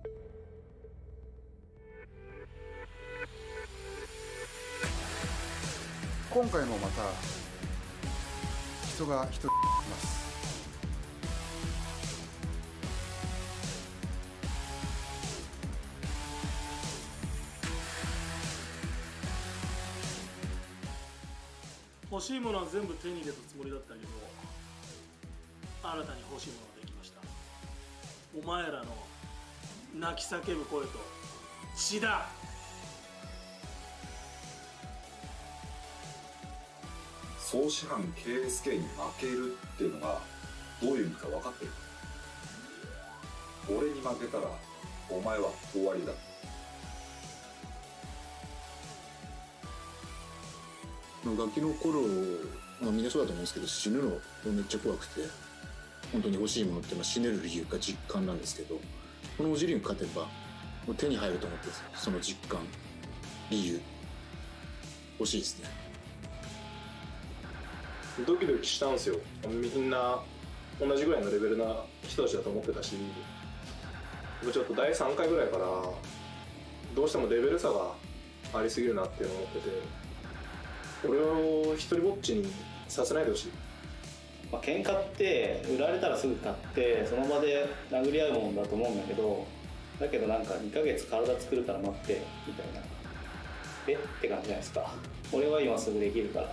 今回もまた人が一人います。 欲しいものは全部手に入れたつもりだったけど、新たに欲しいものができました。お前らの泣き叫ぶ声と血だ。 総師範 KSK に負けるっていうのがどういう意味か分かってる。俺に負けたらお前は終わりだ。 ガキの頃、みんなそうだと思うんですけど、死ぬのめっちゃ怖くて、本当に欲しいものって死ねる理由か実感なんですけど、このオジリング勝てばもう手に入ると思って、その実感、理由欲しいですね。 ドキドキしたんですよ。みんな同じぐらいのレベルな人たちだと思ってたし、ちょっと第3回ぐらいからどうしてもレベル差がありすぎるなっていうのを思ってて、俺を一人ぼっちにさせないでほしい。 喧嘩って売られたらすぐ買ってその場で殴り合うもんだと思うんだけど、なんか2ヶ月体作るから待ってみたいな、って感じじゃないですか。俺は今すぐできるから。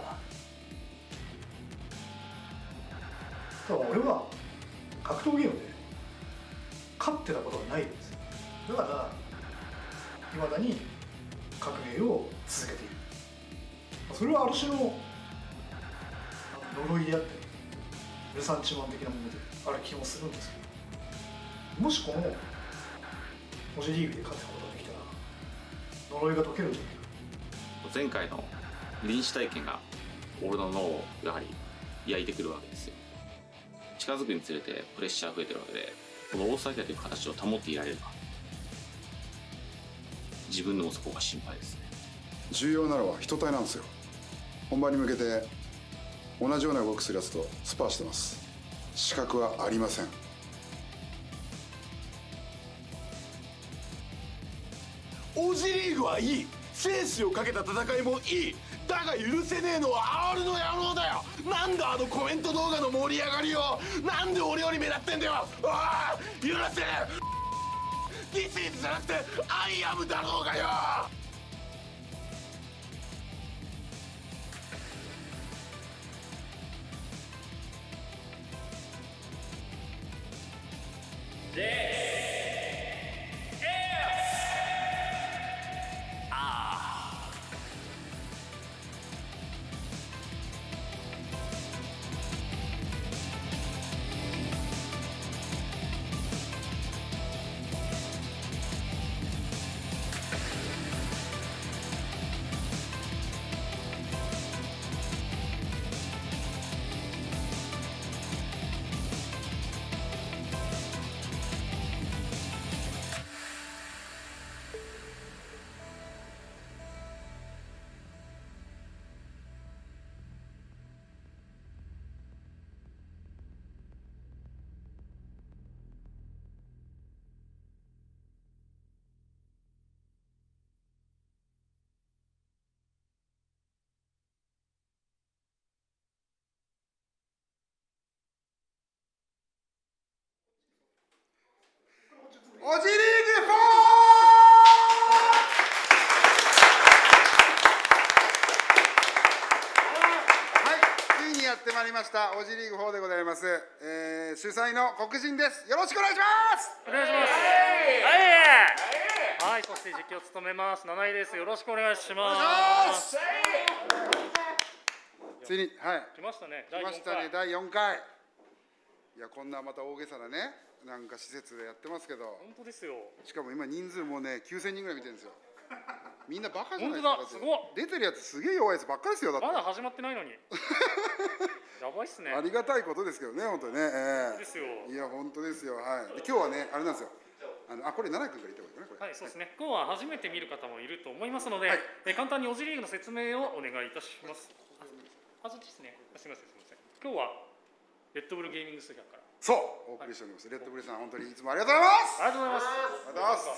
ただ俺は格闘ゲームで勝ってたことはないんですよ。だから未だに革命を続けている。それはある種の呪いであったりルサンチマン的なものである気もするんですけど、もしこのオジリーグで勝つことができたら呪いが解けるんじゃないか。 前回の臨死体験が俺の脳をやはり焼いてくるわけですよ。近づくにつれてプレッシャー増えてるわけで、このオーストラリアという形を保っていられるか、自分でもそこが心配ですね。 重要なのは人体なんですよ。本番に向けて同じような動きするやつとスパーしてます。資格はありません。 オジリーグはいい、生死をかけた戦いもいい。だが許せねえのは R の野郎だよ。なんだあのコメント動画の盛り上がりを、なんで俺より目立ってんだよ。ああ許せねえ。 This is じゃなくて I am だろうがよ。 オジリーグ 4！ はい、ついにやってまいりましたオジリーグ4でございます。主催の黒人です。よろしくお願いします。 お願いします。はい、そして実況を務めます七井です。よろしくお願いします。 ついに、はい、 来ましたね。 来ましたね、第4回。いや、こんなまた大げさなね、なんか施設でやってますけど。 本当ですよ。しかも今人数もね、9000人ぐらい見てるんですよ。みんなバカじゃないですか。 本当だ、すごい。 出てるやつすげえ弱いやつばっかりですよ。だってまだ始まってないのに。やばいっすね。 ありがたいことですけどね、本当にね。 ですよ。 いや、本当ですよ。はい。で今日はね、あれなんですよ。これ七井君から言った方がいいかな、これ。 はい、そうですね。今日は初めて見る方もいると思いますので、簡単にオジリーグの説明をお願いいたします。そっちですね。すみません、すみません。今日はレッドブルゲーミングスタジアムから。 そう、お送りしております。レッドブルさん、本当にいつもありがとうございます。 ありがとうございます。 ありがとうございます。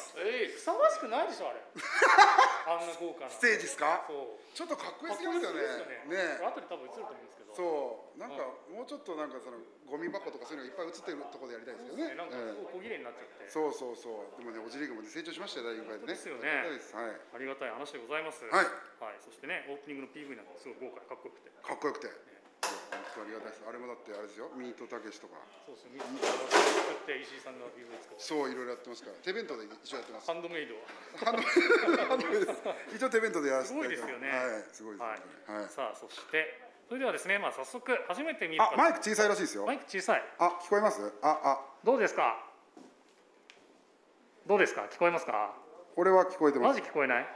くないでしょあれ。あんな豪華なステージですか？ そうちょっとかっこよすぎますよね。ね。 後で多分映ると思うんですけど。 そうなんかもうちょっとなんかそのゴミ箱とかそういうのいっぱい映ってるところでやりたいですよね。 なんかすごい小切れになっちゃって。 そうそうそう。でもね、オジリーグも成長しましたよ、第2回でね。 ですよね。 はい。 ありがたい話でございます。 はい。 はい。そしてね、オープニングの PV なんかもすごい豪華でかっこよくて。 かっこよくて。本当ありがたいです。あれもだってあれですよ、ミートたけしとか。 そうですね。ミートたけし作って石井さんが PV 作って。 そういろいろやってますから。手弁当で一緒やってます。 ハンドメイド。 ハンドメイドです。一応手弁当でやらせて。 すごいですよね。 はい。すごいですね。はい。 さあそしてそれではですね、まあ早速初めて見るあ、マイク小さいらしいですよ。 マイク小さい。 あ、聞こえます？ どうですか？どうですか？聞こえますか？ 俺は聞こえてます。 マジ聞こえない？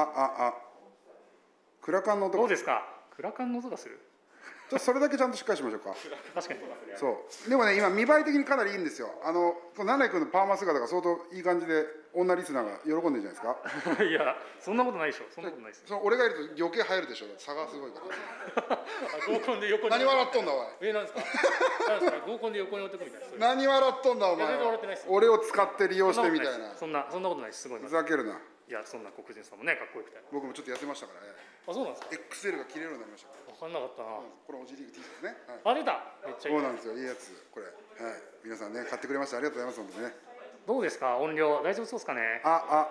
クラカンの音。 どうですか？クラカンの音がする？ じゃそれだけちゃんとしっかりしましょうか。 確かに。 そうでもね、今見栄え的にかなりいいんですよ。七井君のパーマ姿が相当いい感じで女リスナーが喜んでるじゃないですか。 いやそんなことないでしょ。そんなことないです。 俺がいると余計入るでしょ。差がすごいから。 合コンで横に。 何笑っとんだおい。 なんですか？なんですか？合コンで横に置いてくみたいな。 何笑っとんだお前。俺を使って利用してみたいな。 そんなことないです。すごい。 ふざけるな。 いやそんな黒人さんもねかっこよくて。 僕もちょっと痩せましたからね。 あ、そうなんですか。 XL が切れるようになりました。 分かんなかったな。 これオジリーグ T ですね。 あ、出た。めっちゃいい。 そうなんですよ。いいやつこれ。はい。皆さんね買ってくれました。ありがとうございます本当にね。 どうですか音量大丈夫そうですかね。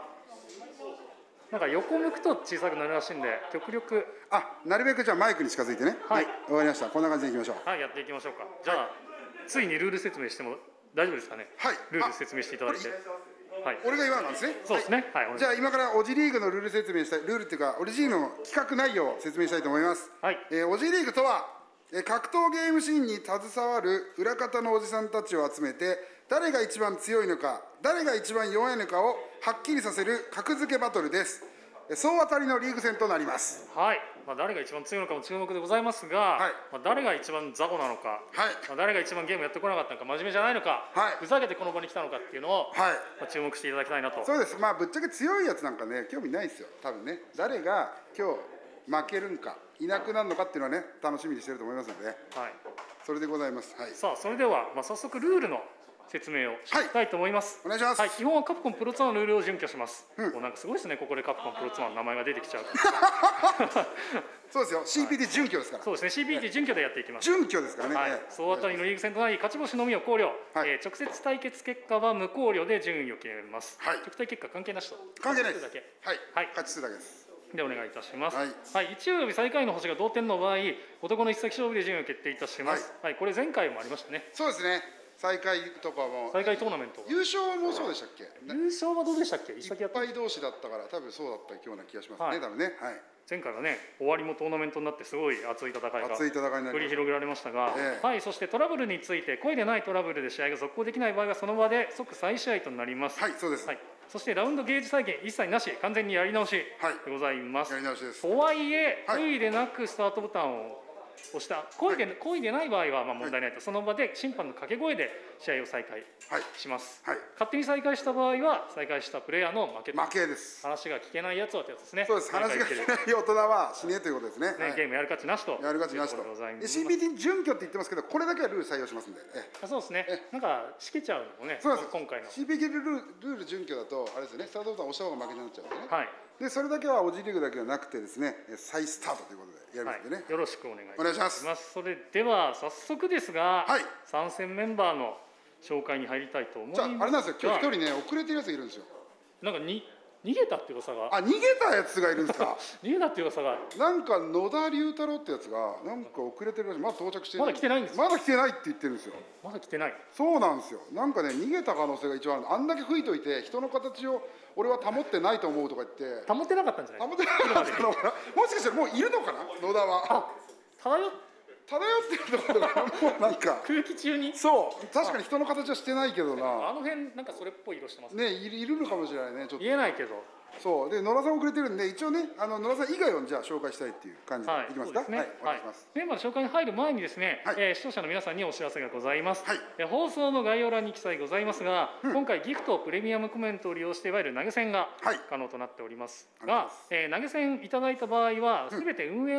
なんか横向くと小さくなるらしいんで極力。 なるべくじゃあマイクに近づいてね。はい。わかりました。こんな感じでいきましょう。 はい、やっていきましょうか。じゃあついにルール説明しても大丈夫ですかね。はい。ルール説明していただいて。はい、 俺が言わなんですね。 そうですね。はい。 じゃあ今からオジリーグのルール説明したい、ルールっていうかオジリーグの企画内容を説明したいと思います。はい。オジリーグとは格闘ゲームシーンに携わる裏方のおじさんたちを集めて、誰が一番強いのか、誰が一番弱いのかをはっきりさせる格付けバトルです。総当たりのリーグ戦となります。 はい。誰が一番強いのかも注目でございますが、誰が一番雑魚なのか、誰が一番ゲームやってこなかったのか、真面目じゃないのか、ふざけてこの場に来たのかっていうのを、注目していただきたいなと。 そうです。ぶっちゃけ強いやつなんかね、興味ないですよ。多分ね、誰が今日負けるんか、いなくなるのかっていうのはね、楽しみにしてると思いますので、それでございます。 さあ、それでは、早速ルールの説明をしたいと思います。 お願いします。 基本はカプコンプロツアーのルールを準拠します。もうなんかすごいですね、ここでカプコンプロツアーの名前が出てきちゃう。 そうですよ、CPT 準拠ですから。 そうですね、CPT 準拠でやっていきます。 準拠ですからね。 総当たりのリーグ戦となり、勝ち星のみを考慮。直接対決結果は無考慮で順位を決めます。直対結果関係なしと。 関係ないです。勝ち数だけです。 でお願いいたします。1及び最下位の星が同点の場合、男の一席勝負で順位を決定いたします。これ前回もありましたね。 そうですね。最下位とかも最下位トーナメント優勝もそうでしたっけ？ 優勝はどうでしたっけ？ いっぱい同士だったから多分そうだったような気がしますね。多分ね。 前回はね終わりもトーナメントになってすごい熱い戦いが繰り広げられましたが、そしてトラブルについて故意でないトラブルで試合が続行できない場合はその場で即再試合となります。 そうです。 そしてラウンドゲージ再現一切なし、完全にやり直しでございます。 やり直しです。 とはいえ故意でなくスタートボタンを押した故意でない場合は問題ないと、その場で審判の掛け声で試合を再開します。勝手に再開した場合は再開したプレイヤーの負けです。話が聞けないやつはってやつですね。 そうです。話が聞けない大人は死ねということですね。 ゲームやる価値なしと。 やる価値なしと。CPT 準拠って言ってますけど、これだけはルール採用しますんで。 そうですね。なんかしけちゃうのもね。今回の CPT ルール準拠だとあれですよね。スタートボタン押した方が負けになっちゃうんでね。でそれだけはオジリーグだけはなくてですね、再スタートということでやりますんでね。 よろしくお願いします。 それでは早速ですが、参戦メンバーの紹介に入りたいと思います。 じゃああれなんですよ。今日一人ね遅れてるやつがいるんですよ。 なんか逃げたって噂が。 逃げたやつがいるんですか。 逃げたって噂が。 なんか野田龍太郎ってやつがなんか遅れてるらしい。まだ到着してない。 まだ来てないんです。 まだ来てないって言ってるんですよ。 まだ来てない。そうなんですよ。なんかね逃げた可能性が一番ある。あんだけ吹いといて人の形を俺は保ってないと思うとか言って。 保ってなかったんじゃない。 保ってなかったのかな。もしかしたらもういるのかな野田は。漂ってるところがもうなんか空気中に。 そう確かに人の形はしてないけどな。 あの辺なんかそれっぽい色してますね。いるのかもしれないね。ちょっと言えないけど。 そうで野田さん遅れてるんで一応ね野田さん以外をじゃあ紹介したいっていう感じでいきますか。お願いします。 メンバーの紹介に入る前にですね、視聴者の皆さんにお知らせがございます。放送の概要欄に記載ございますが、今回ギフトプレミアムコメントを利用していわゆる投げ銭が可能となっておりますが、投げ銭いただいた場合は全て運営の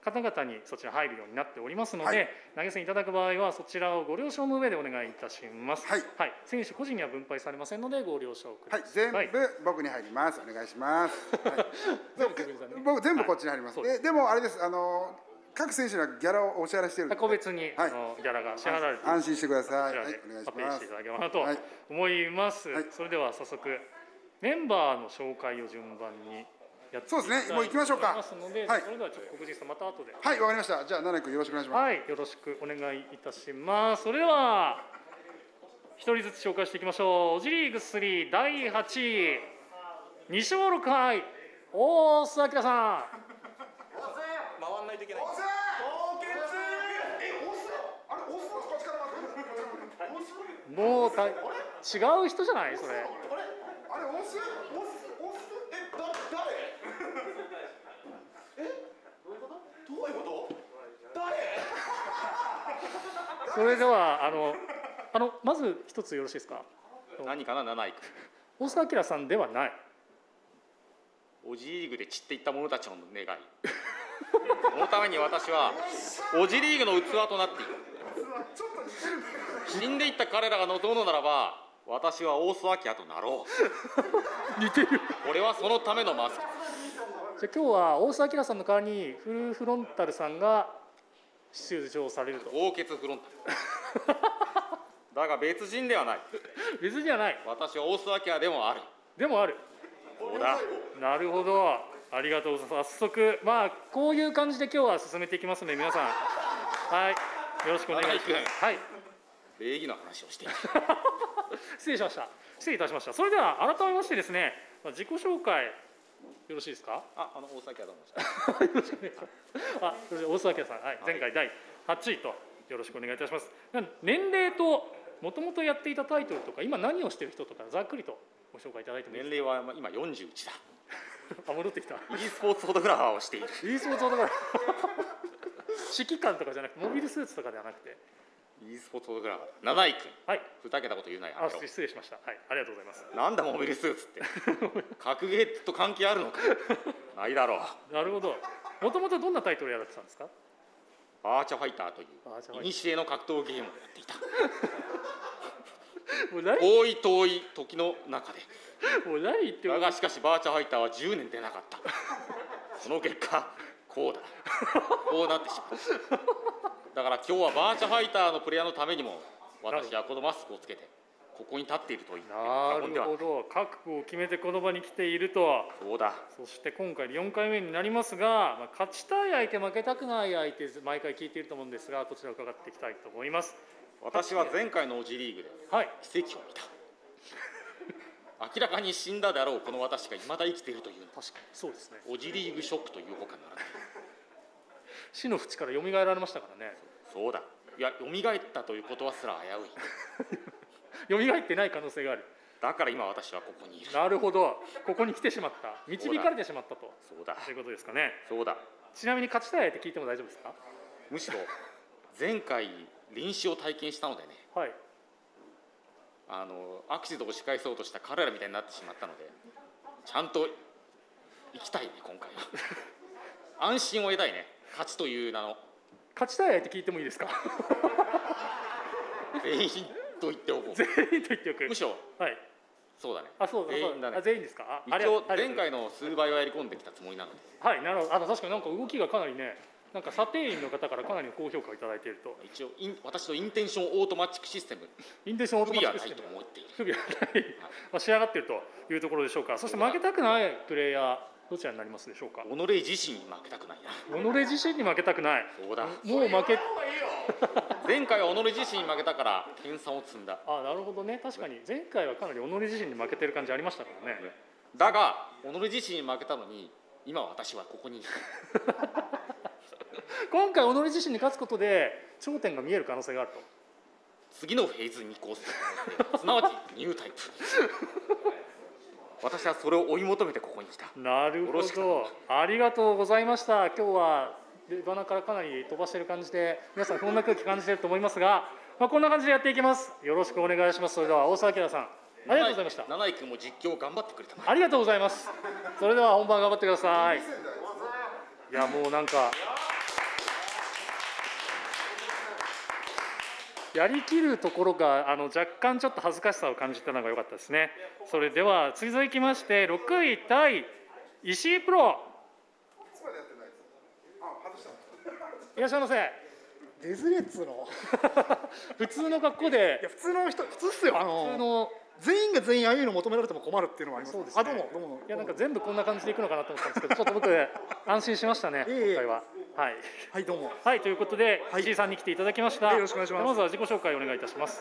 方々にそちら入るようになっておりますので、投げ銭いただく場合はそちらをご了承の上でお願いいたします。はい、選手個人には分配されませんのでご了承ください。 全部僕に入ります。お願いします。僕全部こっちに入ります。でもあれです。各選手にはギャラをお支払いしているので、 個別にギャラが支払われて、 安心してください。 お願いします。アピールしていただければなと思います。それでは早速メンバーの紹介を順番にやっていきたいと思いますので、もう行きましょうか。それではちょっと告知さまた後で。 はい、わかりました。じゃあ七井君よろしくお願いします。 はい、よろしくお願いいたします。それでは一人ずつ紹介していきましょう。オジリーグ3第8位2勝6敗大須明さん。 回んないといけない。 もう違う人じゃないそれ。 あれオス誰？どういうこと？誰？ それではまず一つよろしいですか。 何かな7位大須明さんではない。 オジリーグで散っていった者たちの願いそのために私はオジリーグの器となっている。死んでいった彼らが望むのならば私は大須明となろう。 似てる。 これはそのためのマスク。 じゃあ今日は大須明さんの代わりにフルフロンタルさんが出場されると。 豪傑フロンタルだが別人ではない。 別人ではない。 私は大須明でもある。 でもある。 そうだ。 なるほど、ありがとうございます。早速こういう感じで今日は進めていきますので皆さんよろしくお願いします。はい、 礼儀の話をしている失礼いたしました。それでは改めましてですね、自己紹介よろしいですか。 大須明だと思いましたよろしくお願いします。大須明さん、前回第8位とよろしくお願いいたします。年齢ともともとやっていたタイトルとか今何をしている人とかざっくりとご紹介いただいてもいいですか。 年齢は今41だ戻ってきた。 e スポーツフォトグラファーをしている。 e スポーツフォトグラファー指揮官とかじゃなくてモビルスーツとかではなくて e スポーツフォトグラファー。7位君、ふざけたこと言うなよ。 失礼しました。ありがとうございます。 なんだモビルスーツって格ゲーと関係あるのかないだろう。 なるほど。もともとどんなタイトルやられてたんですか。 バーチャファイターという古の格闘ゲームをやっていた遠い時の中で。だがしかしバーチャファイターは10年出なかったその結果こうなってしまう。だから今日はバーチャファイターのプレイヤーのためにも私はこのマスクをつけてここに立っているという。 なるほど、覚悟を決めてこの場に来ていると。 そうだ。 そして今回で4回目になりますが、勝ちたい相手負けたくない相手毎回聞いていると思うんですが、こちらを伺っていきたいと思います。 私は前回のオジリーグで奇跡を見た、明らかに死んだであろうこの私が未だ生きているという。 確かにそうですね。 オジリーグショックというほかならない。 死の淵から蘇られましたからね。 そうだ。いや、蘇ったということはすら危うい。蘇ってない可能性がある。 だから今私はここにいる。 なるほど。ここに来てしまった。導かれてしまったと。 そうだ。 ということですかね。 そうだ。 ちなみに勝ちたい相手聞いても大丈夫ですか。 むしろ前回臨死を体験したのでね。 はい。 アクシデントを仕返そうとした彼らみたいになってしまったので、ちゃんと行きたいね今回は。安心を得たいね。勝ちという名の。 勝ちたい相手聞いてもいいですか。 全員と言っておこう。 全員と言っておく。 むしろ。 はい。 そうだね。 全員だね。全員ですか。 一応前回の数倍はやり込んできたつもりなので。 はい、なるほど。確かになんか動きがかなりね。なんか査定員の方からかなりの高評価をいただいていると。 一応私のインテンションオートマチックシステム。 インテンションオートマチックシステム。不備はない。仕上がっているというところでしょうか。そして負けたくないプレイヤーどちらになりますでしょうか。 己自身に負けたくないな。 己自身に負けたくない。 そうだ。 もう負け。 前回は己自身に負けたから研鑽を積んだ。 なるほどね。確かに前回はかなり己自身に負けてる感じありましたからね。 だが己自身に負けたのに今私はここにいる。 今回己自身に勝つことで頂点が見える可能性があると。 次のフェーズに移行する。すなわちニュータイプ。私はそれを追い求めてここに来た。 なるほど。ありがとうございました。今日はレバナからかなり飛ばしている感じで皆さんこんな空気感じていると思いますが、こんな感じでやっていきます。よろしくお願いします。それでは大沢明さんありがとうございました。 七井君も実況頑張ってくれた。 ありがとうございます。それでは本番頑張ってください。いやもうなんかやりきるところが若干ちょっと恥ずかしさを感じたのが良かったですね。それでは続きまして6位対石井プロ。いらっしゃいませ。 デズレッツの普通の格好で。 いや普通の人普通っすよ。 普通の全員が全員ああいうの求められても困るっていうのはあります。 そうですね。 どうも。 いやなんか全部こんな感じでいくのかなと思ったんですけど、ちょっと僕安心しましたね。今回は。 はいどうも。 はいということで石井さんに来ていただきました。 よろしくお願いします。 まずは自己紹介お願いいたします。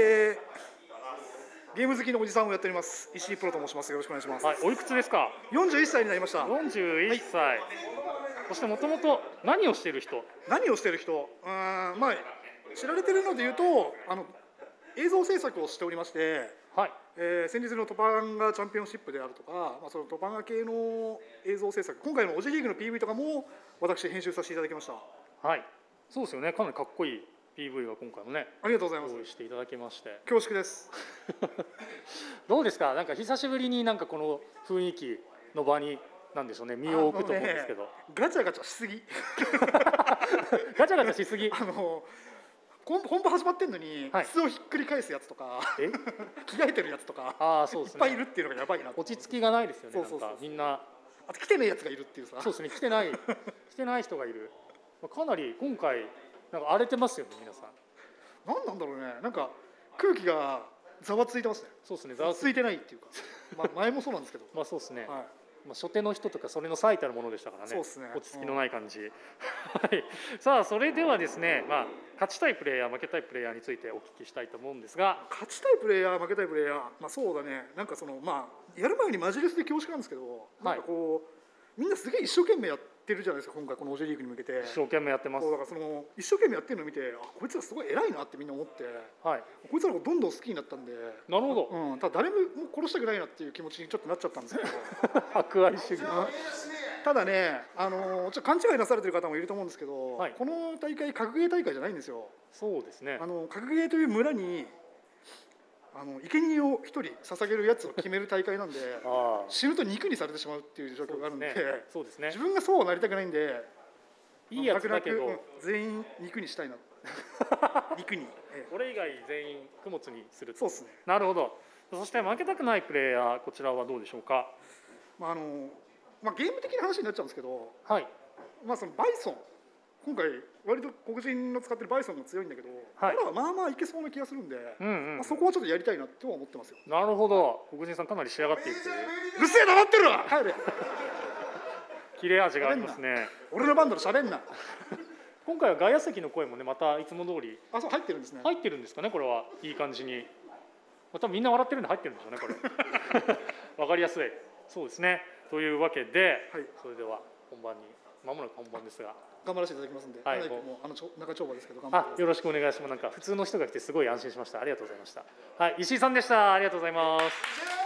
ゲーム好きのおじさんをやっております石井プロと申します。よろしくお願いします。 おいくつですか ？41歳になりました。 41歳。そしてもともと何をしている人？まあ知られているのでいうと映像制作をしておりまして、先日のトパンガチャンピオンシップであるとか、そのトパンガ系の映像制作、今回のオジリーグの PV とかも私編集させていただきました。 そうですよね。かなりかっこいい PV が今回もね。 ありがとうございます。 用意していただきまして。 恐縮です。 どうですか。なんか久しぶりになんかこの雰囲気の場に。なんでしょうね、身を置くと思うんですけど、 ガチャガチャしすぎガチャガチャしすぎ本番始まってんのに椅子をひっくり返すやつとか着替えてるやつとかいっぱいいるっていうのがやばいな。 落ち着きがないですよね。みんなあと来てないやつがいるっていうさ。 そうですね、来てない人がいる。かなり今回なんか荒れてますよね皆さん。 何なんだろうね。なんか空気がざわついてますね。 そうですね、 ざわついてないっていうか前もそうなんですけど。 そうですね。初手の人とかそれの最たるものでしたからね。 そうですね。 落ち着きのない感じ。さあそれではですね、勝ちたいプレイヤー負けたいプレイヤーについてお聞きしたいと思うんですが。 勝ちたいプレイヤー負けたいプレイヤー、そうだね。なんかやる前にマジレスで恐縮なんですけど、なんかこうみんなすげえ一生懸命やってるじゃないですか。今回このオジリーグに向けて一生懸命やってます。 だから一生懸命やってるのを見て、こいつらすごい偉いなってみんな思って、こいつらがどんどん好きになったんで。 なるほど。 ただ誰も殺したくないなっていう気持ちにちょっとなっちゃったんですけど。 博愛主義。 ただね、ちょっと勘違いなされてる方もいると思うんですけど、この大会格ゲー大会じゃないんですよ。 そうですね。 格ゲーという村に生贄を一人捧げるやつを決める大会なんで死ぬと肉にされてしまうっていう状況があるんで、 そうですね。 自分がそうはなりたくないんで、 いいやつだけど全員肉にしたいな。肉に。 これ以外全員供物にする。 そうですね。 なるほど。そして負けたくないプレイヤー、こちらはどうでしょうか。 ゲーム的な話になっちゃうんですけど、そのバイソン、今回割と黒人の使ってるバイソンが強いんだけど、まあいけそうな気がするんで、そこはちょっとやりたいなとは思ってますよ。 なるほど。黒人さんかなり仕上がっているという。 うるせえ、黙ってるわ。帰れ。 切れ味がありますね。 俺のバンドで喋んな。 今回は外野席の声もね、またいつも通り。 そう入ってるんですね。 入ってるんですかね、これはいい感じに。多分みんな笑ってるんで入ってるんでしょうね、これ。わかりやすい。そうですね。というわけで、それでは本番にまもなく本番ですが。 頑張らせていただきますんで、もう中丁場ですけど頑張ってよろしくお願いします。なんか普通の人が来てすごい安心しました。ありがとうございました。石井さんでした。ありがとうございます。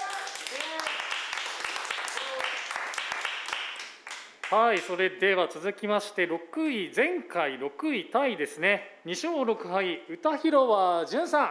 それでは続きまして6位、前回6位タイですね。2勝6敗、歌広場潤さん、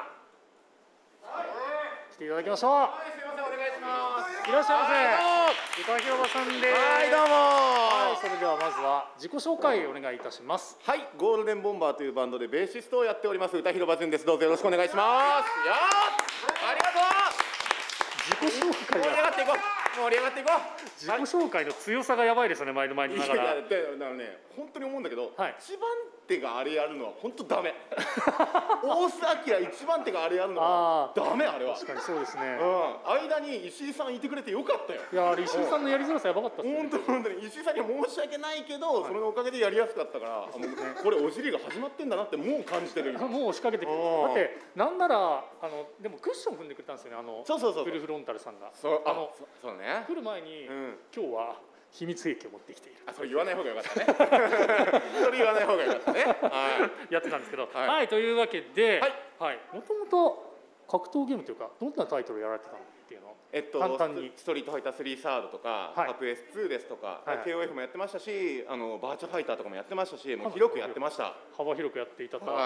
来ていただきましょう。 すみません、お願いします。 いらっしゃいませ。歌広場さんです。 どうも。 それではまずは自己紹介お願いいたします。 ゴールデンボンバーというバンドでベーシストをやっております歌広場潤です。どうぞよろしくお願いします。ありがとう。 自己紹介盛り上がっていこう。盛り上がっていこう。 自己紹介の強さがやばいですよね、前にながら。 だからね、本当に思うんだけど、一番手があれやるのは本当ダメ。大須明一番手があれやるのはダメ。あれは確かにそうですね。 間に石井さんいてくれてよかったよ。 いや、石井さんのやりづらさやばかったですね。 本当に石井さんには申し訳ないけど、それのおかげでやりやすかったから、これお尻が始まってんだなってもう感じてる。 もう仕掛けてくる。だってなんならでもクッション踏んでくれたんですよね。フルフロンタルさんが。 そうね。 来る前に今日は秘密兵器を持ってきている。 それ言わない方がよかったね。それ言わない方がよかったね。 やってたんですけど、というわけで、もともと格闘ゲームというかどんなタイトルやられてたのっていうの。簡単にストリートファイター3サードとか、カプ S2 ですとか、KOF もやってましたし、バーチャファイターとかもやってましたし、もう広くやってました。 幅広くやっていたと。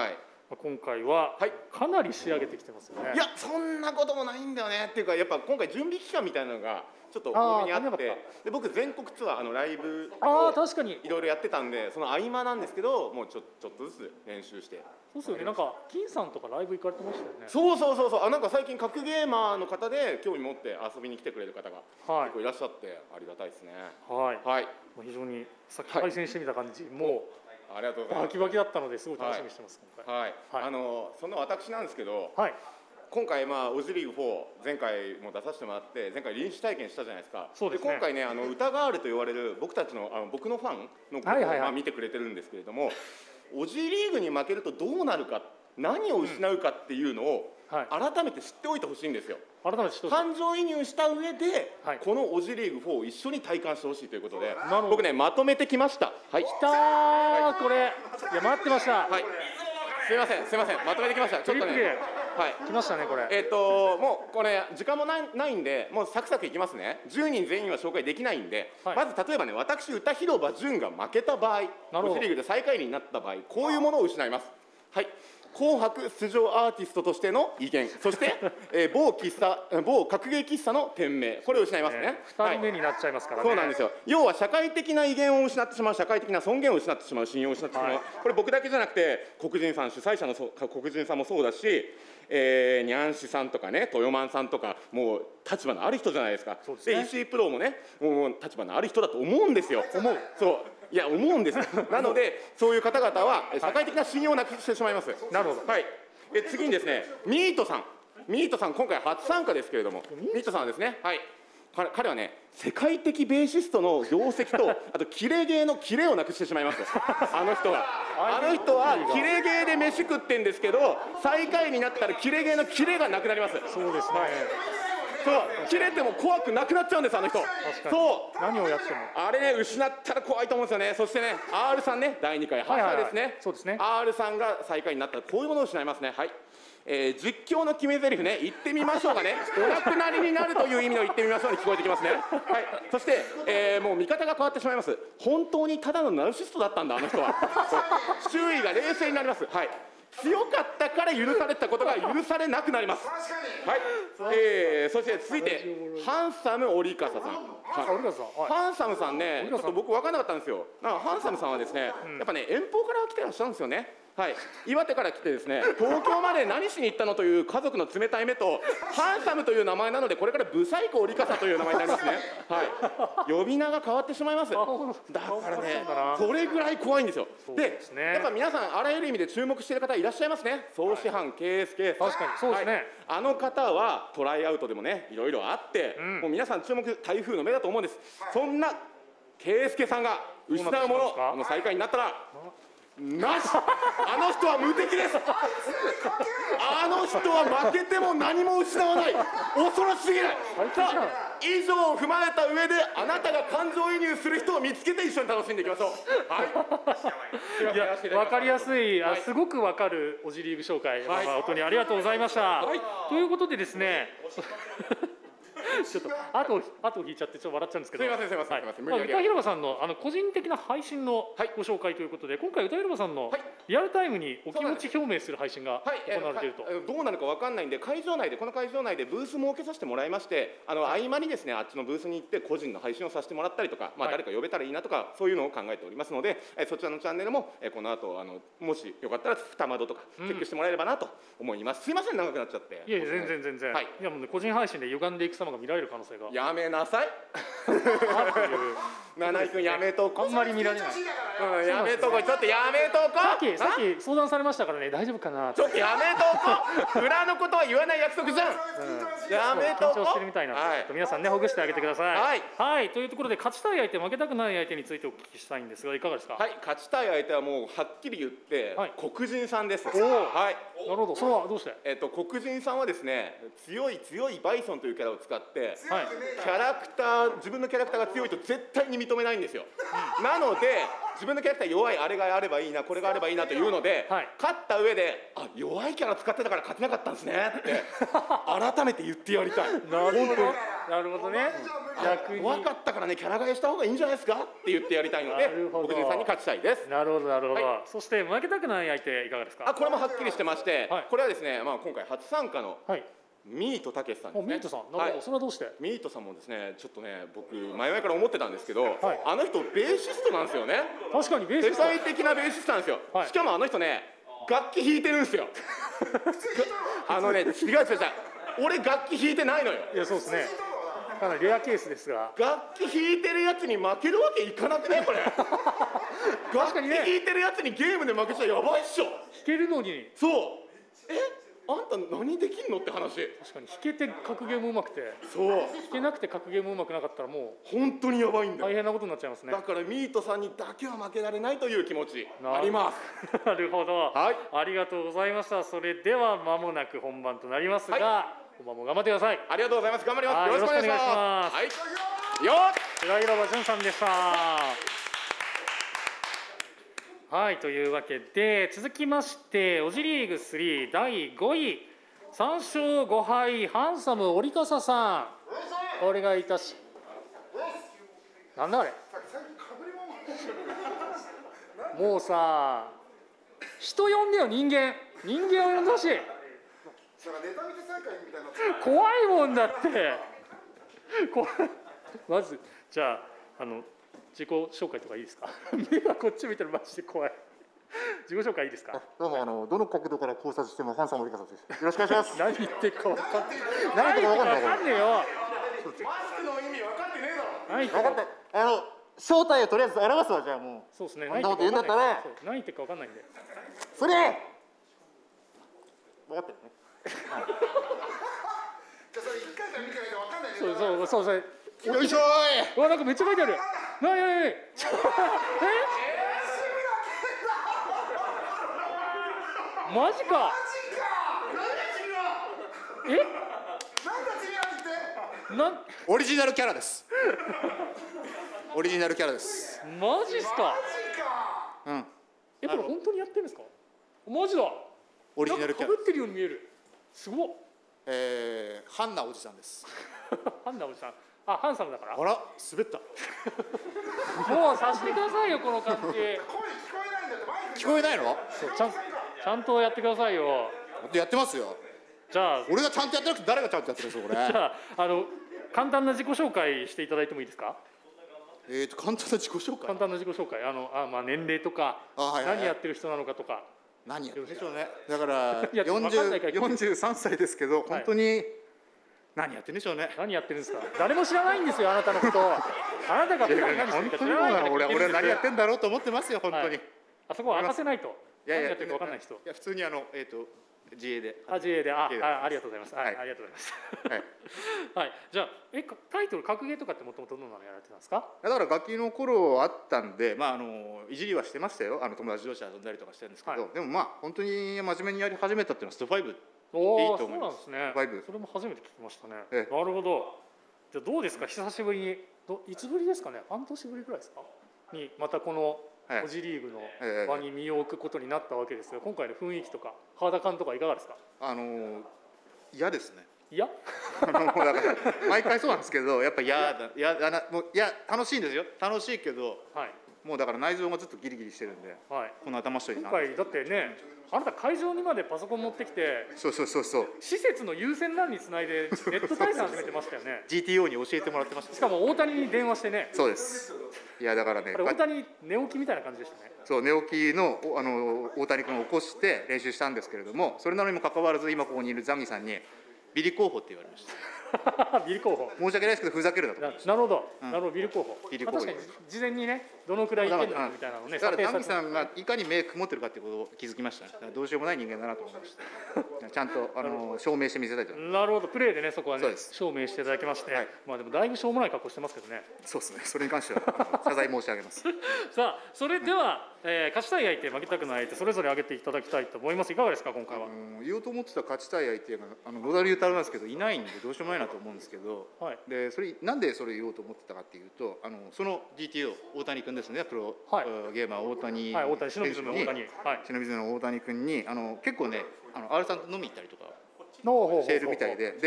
今回はかなり仕上げてきてますよね。 いやそんなこともないんだよねっていうか、やっぱ今回準備期間みたいなのがちょっと多めにあって、で僕全国ツアーライブを確かにいろいろやってたんで、その合間なんですけど、もうちょっとずつ練習して。 そうですよね。なんか金さんとかライブ行かれてましたよね。 そうなんか最近格ゲーマーの方で興味持って遊びに来てくれる方が結構いらっしゃってありがたいですね。 はい。非常にさっき対戦してみた感じ、もうありがとうございます。 バキバキだったのですごい楽しみにしてます今回。 はい。そんな私なんですけど、今回オジリーグ4前回も出させてもらって、前回臨死体験したじゃないですか。 そうですね。 今回ね歌ガールと言われる僕たちの僕のファンのことを見てくれてるんですけれども、オジリーグに負けるとどうなるか、何を失うかっていうのを改めて知っておいてほしいんですよ。感情移入した上で、このオジリーグ4を一緒に体感してほしいということで、僕ねまとめてきました。はい。 きたーこれ。いや待ってました。 はい。すいませんまとめてきました。ちょっとね。はい。 来ましたねこれ。 もうこれ時間もないんで、もうサクサクいきますね。10人全員は紹介できないんで、まず例えばね、私歌広場潤が負けた場合、オジリーグで最下位になった場合、こういうものを失います。はい。紅白出場アーティストとしての威厳、そして、某格ゲー喫茶の店名、これを失いますね。 2人目になっちゃいますからね。 そうなんですよ。要は社会的な威厳を失ってしまう、社会的な尊厳を失ってしまう、信用を失ってしまう、これ僕だけじゃなくて黒人さん、主催者の黒人さんもそうだし、ニャンシさんとかね、豊満さんとか、もう立場のある人じゃないですか。で石井プロもね、もう立場のある人だと思うんですよ。そういや思うんです。なのでそういう方々は社会的な信用をなくしてしまいます。 なるほど。 はい。次にですね、ミートさん今回初参加ですけれども、ミートさんはですね、はい。彼はね、世界的ベーシストの業績と、あとキレゲーのキレをなくしてしまいます。あの人はキレゲーで飯食ってんですけど、最下位になったらキレゲーのキレがなくなります。 そうですね。 そう切れても怖くなくなっちゃうんです、あの人。そう何をやってもあれね、失ったら怖いと思うんですよね。そしてね R さんね、第2回母ですね。 そうですね。 R さんが最下位になったらこういうものを失いますね。はい。実況の決め台詞ね、言ってみましょうがね、お亡くなりになるという意味の言ってみましょうに聞こえてきますね。はい。そして、もう見方が変わってしまいます。本当にただのナルシストだったんだ、あの人は。周囲が冷静になります。はい。強かったから許されたことが許されなくなります。はい。そして続いてハンサム織笠さん。ハンサムさんね、ちょっと僕分からなかったんですよ。ハンサムさんはですね、やっぱね遠方から来てらっしゃるんですよね。はい、岩手から来てですね、東京まで何しに行ったのという家族の冷たい目と、ハンサムという名前なので、これからブサイク織笠という名前になりますね。はい、呼び名が変わってしまいます。だからね、それぐらい怖いんですよ。で、やっぱ皆さん、あらゆる意味で注目している方いらっしゃいますね。総師範 KSK さん。 確かにそうですね。 あの方はトライアウトでもね、いろいろあって、もう皆さん注目、台風の目だと思うんです。そんな KSK さんが失うもの、最下位になったら、なし。あの人は無敵です。あの人は負けても何も失わない。恐ろしすぎる。さあ、以上を踏まえた上で、あなたが感情移入する人を見つけて一緒に楽しんでいきましょう。はい。 いや、分かりやすい、すごく分かるオジリーグ紹介、本当にありがとうございました。ということでですね。ちょっと後を引いちゃってちょっと笑っちゃうんですけど、 すみません歌広場さんの個人的な配信のご紹介ということで、今回歌広場さんのリアルタイムにお気持ち表明する配信が行われていると。 どうなるか分かんないんで、この会場内でブース設けさせてもらいまして、合間にですね、あっちのブースに行って個人の配信をさせてもらったりとか、誰か呼べたらいいなとか、そういうのを考えておりますので、そちらのチャンネルもこの後もしよかったら二窓とかチェックしてもらえればなと思います。すいません、長くなっちゃって。 いや全然。いやもうね、個人配信で歪んでいく様が見られる可能性が。 やめなさい。七井君やめとこ。 あんまり見られない。 やめとこ。ちょっとやめとこ。 さっき相談されましたからね、大丈夫かな。 ちょっとやめとこ。裏のことは言わない約束じゃん。やめとこ。 緊張してるみたいなので、皆さんねほぐしてあげてください。はい。というところで、勝ちたい相手負けたくない相手についてお聞きしたいんですが、いかがですか。 はい。勝ちたい相手はもうはっきり言って黒人さんです。はい。 なるほど。それはどうして。 黒人さんはですね、強いバイソンというキャラを使って、自分のキャラクターが強いと絶対に認めないんですよ。なので自分のキャラクター弱い、あれがあればいいな、これがあればいいなというので、勝った上で、弱いキャラ使ってたから勝てなかったんですねって改めて言ってやりたい。 なるほど。 なるほどね。逆に怖かったからね、キャラ替えした方がいいんじゃないですかって言ってやりたいので、奥尻さんに勝ちたいです。 なるほどなるほど。そして負けたくない相手いかがですか。 これもはっきりしてまして、これはですね、今回初参加のミートたけしさんですね。 ミートさん、なるほど。それはどうして？ ミートさんもですね、ちょっとね、僕前々から思ってたんですけど、あの人ベーシストなんですよね。 確かにベーシスト。 世界的なベーシストなんですよ。しかもあの人ね、楽器弾いてるんですよ。違う。俺楽器弾いてないのよ。 いや、そうですね。かなりレアケースですが。 楽器弾いてるやつに負けるわけいかなくねこれ。楽器弾いてるやつにゲームで負けちゃやばいっしょ。 弾けるのに。 そう。あんた何できんのって話。 確かに弾けて格ゲームうまくて。 そう。 弾けなくて格ゲームうまくなかったらもう本当にやばいんだよ。 大変なことになっちゃいますね。 だからミートさんにだけは負けられないという気持ちあります。 なるほど。ありがとうございました。それでは間もなく本番となりますが、本番も頑張ってください。 ありがとうございます。頑張ります。よろしくお願いします。よっ。 平岩淳さんでした。はい、というわけで続きましてオジリーグ3第5位3勝5敗ハンサム折笠さん、お願いいたし。なんだあれ。もうさ、人呼んでよ、人間を呼んでほしい。怖いもんだって。まずじゃあ自己紹介とかいいですか。目がこっち見たらマジで怖い。自己紹介いいですか。 どうもどの角度から考察してもハンサム折笠です。よろしくお願いします。 何言ってるか分かんない。 何言ってるか分かんねえよ。 マスクの意味分かってねえだろ。 分かった。正体をとりあえず表すわ。じゃあもう。 そうですね。 何言ってるんだったら。 何言ってるか分かんないんで。 それ。分かってるね。 じゃあそれ1回か2回で分かんないね。 そう。 よいしょーい。 わ、なんかめっちゃ書いてある。なにマジか。 オリジナルキャラです。オリジナルキャラです。 マジっすか。これ本当にやってるんですか。マジだ。 オリジナルキャラ。 被ってるように見える。すごっ。 ハンナおじさんです。 ハンナおじさん。あ、ハンサムだから。 あら、滑った。 もうさせてくださいよ、この感じ。 聞こえないの？ そう、ちゃんとやってくださいよ。 やってますよ。 じゃあ、 俺がちゃんとやってなくて誰がちゃんとやってるんですよ、これ。 じゃあ、簡単な自己紹介していただいてもいいですか。 簡単な自己紹介。 簡単な自己紹介、まあ年齢とか、何やってる人なのかとか。 何やってるでしょうね。だから43歳ですけど、本当に何やってるんでしょうね。 何やってるんですか。誰も知らないんですよ、あなたのこと。あなたが普段何してるか知らないから。 俺何やってんだろうと思ってますよ、本当に。 あそこは明かせないと。何やってるか分かんない人。 いや、普通に自営で。 自営で、ありがとうございます。ありがとうございます。はい、じゃあ、タイトル格ゲーとかってもともとどんなのやられてたんですか。 だからガキの頃あったんで、いじりはしてましたよ。友達同士で遊んだりとかしてるんですけど、でも本当に真面目にやり始めたっていうのはスト5。いいと思います。 そうなんですね。それも初めて聞きましたね。なるほど。じゃあどうですか、久しぶりに。いつぶりですかね。半年ぶりぐらいですか。にまたこのオジリーグの場に身を置くことになったわけですが、今回の雰囲気とか肌感とかいかがですか。 嫌ですね。 嫌？ 毎回そうなんですけど、やっぱ楽しいんですよ。楽しいけど、もうだから内臓がずっとギリギリしてるんで、この頭一人。 今回だってね、あなた会場にまでパソコン持ってきて、 そう施設の優先 LAN につないでネット対戦始めてましたよね。 GTO に教えてもらってました。 しかも大谷に電話してね。 そうです。いやだからね、 大谷寝起きみたいな感じでしたね。 そう、寝起きの大谷君を起こして練習したんですけれども、それなのにもかかわらず今ここにいるザギさんにビリ候補って言われました。 ビリ候補。 申し訳ないですけどふざけるなと。 なるほど、ビリ候補。確かに事前にね、どのくらいいけるのみたいなのね。 だからザギさんがいかに目曇ってるかっていうことを気づきました。どうしようもない人間だなと思いました。ちゃんと証明してみせたいと。 なるほど、プレーでね、そこはね証明していただきまして、まあでもだいぶしょうもない格好してますけどね。 そうですね。それに関しては謝罪申し上げます。 さあ、それでは勝ちたい相手、負けたくない相手、それぞれ挙げていただきたいと思います。いかがですか、今回は。 言おうと思ってた勝ちたい相手がロダリュータルなんですけどいないんでどうしようもないなと思うんですけど、でなんでそれ言おうと思ってたかっていうと、その GTO 大谷君ですね、プロゲーマー大谷忍びの大谷、 忍びの大谷君に結構ねRさんと飲み行ったりとかしているみたいで、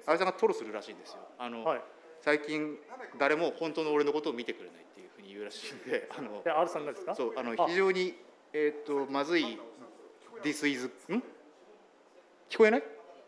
Rさんがトロするらしいんですよ。最近誰も本当の俺のことを見てくれないっていうふうに言うらしいんで、 Rさんがですか？ そう非常にまずい This is 聞こえない？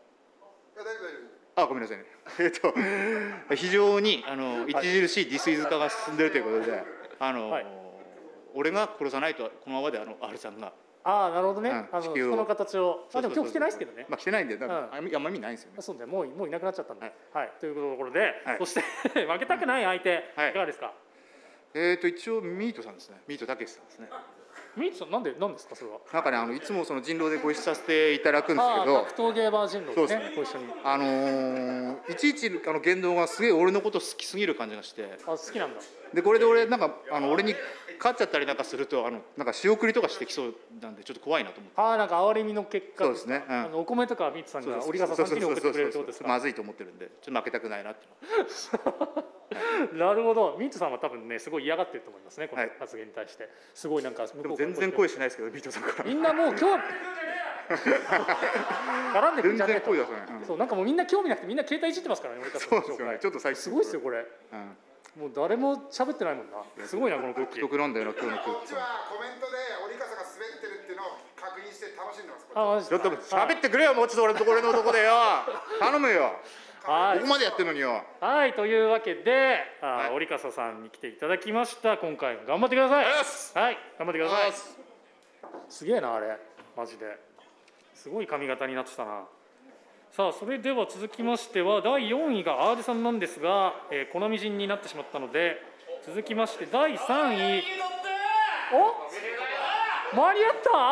ごめんなさいね。非常に著しい This is 化が進んでいるということで、俺が殺さないとこのままでRさんが。 なるほどね。その形を。でも今日来てないですけどね。 来てないんで、あんまり見ないんですよね。 そうね、もういなくなっちゃったんで。というところで、そして負けたくない相手いかがですか？ 一応ミートさんですね。ミートたけしさんですね。 ミートさんなんですかそれは？ なんかねいつもその人狼でご一緒させていただくんですけど、 格闘ゲーバー人狼ですね。ご一緒に。 いちいち言動がすげえ俺のこと好きすぎる感じがして。 好きなんだ。 でこれで俺なんか俺に勝っちゃったりなんかするとなんか仕送りとかしてきそうなんでちょっと怖いなと思って。 なんか哀れみの結果。 そうですね。 お米とかミートさんが折笠さんに送ってくれるってことですか？ まずいと思ってるんでちょっと負けたくないなって。 なるほど。ミートさんは多分ねすごい嫌がってると思いますねこの発言に対して。すごいなんか全然声しないですけどミートさんから。 みんなもう今日絡んでくるんじゃねえと。そうなんかもうみんな興味なくてみんな携帯いじってますからね。 そうですよね。ちょっと最近すごいですよこれ。もう誰も喋ってないもんな。すごいなこの空気。 独特なんだよな今日の空気。 こっちはコメントで折笠が滑ってるっていうのを確認して楽しんでます。 ちょっと喋ってくれよもうちょっと俺のとこでよ。頼むよ。ここまでやってるのによ。 というわけで折笠さんに来ていただきました。今回も頑張ってください。頑張ってください。すげえなあれマジで。すごい髪型になってたな。さあそれでは続きましては第4位が R さんなんですが、粉みじんになってしまったので続きまして第3位。間に合った？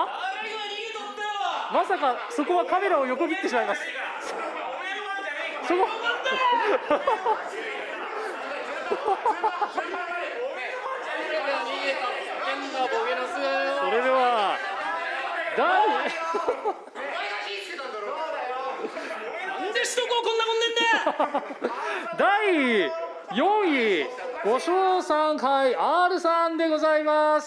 まさかそこはカメラを横切ってしまいます。それではなんで首都高こんなもんねんだ第4位5勝3敗 R さんでございます。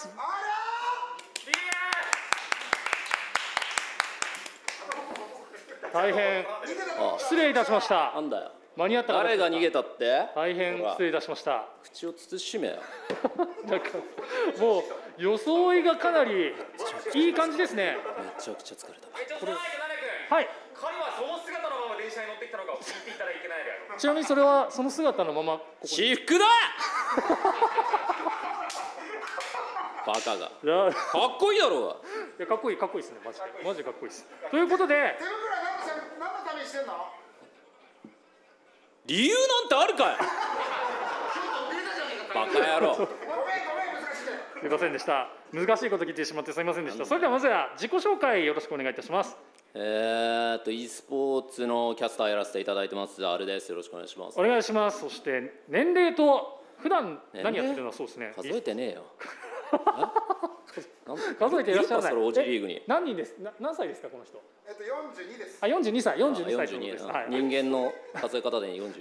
大変失礼いたしました。 なんだよ。 間に合ったか。 誰が逃げたって？ 大変失礼いたしました。 口を慎めよ。 なんかもう装いがかなりいい感じですね。 めちゃくちゃ疲れた。 これはい。 彼はその姿のまま電車に乗ってきたのかを聞いていたらいけないであろう。 ちなみにそれはその姿のまま私服だ。バカが。かっこいいだろうが。 いやかっこいいですねマジでかっこいいです。ということで。 手袋何のためにしてんの？ 理由なんてあるかい。バカ野郎。 すみませんでした。難しいこと聞いてしまってすみませんでした。それではまずは自己紹介よろしくお願いいたします。 e スポーツのキャスターやらせていただいてますRです。よろしくお願いします。 お願いします。そして年齢と普段何やってるのはそうですね。 数えてねえよ。 数えていらっしゃらない。 オジリーグに何人です？何歳ですかこの人 ？42です。 42歳ということです。 人間の数え方で42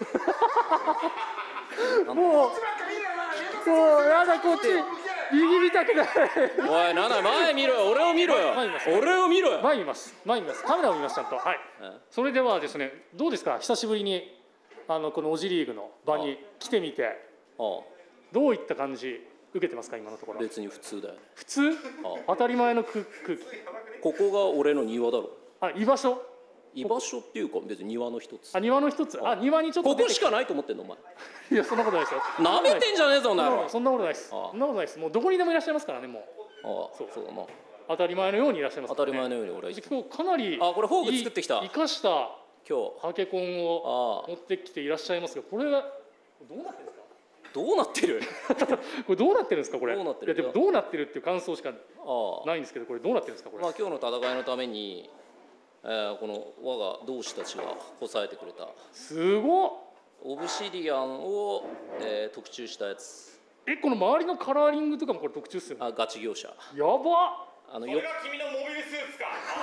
歳。 もうやだこっち右見たくない。 おいなんだ前見ろよ。俺を見ろよ。俺を見ろよ。 前見ます。カメラを見ますちゃんと。はい。それではですねどうですか久しぶりにこのオジリーグの場に来てみてどういった感じ受けてますか今のところ？ 別に普通だよ。 普通？当たり前の空気。 ここが俺の庭だろ。 居場所？ 居場所っていうか別に庭の一つ。 庭の一つ。庭にちょっとここしかないと思ってんのお前。 いやそんなことないですよ。 なめてんじゃねえぞお前。 そんなことないです。そんなことないです。もうどこにでもいらっしゃいますからねもう。 そうだな。 当たり前のようにいらっしゃいます。 当たり前のように俺は。 今日かなりこれフォーク作ってきた。 生かした今日ハケコンを持ってきていらっしゃいますがこれはどうなってるんですか？ どうなってる？ これどうなってるんですかこれ？ どうなってる？ いやでもどうなってるっていう感想しかないんですけどこれどうなってるんですかこれ？ 今日の戦いのために、この我が同志たちがこさえてくれたすごっオブシディアンを、特注したやつ。 この周りのカラーリングとかもこれ特注っすよね？ ガチ業者。 やばっ。 これが君のモビルスーツ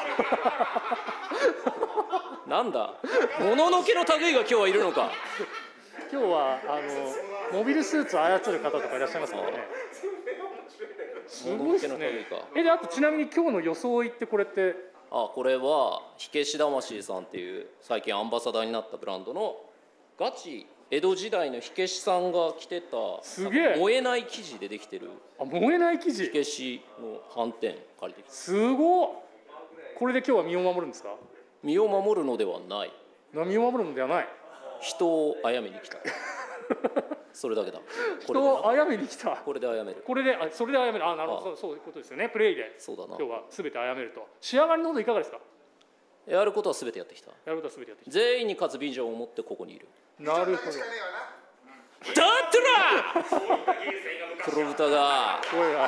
か。 なんだもののけの類が今日はいるのか。 今日はモビルスーツを操る方とかいらっしゃいますからね。すごいですね。であとちなみに今日の装いってこれってこれは火消し魂さんっていう最近アンバサダーになったブランドのガチ江戸時代の火消しさんが着てたすげえ燃えない生地でできてる燃えない生地火消しの斑点借りてきた。 すごっ。これで今日は身を守るんですか？ 身を守るのではない。 身を守るのではない。 人を殺めに来た。それだけだ。 人を殺めに来た。 これで殺める。 これでそれで殺める。なるほど、そういうことですよね。プレイで。 そうだな。 今日はすべて殺めると。仕上がりのほどいかがですか？ やることはすべてやってきた。 やることはすべてやってきた。 全員に勝つビジョンを持ってここにいる。 なるほど。 だったら黒豚が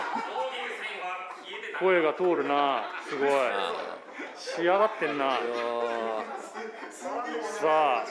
声が通るな。すごい。仕上がってんな。さあ。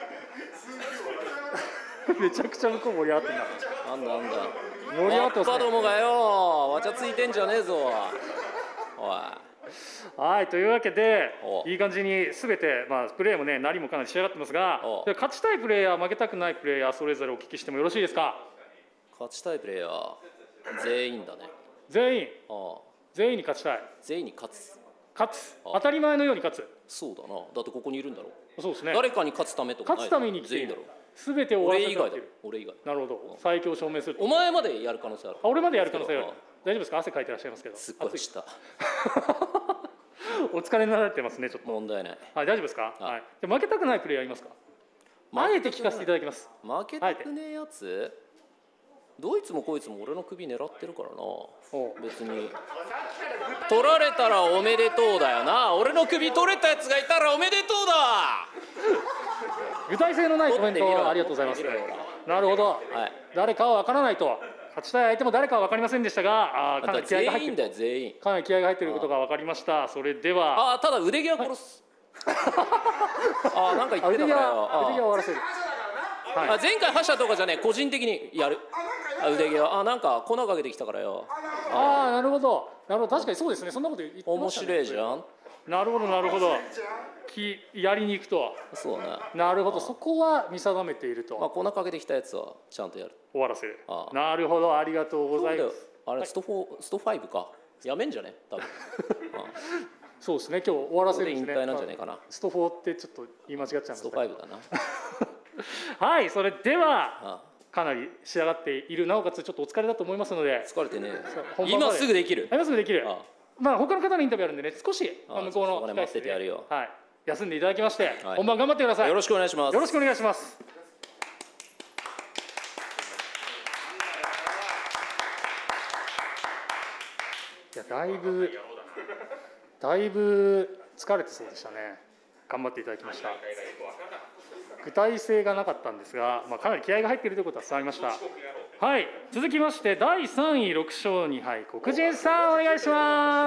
めちゃくちゃ向こう盛り上がってんな。 なんだなんだ。 盛り上がってますね。 わっぱどもがよ、わちゃついてんじゃねえぞ。おい。 はい、というわけでいい感じにすべて、プレーもね、なりもかなり仕上がってますが、勝ちたいプレイヤー、負けたくないプレイヤー、それぞれお聞きしてもよろしいですか？ 勝ちたいプレイヤー全員だね。 全員。全員に勝ちたい。 全員に勝つ。 当たり前のように勝つ。 そうだな。だってここにいるんだろ。 そうですね。 誰かに勝つためとかない。 勝つために来ている。すべてを俺以外だ。俺以外。 なるほど。最強を証明する。 お前までやる可能性ある。 俺までやる可能性ある。大丈夫ですか？汗かいてらっしゃいますけど。 すっごいした。 お疲れになられてますね、ちょっと。 問題ない。 はい、大丈夫ですか？はい。で、負けたくないプレイヤーいますか？あえて聞かせていただきます。 負けたくねえやつ？どいつもこいつも俺の首狙ってるからな。別に取られたらおめでとうだよな。俺の首取れたやつがいたらおめでとうだ。 具体性のないコメントありがとうございます。なるほど。誰かは分からないと。勝ちたい相手も誰かは分かりませんでしたが、かなり気合が入ってる。 全員。 かなり気合が入っていることが分かりました。それでは。 ただ腕毛は殺す。なんか言ってたからよ。 腕毛は終わらせる。 前回覇者とかじゃね、個人的にやる。腕毛はなんか粉かけてきたからよ。 なるほど。なるほど。確かにそうですね。そんなこと言ってましたね。 面白いじゃん。 なるほどなるほど。やりに行くと。 そうね。 なるほど。そこは見定めていると。 粉かけてきたやつはちゃんとやる。 終わらせる。なるほど。ありがとうございます。 あれスト5か。やめんじゃね？多分。 そうですね。今日終わらせるんですね。 引退なんじゃないかな。 スト4ってちょっと言い間違っちゃいました。 スト5だな。 はい。それではかなり仕上がっている。なおかつちょっとお疲れだと思いますので。 疲れてね。今すぐできる。 今すぐできる。他の方のインタビューあるんでね、少し向こうの待っててやるよ。 はい。休んでいただきまして、本番頑張ってください。 よろしくお願いします。 よろしくお願いします。いや、だいぶ疲れてそうでしたね。頑張っていただきました。具体性がなかったんですが、かなり気合が入っているということは伝わりました。はい、続きまして第3位6勝2敗黒人さんお願いします。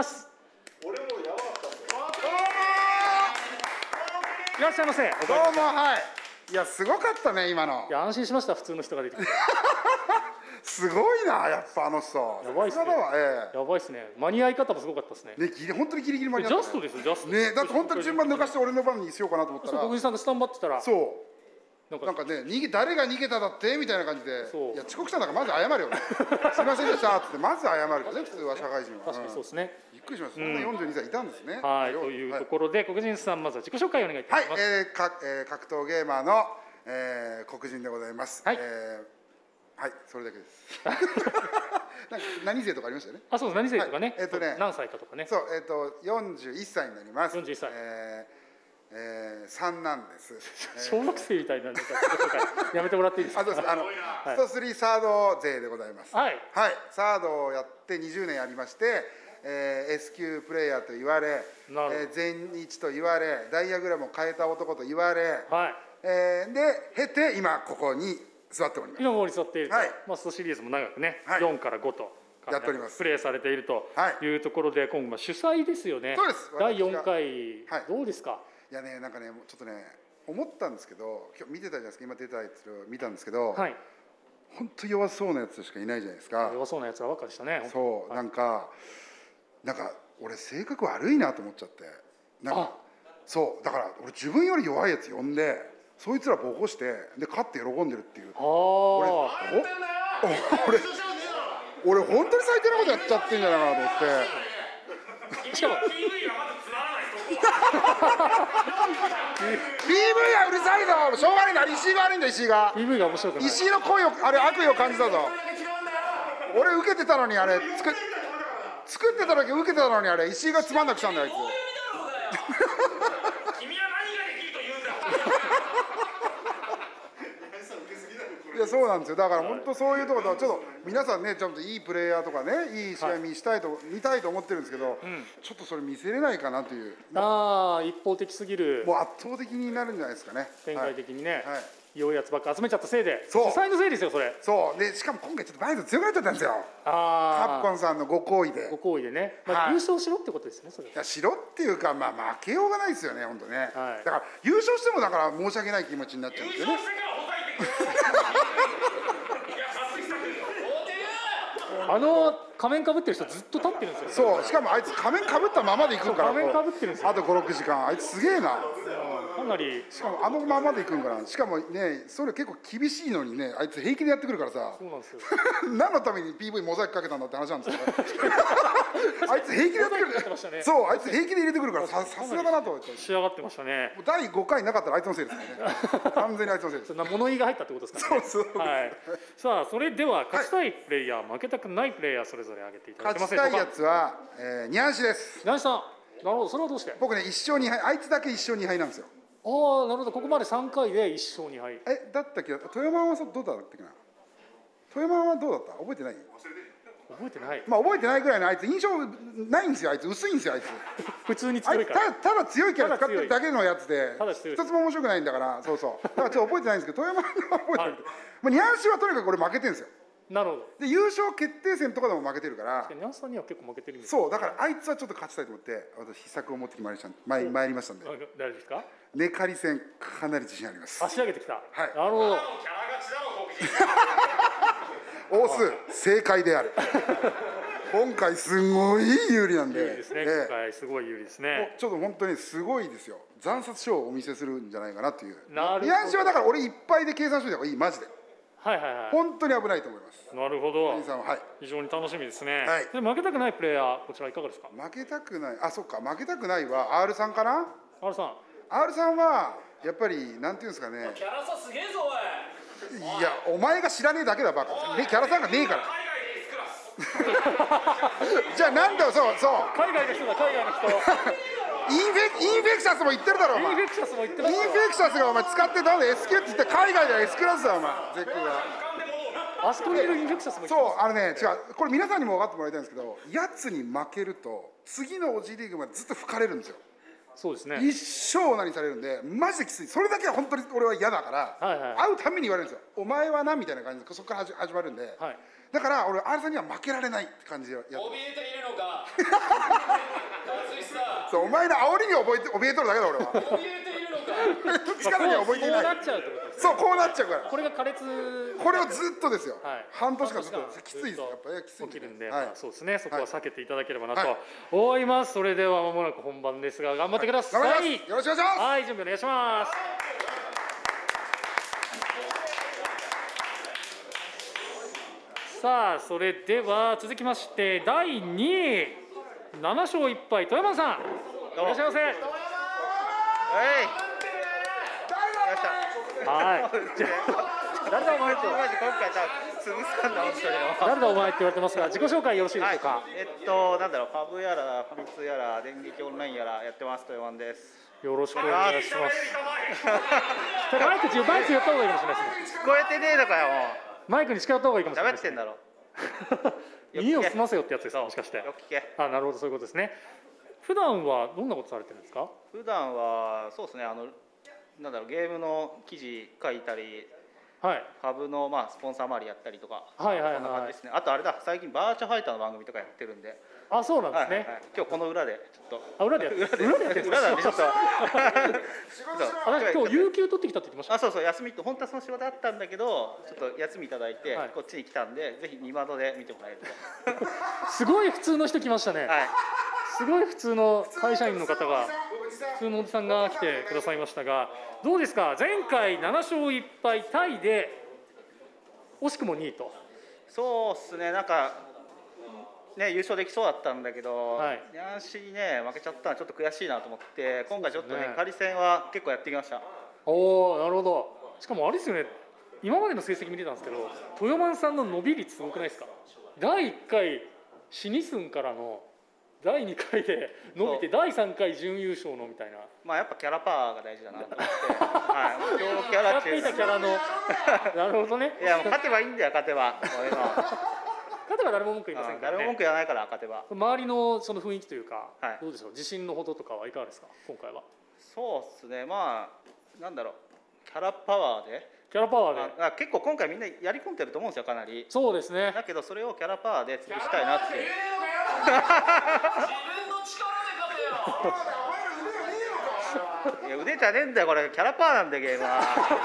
いらっしゃいませ。 どうも。はい。いやすごかったね今の。 いや安心しました。普通の人が出てきて。 すごいなやっぱあの人。 やばいっすね。やばいっすね。間に合い方もすごかったですね。 ね本当にギリギリ間に合った。 ジャストですよジャスト。 ねだって本当に順番抜かして俺の番にしようかなと思ったら。 黒人さんがスタンバってたら。 そう。なんかね誰が逃げただってみたいな感じで。いや遅刻したんだからまず謝るよね。すみませんでしたってまず謝るからね普通は社会人は。 確かにそうですね。 びっくりしました。そんな42歳いたんですね。 はいというところで黒人さんまずは自己紹介をお願いいたします。 はい。格闘ゲーマーの黒人でございます。はい。はい、それだけです。何歳とかありましたよね。 そうです。何歳とかね。何歳かとかね。 そう、41歳になります。 41歳。 3なんです。 小学生みたいなんで、やめてもらっていいですか。 スト3サード勢でございます。はい。はい、サードをやって20年やりまして、S 級プレイヤーと言われ、全日と言われ、ダイヤグラムを変えた男と言われ、で経て今ここに。座っております。 今ここに座っていると、ストシリーズも長くね、4から5とやっております。 プレイされているというところで、今後主催ですよね。 そうです。 第4回、どうですか。 いやね、なんかね、ちょっとね、思ったんですけど、今日見てたじゃないですか、今出たやつを見たんですけど、本当弱そうなやつしかいないじゃないですか。 弱そうなやつはばっかでしたね。 そう、なんか俺性格悪いなと思っちゃって、そうだから俺自分より弱いやつ呼んで。そいつらボコしてで勝って喜んでるっていう。俺本当に最低なことやっちゃってんじゃないかなと思って。 しかもがうるさいぞ。しょうがないんだ。石井が悪いんだ。石井が PV が面白くない。 石井の声をあれ悪意を感じたぞ。俺受けてたのにあれ作ってた時受けてたのにあれ石井がつまんなくしたんだよあいつ。 君は何ができると言うんだ。 いやそうなんですよ。だから本当そういうところとちょっと皆さんねちゃんといいプレイヤーとかねいい試合見たいと思ってるんですけど、ちょっとそれ見せれないかなという。 一方的すぎる。 もう圧倒的になるんじゃないですかね。 展開的にね。良いやつばっか集めちゃったせいで。 そう。 主催のせいですよそれ。 そうでしかも今回ちょっとバイト強くなっちゃったんですよ。カプコンさんのご好意で。 ご好意でね。優勝しろってことですねそれ。 いやしろっていうかまあ負けようがないですよね本当ね。だから優勝してもだから申し訳ない気持ちになっちゃうんですよね。 仮面かぶってる人ずっと立ってるんですよ。 そうしかもあいつ仮面かぶったままで行くんから。 仮面かぶってるんですよ。 あと5、6時間あいつすげえな。 かなりしかもあのままで行くんから。しかもねそれ結構厳しいのにねあいつ平気でやってくるからさ。 そうなんですよ。 何のために PV モザイクかけたんだって話なんですよ。あいつ平気でやってくる。そうあいつ平気で入れてくるからさすがだなと。 仕上がってましたね。 第5回なかったらあいつのせいですからね。完全にあいつのせいです。 そんな物言いが入ったってことですからね。そうそう。はい。さあそれでは勝ちたいプレイヤー負けたくないプレイヤーそれぞれ挙げていただけますでしょうか。 勝ちたいやつはニャンシです。 ニャンシさん。なるほどそれはどうして。 僕ね1勝2敗あいつだけ1勝2敗なんですよ。 ああなるほどここまで3回で1勝2敗。 だったっけ富山はどうだったっけな。富山はどうだった覚えてない。 覚えてない。 まあ覚えてないぐらいのあいつ印象ないんですよあいつ薄いんですよあいつ。 普通に強いから。 ただ強いキャラ使ってるだけのやつで一つも面白くないんだからそうそう。だからちょっと覚えてないんですけど富山は覚えてない。もうニャンシはとにかく俺負けてるんですよ。 なるほど。 で優勝決定戦とかでも負けてるから。 ニャンさんには結構負けてるんです。 そうだからあいつはちょっと勝ちたいと思って私秘策を持ってきまいりましたんで。 誰ですか。 ネカリ戦かなり自信あります。 足上げてきた。はい。なるほど。 大数正解である。今回すごい有利なんで。 有利ですね。今回すごい有利ですね。 ちょっと本当にすごいですよ。惨殺書をお見せするんじゃないかなっていう。 なるほど。 ニャンシはだから俺いっぱいで計算しといた方がいいマジで。 はいはいはい。 本当に危ないと思います。 なるほど。 はい。 非常に楽しみですね。 はい。 で負けたくないプレイヤーこちらいかがですか。 負けたくない。あそっか負けたくないは R さんかな。 R さん。 R さんはやっぱりなんていうんですかね。 キャラさすげえぞおい。 いやお前が知らねえだけだバカ。ねキャラさんがねえから。じゃあなんだよそう。 海外の人だ海外の人。 インフェクシャスも言ってるだろお前。 インフェクシャスも言ってる。 インフェクシャスがお前使ってたんで S 級って言って海外では S クラスだお前ゼックが。 あそこにいるインフェクシャスもそう違うこれ皆さんにも分かってもらいたいんですけどやつに負けると次のオジリーグまでずっと吹かれるんですよ。 そうですね。 一生何されるんでマジできつい。それだけは本当に俺は嫌だから、会うたびに言われるんですよ。お前はなみたいな感じでそこから始まるんで、だから俺 R さんには負けられないって感じでやって。 怯えているのか。 そうお前の煽りに怯えとるだけだ俺は。 怯えているのか。 力には覚えていない。 こうなっちゃうってことですね。 そうこうなっちゃうから。 これが苛烈。 これをずっとですよ。半年間ずっときついですやっぱりきつい。 起きるんで、そうですね。そこは避けていただければなと思います。それではまもなく本番ですが頑張ってください。 よろしくお願いします。 はい準備お願いします。さあそれでは続きまして第2位7勝1敗富山さんいらっしゃいませ。はい誰だお前って今回潰すんだ誰だお前って言われてますが自己紹介よろしいでしょうか。 なんだろうパブやらファミ通やら電撃オンラインやらやってます富山です。 よろしくお願いします。マイクやった方がいいかもしれないですね。 聞こえてねえのかよもう。マイクに近寄った方がいいかもしれないです。 喋ってんだろ。 いいの済ませよってやつですかもしかして。 よく聞け。 あなるほどそういうことですね。普段はどんなことされてるんですか。 普段はそうですねなんだろうゲームの記事書いたり。ハブのスポンサー周りやったりとか、そんな感じですね。あとあれだ、最近バーチャファイターの番組とかやってるんで。 あ、そうなんですね。 今日この裏でちょっと。 裏でやってる。裏でちょっと。今日有給取ってきたって言ってました。 あ、そう休みと本当はその仕事あったんだけど、ちょっと休みいただいてこっちに来たんで、ぜひ二窓で見てもらえると。 すごい普通の人来ましたね。すごい普通の会社員の方が普通のおじさんが来てくださいましたが、どうですか。前回7勝1敗タイで惜しくも2位と。 そうですね。なんかね優勝できそうだったんだけど、ニャンシーね負けちゃったのはちょっと悔しいなと思って、今回ちょっとね仮戦は結構やってきました。 おお、なるほど。しかもあれですよね、今までの成績見てたんですけど、豊満さんの伸び率すごくないですか。第1回シニスンからの第2回で伸びて第3回準優勝のみたいな。 まあやっぱキャラパワーが大事だなと思って、はい、今日キャラっていうキャラのなるほどね。 いやもう勝てばいいんだよ、勝てば。 勝てば誰も文句言いませんからね。 誰も文句言わないから勝てば。 周りのその雰囲気というか、どうでしょう、自信のほどとかはいかがですか今回は。 そうですね、まあなんだろう、キャラパワーで。 キャラパワーで、 結構今回みんなやり込んでると思うんですよ、かなり。 そうですね。 だけどそれをキャラパワーで潰したいなって。 自分の力で勝てよ。 いや腕じゃねえんだよこれ、キャラパワーなんだよゲームは。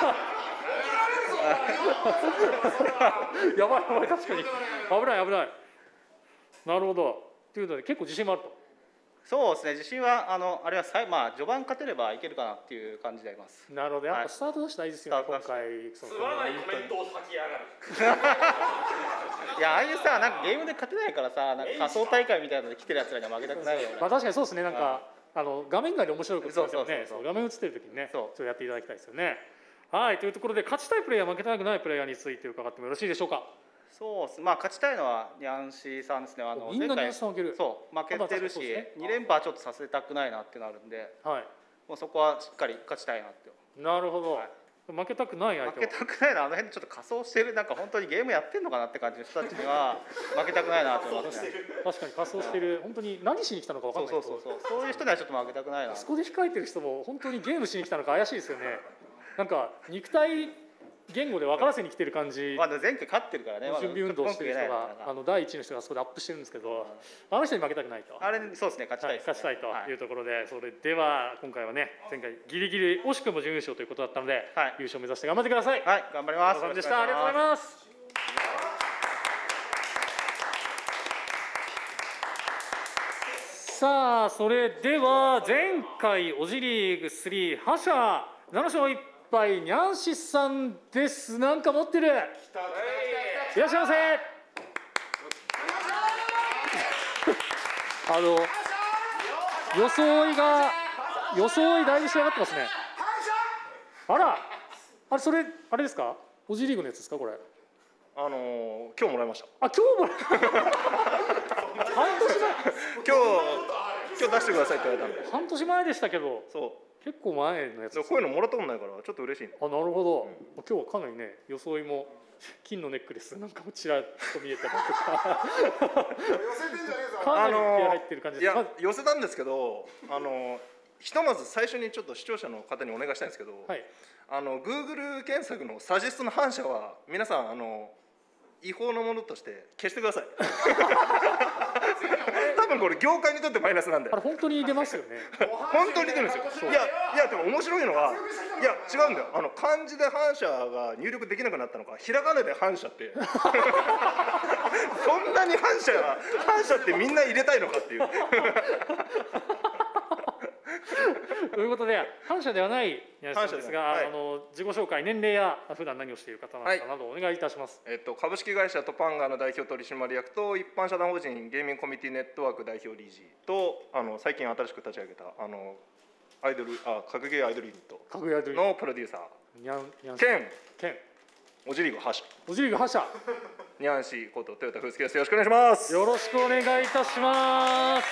やばいやばい、確かに危ない危ない。なるほど。ということで結構自信もあると。 そうですね、自信はあれはまあ序盤勝てればいけるかなっていう感じであります。 なるほど、やっぱスタートダッシュ大事ですよね、今回。 つまらないコメントを吐きやがる。 いや、ああいうさ、なんかゲームで勝てないからさ、なんか仮想大会みたいなので来てるやつらには負けたくないよね。 まあ確かにそうですね、なんか画面外で面白いことですよね。画面映ってる時にね、ちょっとやっていただきたいですよね。はい、というところで勝ちたいプレイヤー負けたくないプレイヤーについて伺ってもよろしいでしょうか。 そうです、まあ勝ちたいのはニャンシーさんですね。 みんなニャンシーさん負ける。 そう負けてるし、2連覇はちょっとさせたくないなってなるんで、もうそこはしっかり勝ちたいなって。 なるほど。負けたくない相手は。 負けたくないのはあの辺でちょっと仮装してる、なんか本当にゲームやってんのかなって感じの人たちには負けたくないなと思いますね。 確かに仮装してる、本当に何しに来たのか分かんない。 そういう人にはちょっと負けたくないな。 あそこで控えてる人も本当にゲームしに来たのか怪しいですよね。なんか肉体言語で分からせに来てる感じ。 まあ前回勝ってるからね。 準備運動してる人が第一の人がそこでアップしてるんですけど、あの人に負けたくないと。 あれそうですね、勝ちたいです。 勝ちたいというところで、それでは今回はね、前回ギリギリ惜しくも準優勝ということだったので、優勝目指して頑張ってください。 はい、頑張ります。 お疲れ様でした。ありがとうございます。さあ、それでは前回オジリーグ3覇者7勝1敗ニャンシスさんです。なんか持ってる。いらっしゃいませ。装いだいぶ仕上がってますね。あら、あれそれあれですか？オジリーグのやつですかこれ？ 今日もらいました。 あ、今日もらい半年前。 今日出してくださいって言われたんで。 半年前でしたけど。 そう。 結構前のやつ。 こういうのもらったことないからちょっと嬉しい。 あ、なるほど。今日はかなりね、装いも金のネックレスなんかもちらっと見えたりとか。かなり気合入ってる感じです。 いや、寄せたんですけど、ひとまず最初にちょっと視聴者の方にお願いしたいんですけど、Google 検索のサジェストの反射は皆さん違法のものとして消してください。多分これ業界にとってマイナスなんで。 あれ本当に出ますよね。 本当に出るんですよ。いやでも面白いのは、いや違うんだよ。漢字で反射が入力できなくなったのか、ひらがなで反射ってそんなに反射ってみんな入れたいのかっていう。 ということで反射ではない宮下さんですが、自己紹介、年齢や普段何をしている方なのかなどお願いいたします。 株式会社トパンガーの代表取締役と一般社団法人ゲーミングコミュニティネットワーク代表理事と最近新しく立ち上げた格ゲーアイドルユニットのプロデューサー兼オジリーグ覇者ニャンシーこと豊田風介です。よろしくお願いします。 よろしくお願いいたします。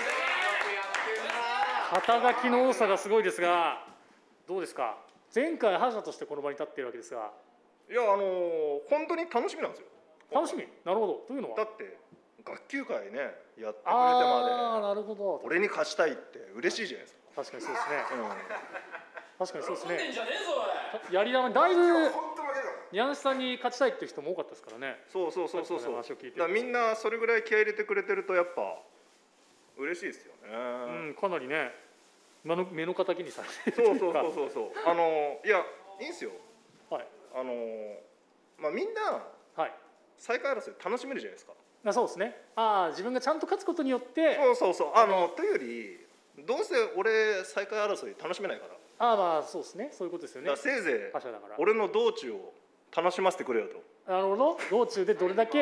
肩書きの多さがすごいですが、どうですか。前回覇者としてこの場に立っているわけですが、 いや本当に楽しみなんですよ。 楽しみ。なるほど。というのはだって学級会ねやってくれてまで、 なるほど。 俺に勝ちたいって嬉しいじゃないですか。 確かにそうですね。確かにそうですね。やり玉だいぶニャンシさんに勝ちたいっていう人も多かったですからね。 そう。だからみんなそれぐらい気合い入れてくれてるとやっぱ嬉しいですよね。 かなりね、目の敵にされてる。そう。いやいいんですよ。 はい。 みんな最下位争い楽しめるじゃないですか。 そうですね。自分がちゃんと勝つことによって。 そう。というよりどうせ俺最下位争い楽しめないから。 まあそうですね。そういうことですよね。 せいぜい俺の道中を楽しませてくれよと。 なるほど。道中でどれだけ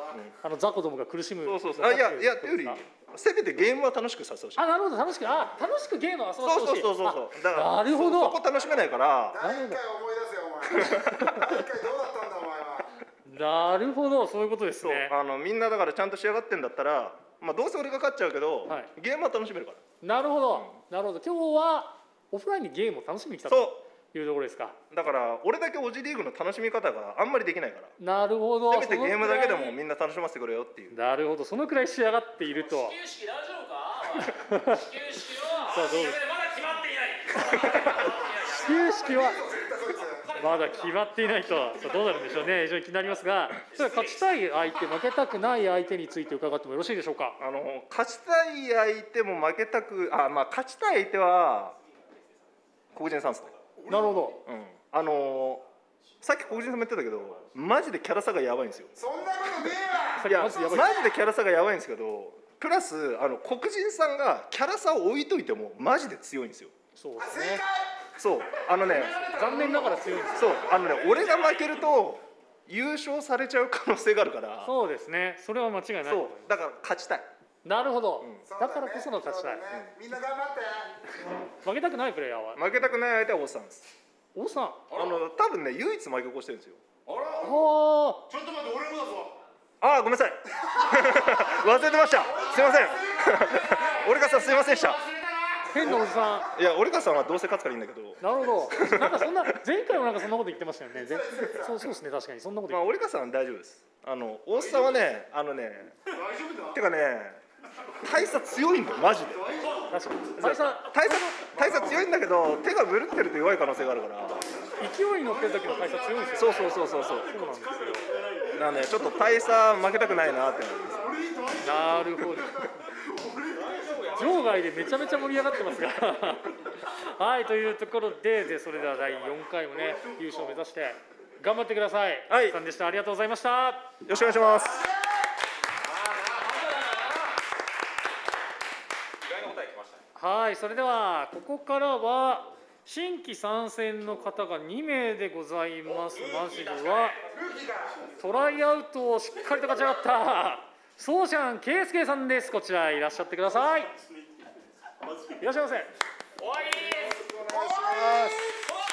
雑魚どもが苦しむ。 そうそうそう。いやっていうよりせめてゲームは楽しくさせてほしい。 なるほど、楽しくゲームを遊ばせてほしい。 そうだからなるほど。 そこ楽しめないから。 第1回思い出せよお前。第1回どうだったんだお前は。 なるほど、そういうことですね。 みんなだからちゃんと仕上がってんだったら、どうせ俺が勝っちゃうけど、ゲームは楽しめるから。 なるほど、なるほど。今日はオフラインにゲームを楽しみに来たというところですか。 だから俺だけオジリーグの楽しみ方があんまりできないから。 なるほど。 せめてゲームだけでもみんな楽しませてくれよっていう。 なるほど、そのくらい仕上がっていると。 始球式大丈夫か？始球式はまだ決まっていない。 始球式はまだ決まっていないと。どうなるんでしょうね。非常に気になりますが、勝ちたい相手、負けたくない相手について伺ってもよろしいでしょうか。 勝ちたい相手も負けたく、勝ちたい相手は黒人さんですね。 なるほど。さっき黒人さんも言ってたけど、マジでキャラ差がやばいんですよ。 そんなことねえわ。 いやマジでキャラ差がやばいんですけど、プラス黒人さんがキャラ差を置いといてもマジで強いんですよ。 そうですね。 そう残念ながら強いんですよ。俺が負けると優勝されちゃう可能性があるから。 そうですね。それは間違いない。 そうだから勝ちたい。 なるほど。だからこその勝ちたい。 みんな頑張って。 負けたくないプレイヤーは。 負けたくない相手はオスさんです。 オスさん。 多分ね唯一負け越してるんですよ。 ちょっと待って俺もだぞ。 ごめんなさい。忘れてました。すいません。オリカさんすいませんでした。 変なおじさん。いやオリカさんはどうせ勝つからいいんだけど。 なるほど。なんかそんな前回もなんかそんなこと言ってましたよね。そうですね、確かにそんなこと言って。 オリカさんは大丈夫です。大須さんはねてかね大差強いんだよマジで。 確かに大差強いんだけど手がぶるってると弱い可能性があるから。 勢いに乗ってる時の大差強いんですよ。 そうなんですよ。だからねちょっと大差負けたくないなってなるほど。場外でめちゃめちゃ盛り上がってますがはい、というところでそれでは第4回もね優勝を目指して頑張ってください。さんでした。ありがとうございました。よろしくお願いします。 はい、それではここからは新規参戦の方が2名でございます。まずはトライアウトをしっかりと勝ち上がったソーシャン圭介さんです。こちらいらっしゃってください。いらっしゃいませ。 お願いします。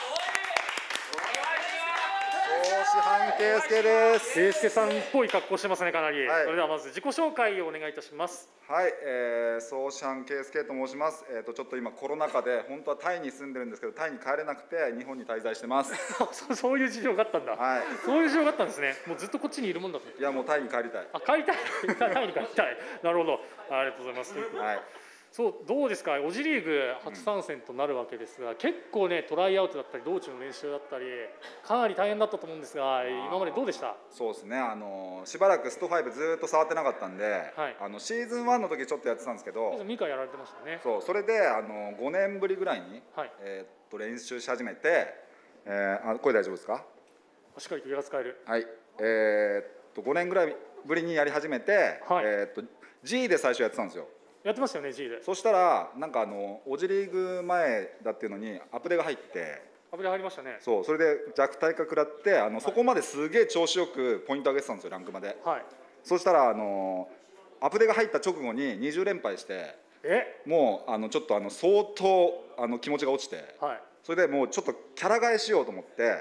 ソーシャン圭介です。 圭介さんっぽい格好してますね、かなり。それではまず自己紹介をお願いいたします。 はい、ソーシャン圭介と申します。ちょっと今コロナ禍で本当はタイに住んでるんですけど、タイに帰れなくて日本に滞在してます。 そういう事情があったんだ。はい。そういう事情があったんですね。もうずっとこっちにいるもんだと。 いやもうタイに帰りたい。 帰りたい。タイに帰りたい。なるほど。ありがとうございます。はい。そう、どうですか、オジリーグ初参戦となるわけですが、結構ねトライアウトだったり道中の練習だったりかなり大変だったと思うんですが、今までどうでした？ そうですね、しばらくスト5ずっと触ってなかったんで、はい、シーズン1の時ちょっとやってたんですけど、 2回やられてましたね。 そう、それで5年ぶりぐらいに、はい、練習し始めて、これ大丈夫ですか？ しっかりと矢が使える。 はい、5年ぐらいぶりにやり始めて、はい、G で最初やってたんですよ。 やってましたよね、G で。 そしたらなんかオジリーグ前だっていうのにアプデが入って、 アプデ入りましたね。 そう、それで弱体化食らってそこまですげえ調子よくポイント上げてたんですよ、ランクまで。はい。そしたらアプデが入った直後に20連敗して、もうちょっと相当気持ちが落ちて、はい、それでもうちょっとキャラ替えしようと思って、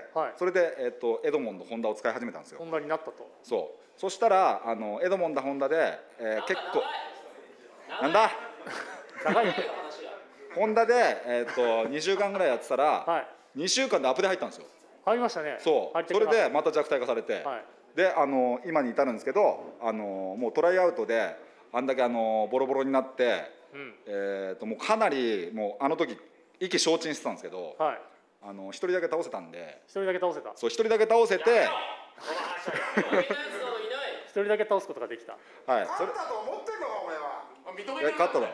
はい、それでエドモンドホンダを使い始めたんですよ。 ホンダになったと。 そう。そしたらエドモンドホンダで、結構なんだホンダで、2週間ぐらいやってたら、はい、2週間でアップで入ったんですよ。 入りましたね。 そうそれでまた弱体化されて、はい、で今に至るんですけど、もうトライアウトであんだけボロボロになって、うん、もうかなりもう時意気消沈してたんですけど、はい、1人だけ倒せたんで。 1人だけ倒せた。 そう、1人だけ倒せて 1人だけ倒すことができた。 はい。 勝ったと思ってんのかお前は。 勝っただろ。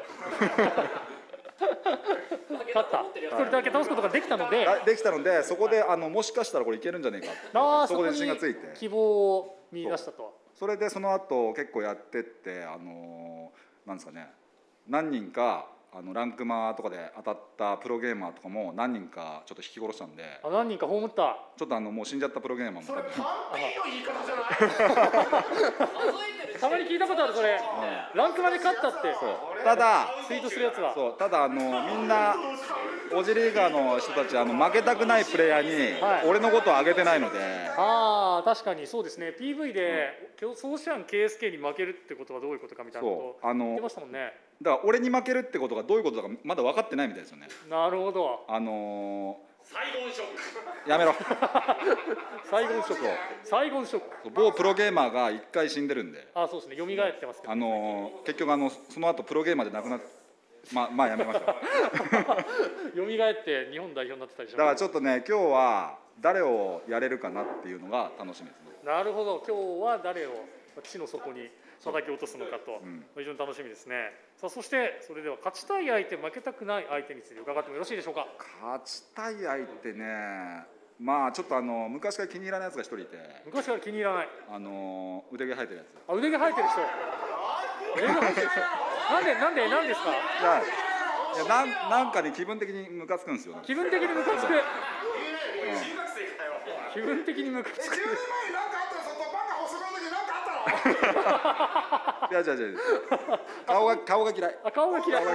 勝った。1人だけ倒すことができたので。 できたので、そこでもしかしたらこれいけるんじゃないか。そこで自信がついて。 希望を見出したと。 それでその後結構やってってなんですかね、何人かランクマとかで当たったプロゲーマーとかも何人かちょっと引き殺したんで、 何人か葬った。 ちょっともう死んじゃったプロゲーマーもそれパンピーの言い方じゃないたまに聞いたことあるそれ、ランクまで勝ったって。 ただツイートするやつはそう、ただみんなオジリーガーの人たち負けたくないプレイヤーに俺のことを挙げてないので、 ああ確かにそうですね。 PV でソーシャン KSK に負けるってことはどういうことかみたいなことを言ってましたもんね。 だから俺に負けるってことがどういうことだかまだ分かってないみたいですよね。 なるほど。 サイゴンショックやめろサイゴンショック。サイゴンショック。 某プロゲーマーが1回死んでるんで、 あ、そうですね、蘇ってますけど、 結局その後プロゲーマーで亡くなってまあやめましょう蘇って日本代表になってたりします。 だからちょっとね、今日は誰をやれるかなっていうのが楽しみですね。 なるほど、今日は誰を地の底に叩き落とすのかと、非常に楽しみですね。さあ、そしてそれでは勝ちたい相手、負けたくない相手について伺ってもよろしいでしょうか。 勝ちたい相手ね、まあちょっと昔から気に入らないやつが一人いて。 昔から気に入らない。 腕毛生えてるやつ。 あ、腕毛生えてる人。なんですか。 いやなんかね、気分的にムカつくんですよ。 気分的にムカつく。気分的にムカつく。 いや違う顔が嫌い。 あ、顔が嫌い。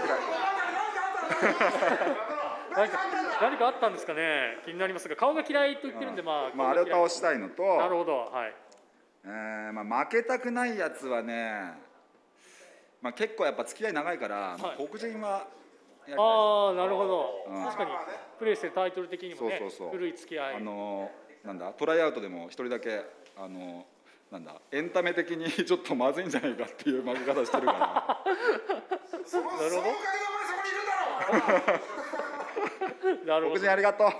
何かあったんですかね。気になりますが、顔が嫌いと言ってるんで、あれを倒したいのと。 なるほど、はい。 負けたくないやつはね、結構やっぱ付き合い長いから、黒人はやりたいです。 ああ、なるほど。確かにプレイしてるタイトル的にもね、古い付き合い。 なんだ、トライアウトでも一人だけなんだ、エンタメ的にちょっとまずいんじゃないかっていう負け方してるから。 なるほど。 黒人ありがとう。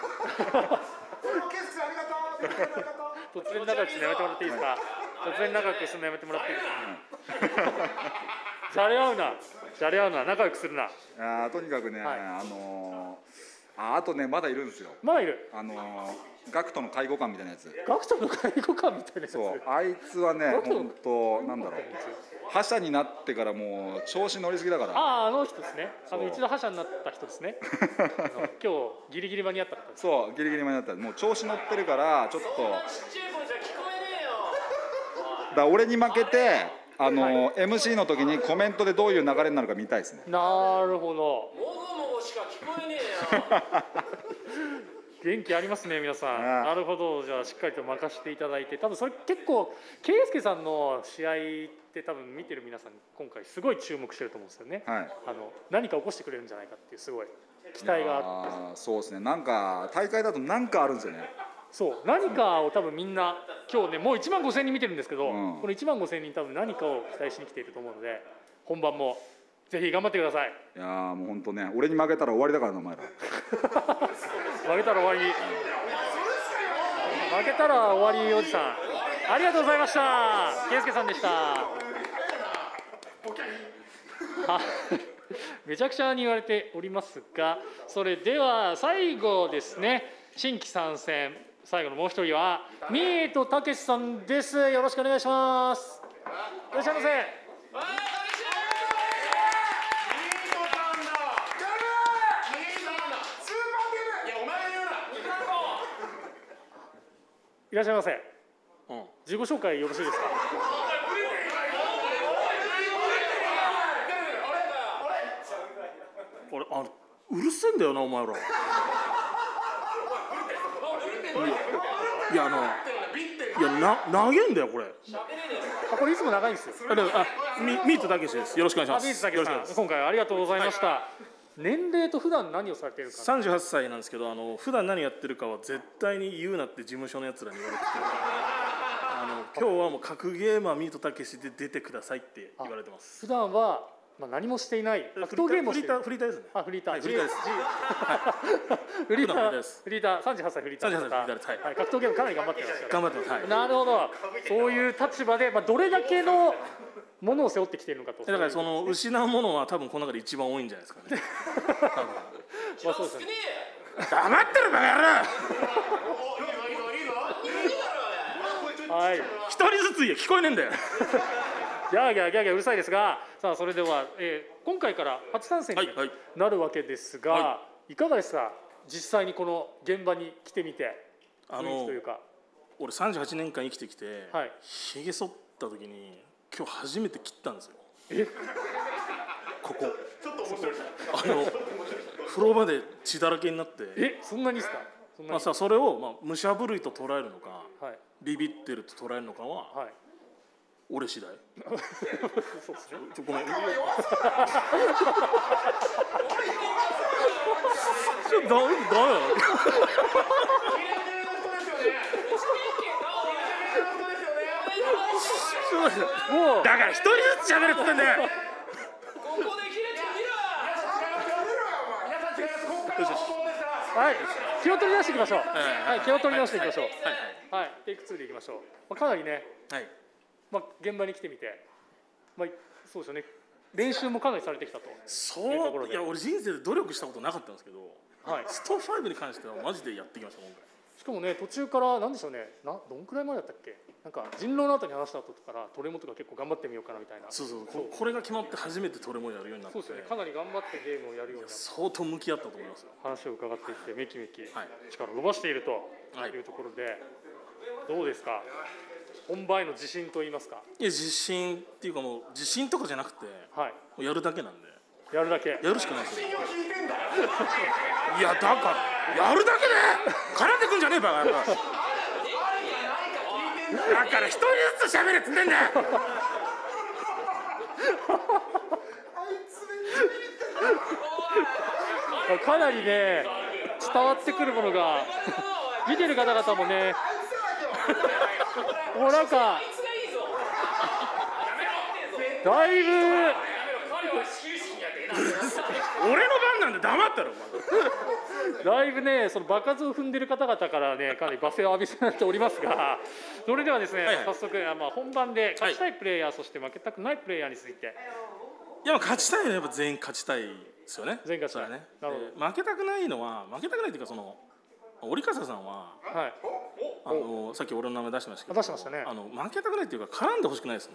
突然長くするのやめてもらっていいですか。突然長くするのやめてもらっていいですか。じゃれ合うな、仲良くするな。 とにかくね、あとね、まだいるんですよ。 まだいる。 ガクトの介護官みたいなやつ。 ガクトの介護官みたいなやつ。 そう、あいつはね、本当なんだろう。覇者になってからもう調子乗りすぎだから。 あの人ですね。一度覇者になった人ですね。今日ギリギリ間に合った方。 そう、ギリギリ間に合った。もう調子乗ってるからちょっと。だから俺に負けてMC の時にコメントでどういう流れになるか見たいですね。 なるほど。 もごもごしか聞こえねえよ。 元気ありますね、皆さん。なるほど、じゃあしっかりと任せていただいて、多分それ結構圭介さんの試合って多分見てる皆さん今回すごい注目してると思うんですよね。何か起こしてくれるんじゃないかっていうすごい期待があって。 そうですね。なんか大会だとなんかあるんですよね。 そう、何かを多分みんな今日ね、もう1万5000人見てるんですけど、この1万5000人多分何かを期待しに来ていると思うので、本番もぜひ頑張ってください。 いやもう本当ね、俺に負けたら終わりだからな、お前ら。 負けたら終わり。負けたら終わりおじさん。ありがとうございました。圭介さんでした。めちゃくちゃに言われておりますが、それでは最後ですね、新規参戦、最後のもう一人はミートたけしさんです。よろしくお願いします。いらっしゃいませ。いらっしゃいませ。自己紹介よろしいですか。 俺うるせえんだよな、お前ら。いや長えんだよこれ。 これいつも長いんですよ。 ミートたけしです。よろしくお願いします。 ミートたけしさん、今回はありがとうございました。年齢と普段何をされているか。 38歳なんですけど、普段何やってるかは絶対に言うなって事務所のやつらに言われてて、今日はもう格ゲーマーミートたけしで出てくださいって言われてます。 普段は何もしていない。格闘ゲームをしている。 フリーターですね。 フリーター。 フリーターです。 フリーターです。フリーター、38歳フリーター。 38歳フリーターです。 格闘ゲームかなり頑張ってます。 頑張ってます。 なるほど。そういう立場でどれだけのものを背負ってきているのかと。 だからその失うものは多分この中で一番多いんじゃないですかね。 そうですね。 黙ってるバカ野郎。 はい。 一人ずつ言え、聞こえねえんだよ。 ギャーギャーギャーギャーうるさいですが、さあそれでは、今回から初参戦になるわけですが、いかがですか、実際にこの現場に来てみて、雰囲気というか。 俺38年間生きてきて、ひげ剃った時に今日初めて切ったんですよ。ここちょっと面白い。風呂場で血だらけになって。 そんなにですか。 まあさ、それを武者震いと捉えるのか、ビビってると捉えるのかは、俺次第。 そうですね。 ごめん。ダメもうだから一人ずつ喋るって言ってんだよ。 はい、気を取り出していきましょう。はい、気を取り出していきましょう。はい、テイク2でいきましょう。かなりね、現場に来てみて、そうですよね。練習もかなりされてきたと。 そう、いや俺人生で努力したことなかったんですけど、スト5に関してはマジでやってきました今回。 しかもね、途中からなんでしょうね、どんくらい前だったっけ、なんか人狼の後に話した後からトレモとか結構頑張ってみようかなみたいな。 そう、これが決まって初めてトレモやるようになって。 そうですよね、かなり頑張ってゲームをやるようになって、 相当向き合ったと思いますよ。 話を伺っていってめきめき力を伸ばしているというところで、どうですか、本番への自信といいますか。 いや、自信っていうかもう自信とかじゃなくて、もうやるだけなんで。 やるだけ。 やるしかないですよ。いやだからやるだけで絡んでくんじゃねえば。だから一人ずつ喋れっつってんだよ。 かなりね伝わってくるものが見てる方々もね、もうなんかだいぶ俺の番なんで黙ったろ。 だいぶね、その場数を踏んでる方々からね、かなり罵声を浴びせられておりますが、それではですね、早速、本番で勝ちたいプレイヤー、そして負けたくないプレイヤーについて。 いや、勝ちたいのはやっぱ全員勝ちたいですよね。 全員勝ちたいね。負けたくないのは、負けたくないっていうか、折笠さんは、さっき俺の名前出してましたけど、 出してましたね。 負けたくないっていうか、絡んでほしくないですね。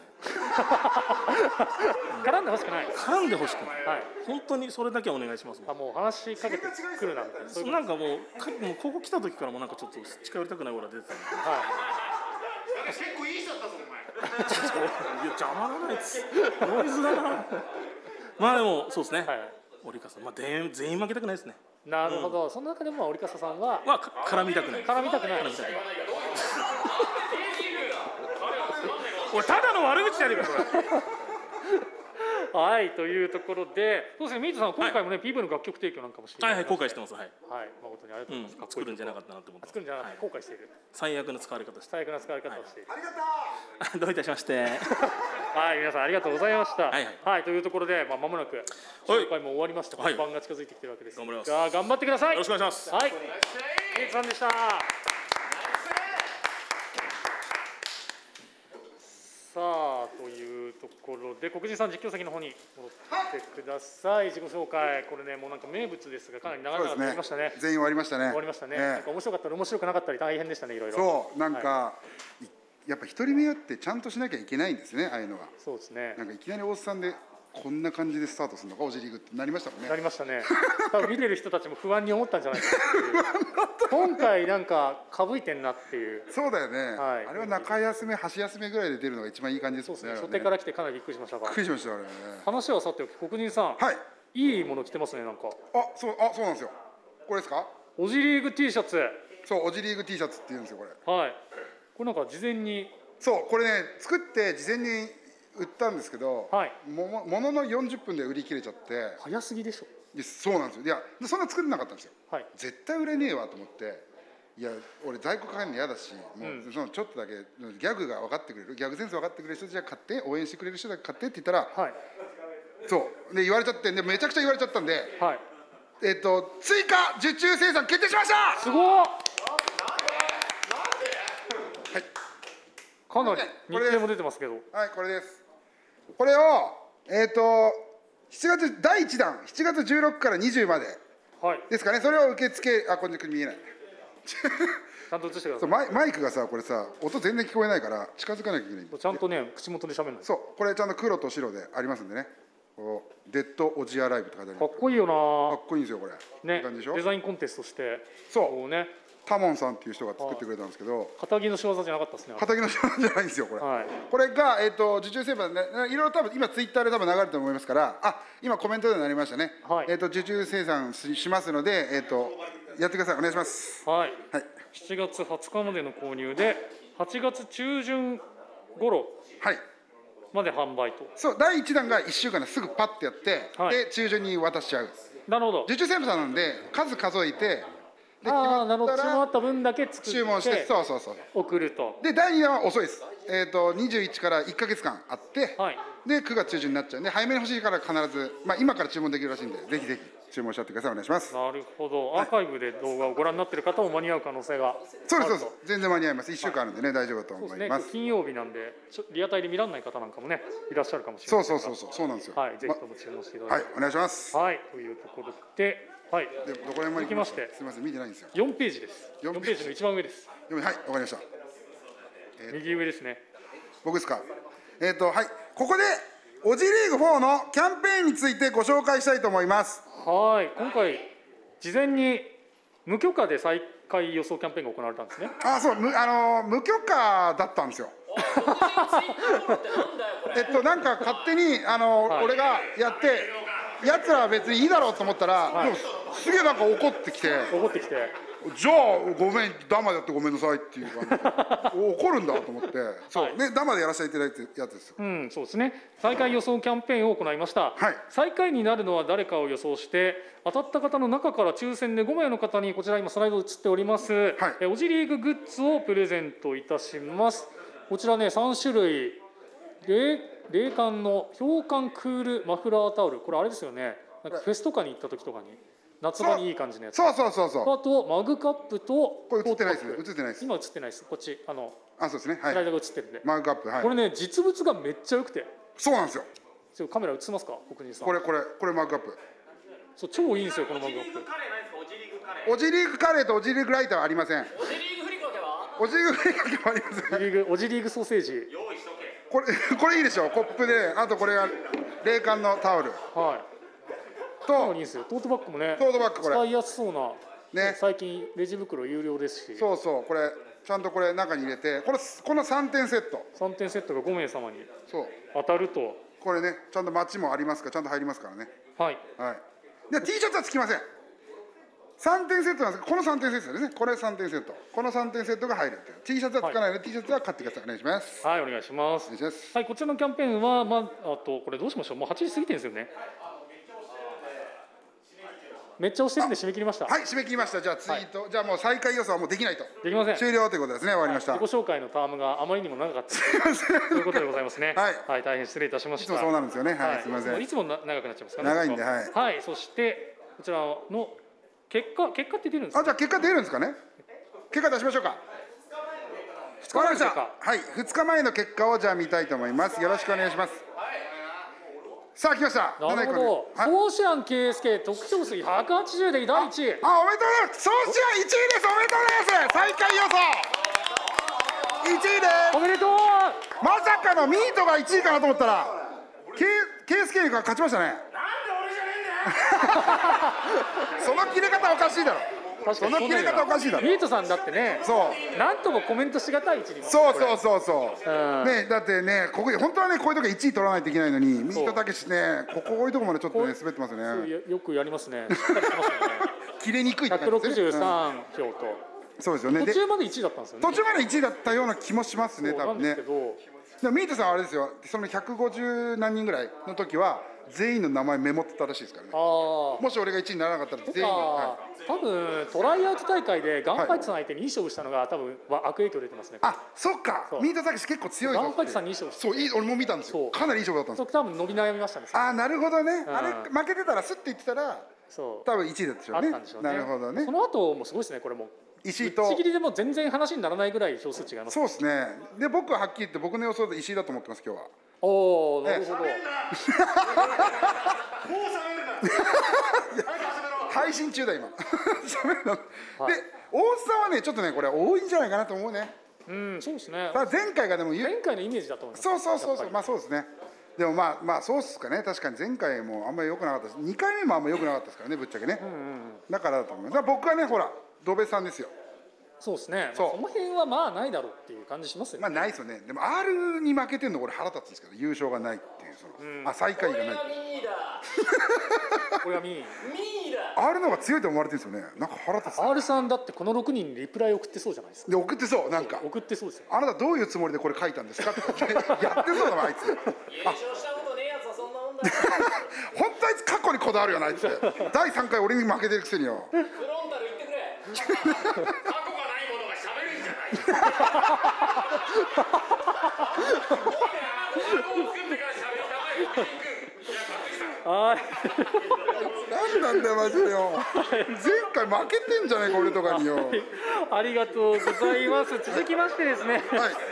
絡んでほしくない。 絡んでほしくない。本当にそれだけはお願いします。 もう話しかけてくるなんて。 なんかもうここ来た時からもなんかちょっと近寄りたくないオーラ出てたんで。 結構いい人だったぞお前。 いや邪魔だなあいつ。ノイズだな。まあでもそうですね。折笠さん、全員負けたくないですね。 なるほど。その中でも折笠さんは絡みたくない。 絡みたくない。 俺ただの悪口やるからこれ。 はい、というところで、そうですね、ミートさん、今回もね、PV の楽曲提供なんかもして、 後悔してます。はい、 誠にありがとうございます。 作るんじゃなかったなと思って。 作るんじゃなかった、後悔している。 最悪の使われ方して。 最悪な使われ方をしている。 ありがとう。 どういたしまして。 はい、皆さんありがとうございました。はい、というところで、間もなく紹介も終わりまして、本番が近づいてきてるわけですが、頑張ってください。 よろしくお願いします。 はい、ミートさんでした。さあというところで、黒人さん、実況席の方に戻ってください。自己紹介、これね、もうなんか名物ですが、かなり長々となりましたね。 全員終わりましたね。 終わりましたね。なんか面白かったり面白くなかったり大変でしたね、いろいろ。 そう、なんかやっぱ一人目やってちゃんとしなきゃいけないんですね、ああいうのが。 そうですね。 なんかいきなり大津さんでこんな感じでスタートするのか、オジリーグってなりましたもんね。 なりましたね。多分見てる人たちも不安に思ったんじゃないかな。今回なんかかぶいてんなっていう。 そうだよね。あれは中休め、箸休めぐらいで出るのが一番いい感じですもんね。 初手から来てかなりびっくりしましたが。 びっくりしましたあれね。 話はさておき、黒人さん。いいもの着てますね、なんか。 そうなんですよ。これですか？ オジリーグ T シャツ。 そう、オジリーグ T シャツって言うんですよ、これ。 はい。これなんか事前に。 そう、これね、作って事前に売ったんですけど、ものの40分で売り切れちゃって。 早すぎでしょ。 そうなんですよ。いや、そんな作れなかったんですよ。絶対売れねえわと思って。いや、俺在庫かけるの嫌だし、もうそのちょっとだけギャグが分かってくれる、ギャグセンス分かってくれる人じゃ買って、応援してくれる人だけ買ってって言ったら、そうで言われちゃって、でめちゃくちゃ言われちゃったんで、追加受注生産決定しました。 すごっ。かなり日程も出てますけど。 はい、これです。これを7月第1弾、7月16から20までですかね。それを受け付け、これ見えないちゃんと映してください。 そうマイクがさこれさ音全然聞こえないから近づかなきゃいけない。 ちゃんとね口元で喋るの。 そうこれちゃんと黒と白でありますんでね。こうデッドオジアライブとかでかっこいいよな。 かっこいいんですよこれ。 ね。 いい感じでしょ。 デザインコンテストしてそうね。 タモンさんっていう人が作ってくれたんですけど、 片木の仕業じゃなかったですね。 片木の仕業じゃないんですよこれ。これが受注セーバーねいろいろ多分今ツイッターで多分流れてると思いますから、今コメントでなりましたね。受注生産しますのでやってくださいお願いします。 はい。7月20日までの購入で8月中旬頃まで販売と。 そう第1弾が1週間ですぐパッてやって、で中旬に渡しちゃう。 なるほど。 受注セーバーなんで数数えて。 なるほど。注文あった分だけ作って注文してそう送ると。 で第2弾は遅いです。21から1か月間あって、で9月中旬になっちゃうんで早めに欲しいから必ず今から注文できるらしいんでぜひぜひ注文しちゃってくださいお願いします。 なるほど。アーカイブで動画をご覧になっている方も間に合う可能性がそうです全然間に合います。1週間あるんでね大丈夫だと思います。 金曜日なんでリアタイで見られない方なんかもねいらっしゃるかもしれない。 そうなんですよ。 はいぜひとも注文していただいてお願いします。 はいというところで。はい。 でどこら辺まで続きましてすみません見てないんですよ。 4ページです。4ページの一番上です。 はいわかりました。 右上ですね。 僕ですか。ここでオジリーグ4のキャンペーンについてご紹介したいと思います。 はい。今回事前に無許可で再開予想キャンペーンが行われたんですね。 そう無許可だったんですよ。なんか勝手に俺がやってやつらは別にいいだろうと思ったら、でもすげえなんか怒ってきてじゃあごめんダマでやってごめんなさいっていう感じで怒るんだと思ってそうねダマでやらせていただいてるやつですよ。 そうですね。再開予想キャンペーンを行いました。最下位になるのは誰かを予想して当たった方の中から抽選で5名の方にこちら今スライド映っております、オジリーググッズをプレゼントいたします。こちらね3種類冷感の氷感クールマフラータオルこれあれですよね。なんかフェスとかに行った時とかに夏場にいい感じのやつ。 そうあとマグカップとこれ映ってないですね。映ってないです。 今映ってないです。こっちそうですね。 スライドが映ってるんでマグカップこれね実物がめっちゃ良くて。 そうなんですよ。 カメラ映せますか国人さん。 これマグカップ。 そう超いいんですよこのマグカップ。 オジリーグカレーとオジリーグライターはありません。 オジリーグふりかけは？ オジリーグふりかけはありません。 オジリーグソーセージ。 用意しとけ。これいいでしょ。コップであとこれが冷感のタオル。 といいんですよ。トートバッグもね。 トートバッグこれ使いやすそうな。ね。最近レジ袋有料ですし。 そうこれちゃんとこれ中に入れてこの3点セット。 3点セットが5名様に当たると。 これねちゃんとマッチもありますからちゃんと入りますからね。 はい。 で T シャツはつきません。3点セットなんですけどこの3点セットですね。これ3点セット。この3点セットが入るっていう。T シャツはつかないので T シャツは買ってください。お願いします。 はいお願いします。はいこちらのキャンペーンはあとこれどうしましょう。もう8時過ぎてるんですよね。めっちゃ押してるんで締め切りました。 はい締め切りました。じゃあツイートじゃあもう再開予想はもうできないと。 できません。 終了ということですね。終わりました。 自己紹介のタームがあまりにも長かったということでございますね。はい大変失礼いたしました。 いつもそうなんですよね。はいすみません。 いつも長くなっちゃいますからね。 長いんではい。そしてこちらの結果って出るんですか。 じゃあ結果出るんですかね。結果出しましょうか。 2日前の結果。 はい2日前の結果をじゃあ見たいと思います。よろしくお願いします。さあ来ました。 なるほど。ソーシアン KSK 得票数180で第1位。 おめでとうございます。ソーシアン1位です。おめでとうございます。再開予想1位です。 おめでとう。 まさかのミートが1位かなと思ったら KSK が勝ちましたね。その切れ方おかしいだろ。その切れ方おかしいだろ。 ミートさんだってねなんともコメントしがたい位置に。 そうねだってねここ本当はねこういうとこ1位取らないといけないのにミートたけしねこういうとこまでちょっとね滑ってますね。 よくやりますね。 切れにくいって感じですね。 163票とそうですよね。 途中まで1位だったんですよね。 途中まで1位だったような気もしますね多分ね。でもミートさんはあれですよその150何人ぐらいの時は全員の名前メモってたらしいですからね。もし俺が1位にならなかったら全員多分トライアウト大会でガンファイトさん相手にいい勝負したのが多分悪影響出てますね。 そっかミートたけし結構強いぞ。 ガンファイトさんにいい勝負そう俺も見たんですよ。かなりいい勝負だったんですよ。 多分伸び悩みましたね。 なるほどね。あれ負けてたらスッて言ってたら多分1位だったでしょうね。なるほどね。 その後もすごいですねこれも。 石井と一切りでも全然話にならないぐらい票数違います。 そうですね。で僕ははっきり言って僕の予想で石井だと思ってます今日は。 おおなるほど。 配信中だ今。で大津さんはねちょっとねこれ多いんじゃないかなと思うね。 そうですね。 前回がでも前回のイメージだと思います。 そうまあそうですね。でもまあそうっすかね。確かに前回もあんまり良くなかったです。2回目もあんまり良くなかったですからねぶっちゃけね。だからだと思います。僕はねほらドベさんですよ。 そうですね。その辺はまあないだろうっていう感じしますよね。 まあないですよね。でも R に負けてるのこれ腹立つんですけど優勝がないっていう最下位がない。 これがミー。 R の方が強いと思われてるんですよね。なんか腹立つ。 R さんだってこの6人にリプライ送ってそうじゃないですか。 で送ってそうなんか。 送ってそうですよ。 あなたどういうつもりでこれ書いたんですかってやってそうだなあいつ。優勝したことねえやつはそんなもんだ。 本当あいつ過去にこだわるよなあいつ。第3回俺に負けてるくせによ。 フロンタル言ってくれ。過去がないものが喋るんじゃない。 何なんだよマジでよ。前回負けてんじゃねえか俺とかによ。 ありがとうございます。続きましてですね、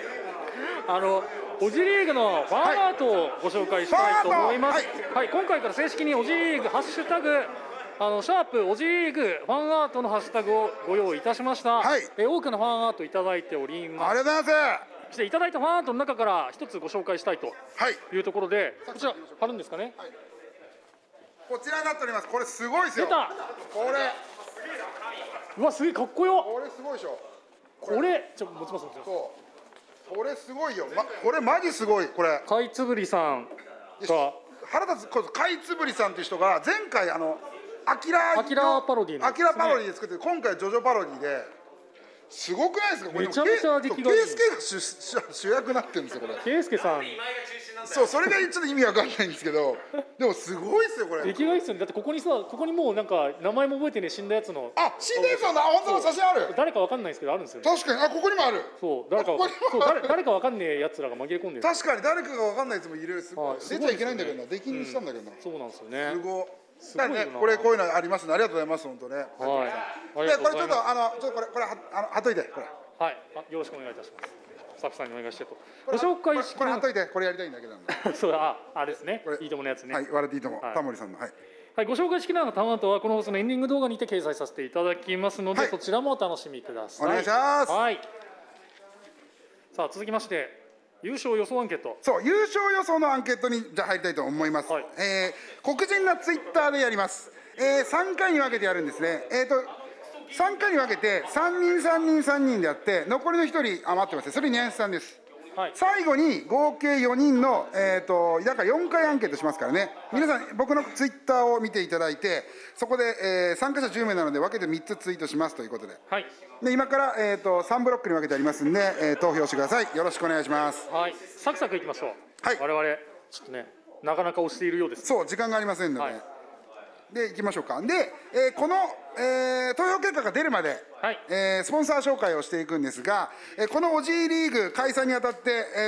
オジリーグのファンアートをご紹介したいと思います。今回から正式にオジリーグハッシュタグシャープオジリーグファンアートのハッシュタグをご用意いたしました。多くのファンアートいただいております。 ありがとうございます。 そしていただいたファンアートの中から一つご紹介したいというところで、こちら貼るんですかね。 こちらになっております。これすごいですよ。 出た。 これ。 うわすげえかっこよ。 これすごいでしょ。 これちょっと持ちます。 そう。これすごいよ。これマジすごいこれ。 かいつぶりさんが腹立つかいつぶりさんっていう人が前回アキラパロディアキラパロディで作って今回ジョジョパロディですごくないですか。これめちゃめちゃ出来がいい。 ケイスケが主役になってるんですよこれ。 ケイスケさん。 そうそれがちょっと意味わかんないんですけど、でもすごいですよこれ。 出来がいいですよね。だってここにもうなんか名前も覚えてね死んだやつの。 死んだやつの本当の写真ある。 誰かわかんないですけどあるんですよね。 確かにここにもある。 そう誰かわかんねえやつらが紛れ込んでる。 確かに誰かがわかんないやつもいる。すごい。出ちゃいけないんだけどな。出禁にしたんだけどな。 そうなんですよね。 すごい。だねこれこういうのありますね。ありがとうございます本当ね。はい。でこれちょっとこれ貼っといてこれ。 はい。よろしくお願いいたします。スタッフさんにお願いしてと。ご紹介しこれ貼っといてこれやりたいんだけど。 そうあれですね。いいとものやつね。 はい。笑っていいとも。タモリさんのはい。 はい、ご紹介しきなのタマトはこの放送のエンディング動画にて掲載させていただきますので、そちらもお楽しみください。 お願いします。 はい。さあ続きまして優勝予想アンケート。 そう優勝予想のアンケートにじゃ入りたいと思います。黒人がツイッターでやります。3回に分けてやるんですね。3回に分けて3人でやって残りの1人余ってます。それニャンスさんです。最後に合計4人の、だから4回アンケートしますからね。皆さん僕のツイッターを見ていただいてそこで、参加者10名なので分けて3つツイートしますということで、で今から、3ブロックに分けてありますんで、投票してください。よろしくお願いします。 はい、サクサクいきましょう。我々ちょっとねなかなか押しているようです。 そう時間がありませんので、でいきましょうか。で、この、投票結果が出るまで、スポンサー紹介をしていくんですが、このオジーリーグ開催にあたって、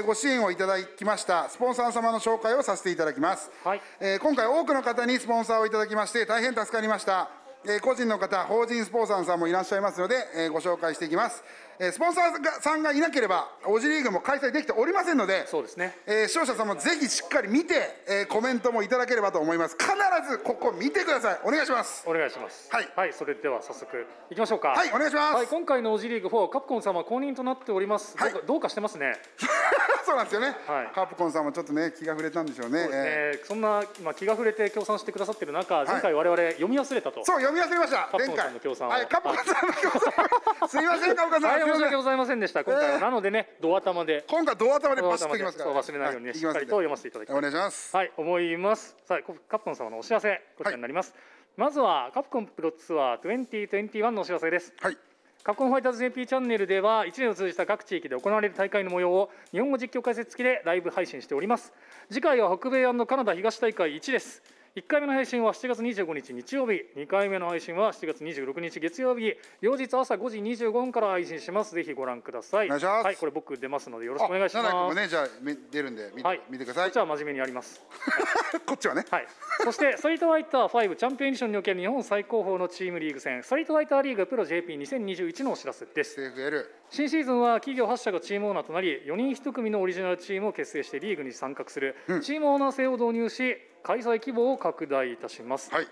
ご支援をいただきましたスポンサー様の紹介をさせていただきます。今回多くの方にスポンサーをいただきまして大変助かりました。個人の方法人スポンサーさんもいらっしゃいますので、ご紹介していきます。スポンサーさんがいなければオジリーグも開催できておりませんので、 そうですね、 視聴者さんもぜひしっかり見て、コメントもいただければと思います。必ずここ見てください。お願いします。 お願いします。はい、それでは早速いきましょうか。 はい、お願いします。 今回のオジリーグ4カプコン様公認となっております。どうかしてますね。 そうなんですよね。カプコンさんもちょっとね気が触れたんでしょうね。 そんな気が触れて協賛してくださっている中、前回我々読み忘れたと。 そう読み忘れました。 カプコンさんの協賛を。 カプコンさんの協賛。すみませんカプコンさん。 申し訳ございませんでした。今回はなのでね、ドア玉で今回ドア玉でバシッといきますから、 忘れないようにしっかりと読ませていただきます。 お願いします。 はい、思います。さあカプコン様のお知らせこちらになります。まずはカプコンプロツアー2021のお知らせです。カプコンファイターズ JP チャンネルでは1年を通じた各地域で行われる大会の模様を日本語実況解説付きでライブ配信しております。次回は北米&カナダ東大会1です。1回目の配信は7月25日日曜日、2回目の配信は7月26日月曜日、両日朝5時25分から配信します。ぜひご覧ください。はい、これ僕出ますのでよろしくお願いします。 もね、じゃあ出るんで見てください。 こっちは真面目にやります。 こっちはね。 はい。そしてストリートファイター5チャンピオンエディションにおける日本最高峰のチームリーグ戦ストリートファイターリーグプロ JP2021 のお知らせです。新シーズンは企業8社がチームオーナーとなり4人1組のオリジナルチームを結成してリーグに参画するチームオーナー制を導入し開催規模を拡大いたします。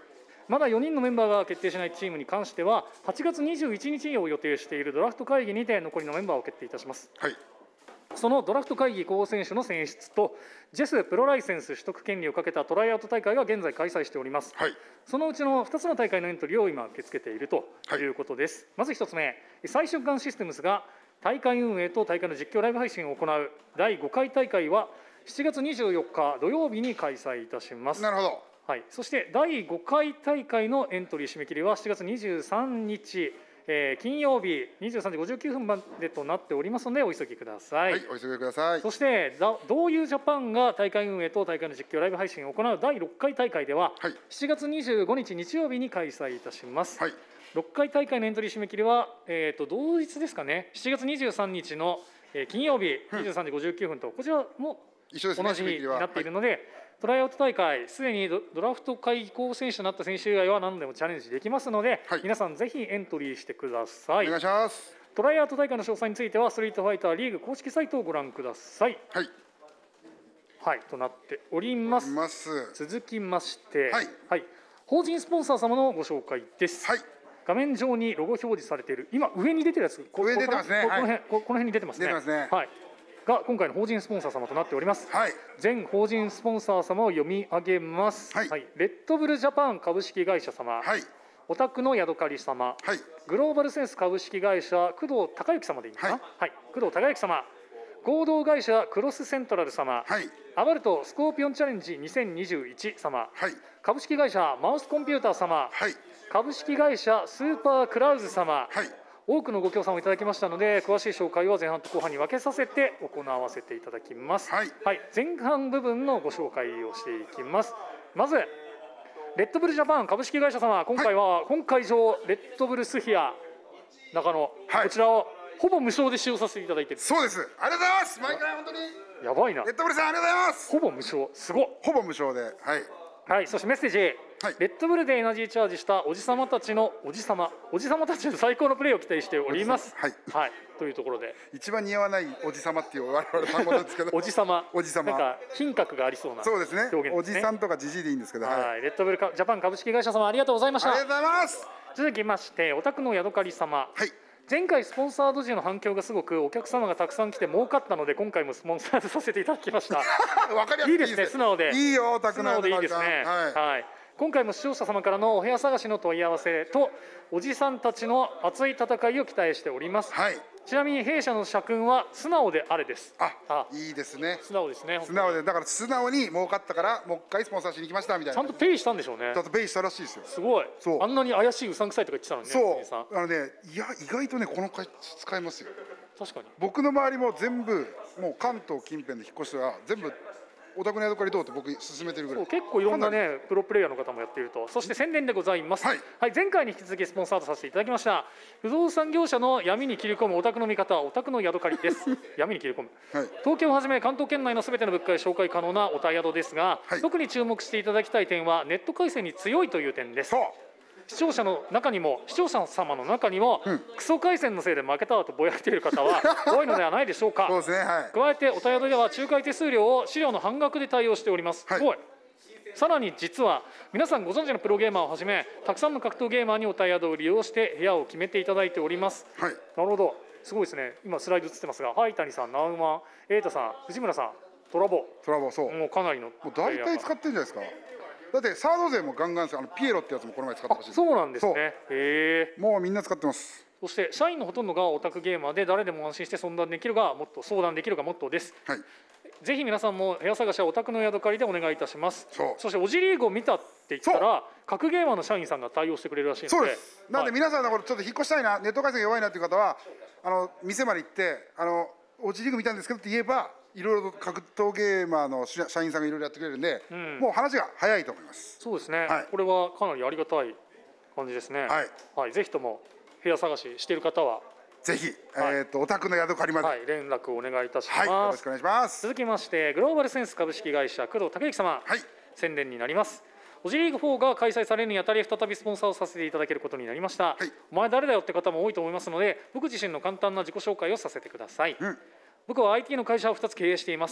まだ4人のメンバーが決定しないチームに関しては8月21日を予定しているドラフト会議にて残りのメンバーを決定いたします。そのドラフト会議候補選手の選出とジェスプロライセンス取得権利をかけたトライアウト大会が現在開催しております、そのうちの2つの大会のエントリーを今受け付けているということです、まず1つ目、最瞬間システムズが大会運営と大会の実況ライブ配信を行う第5回大会は7月24日土曜日に開催いたします。 なるほど。 そして第5回大会のエントリー締め切りは7月23日金曜日23時59分までとなっておりますのでお急ぎください。 お急ぎください。 そしてどういうジャパンが大会運営と大会の実況ライブ配信を行う第6回大会では、7月25日日曜日に開催いたします。6回大会のエントリー締め切りは、同日ですかね、7月23日の金曜日23時59分とこちらも同じになっているので、トライアウト大会すでにドラフト会議候補選手となった選手以外は何でもチャレンジできますので、皆さんぜひエントリーしてください。 お願いします。 トライアウト大会の詳細についてはストリートファイターリーグ公式サイトをご覧ください。となっております。続きまして、法人スポンサー様のご紹介です。画面上にロゴ表示されている、今上に出てるやつ、 上に出てますね。 この辺に出てますね。が今回の法人スポンサー様となっております。全法人スポンサー様を読み上げます。レッドブルジャパン株式会社様、オタクのヤドカリ様、グローバルセンス株式会社工藤孝之様でいいのかな、工藤孝之様、合同会社クロスセントラル様、アバルトスコーピオンチャレンジ2021様、株式会社マウスコンピューター様、株式会社スーパークラウズ様、多くのご協賛をいただきましたので、詳しい紹介は前半と後半に分けさせて行わせていただきます。前半部分のご紹介をしていきます。まずレッドブルジャパン株式会社様、今回は本会場レッドブルスフィア中野、こちらをほぼ無償で使用させていただいている。 そうです。ありがとうございます。毎回本当にやばいな。 レッドブルさんありがとうございます。 ほぼ無償、すごっ。 ほぼ無償で、 そしてメッセージ、レッドブルでエナジーチャージしたおじさまたちの最高のプレーを期待しております。というところで一番似合わないおじさまっていう我々単語なんですけどおじさまなんか品格がありそうなそうですね。おじさんとかじじいでいいんですけど、 レッドブルジャパン株式会社様ありがとうございました。 ありがとうございます。 続きましてオタクのヤドカリ様、前回スポンサード時の反響がすごくお客様がたくさん来て儲かったので今回もスポンサードさせていただきました。 わかりやすい。 いいですね、素直でいいよ、オタクのヤドカリさん。 素直でいいですね。今回も視聴者様からのお部屋探しの問い合わせとおじさんたちの熱い戦いを期待しております。ちなみに弊社の社訓は素直であれです。 いいですね。 素直ですね。 素直で、だから素直に儲かったからもう一回スポンサーしに来ましたみたいな。 ちゃんとペイしたんでしょうね。 ちゃんとペイしたらしいですよ。 すごい。あんなに怪しいうさんくさいとか言ってたのにね。 そう。いや意外とねこの会使えますよ。 確かに。 僕の周りも全部もう関東近辺で引っ越したら全部オタクのヤドカリどうって僕勧めてるぐらい。 結構いろんなねプロプレイヤーの方もやっていると。そして宣伝でございます。前回に引き続きスポンサードさせていただきました不動産業者の闇に切り込むオタクの味方オタクのヤドカリです。闇に切り込む、東京をはじめ関東圏内のすべての物件紹介可能なオタヤドですが、特に注目していただきたい点はネット回線に強いという点です。視聴者様の中にも、クソ回線のせいで負けたわとぼやいている方は多いのではないでしょうか。加えてオタヤドでは仲介手数料を資料の半額で対応しております。すごい。さらに実は皆さんご存知のプロゲーマーをはじめたくさんの格闘ゲーマーにオタヤドを利用して部屋を決めていただいております。なるほど、すごいですね。今スライド映ってますが、谷さん、ナウマン、瑛太さん、藤村さん、トラボ、 そう。 もうかなりのもう大体使ってるんじゃないですか。だってサード勢もガンガンですよ。ピエロってやつもこの前使ってほしい。 そうなんですね。 もうみんな使ってます。 そして社員のほとんどがオタクゲーマーで誰でも安心して相談できるがモットーです。ぜひ皆さんも部屋探しはオタクのヤドカリでお願いいたします。そしてオジリーグを見たって言ったら各ゲーマーの社員さんが対応してくれるらしいので。 そうです。なんで皆さんのこれちょっと引っ越したいな、ネット回線弱いなっていう方は店まで行ってオジリーグ見たんですけどって言えばいろいろと格闘ゲーマーの社員さんがいろいろやってくれるんで、もう話が早いと思います。 そうですね。これはかなりありがたい感じですね。ぜひとも部屋探ししている方はぜひオタクのヤドカリまで連絡をお願いいたします。 よろしくお願いします。 続きましてグローバルセンス株式会社工藤孝之様、宣伝になります。オジリーグ4が開催されるにあたり再びスポンサーをさせていただけることになりました。お前誰だよって方も多いと思いますので僕自身の簡単な自己紹介をさせてください。僕は IT の会社を2つ経営しています。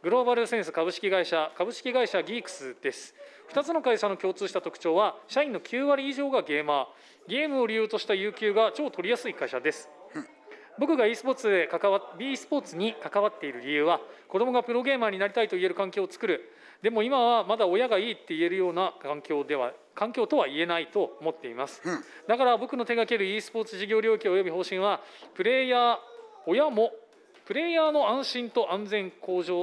グローバルセンス株式会社ギークスです。2つの会社の共通した特徴は、社員の9割以上がゲーマー、ゲームを理由とした有給が超取りやすい会社です。僕が e スポーツに関わっている理由は、子どもがプロゲーマーになりたいと言える環境を作る。でも今はまだ親がいいって言えるような環境とは言えないと思っています。だから僕の手掛ける e スポーツ事業領域及び方針は、プレイヤーの安心と安全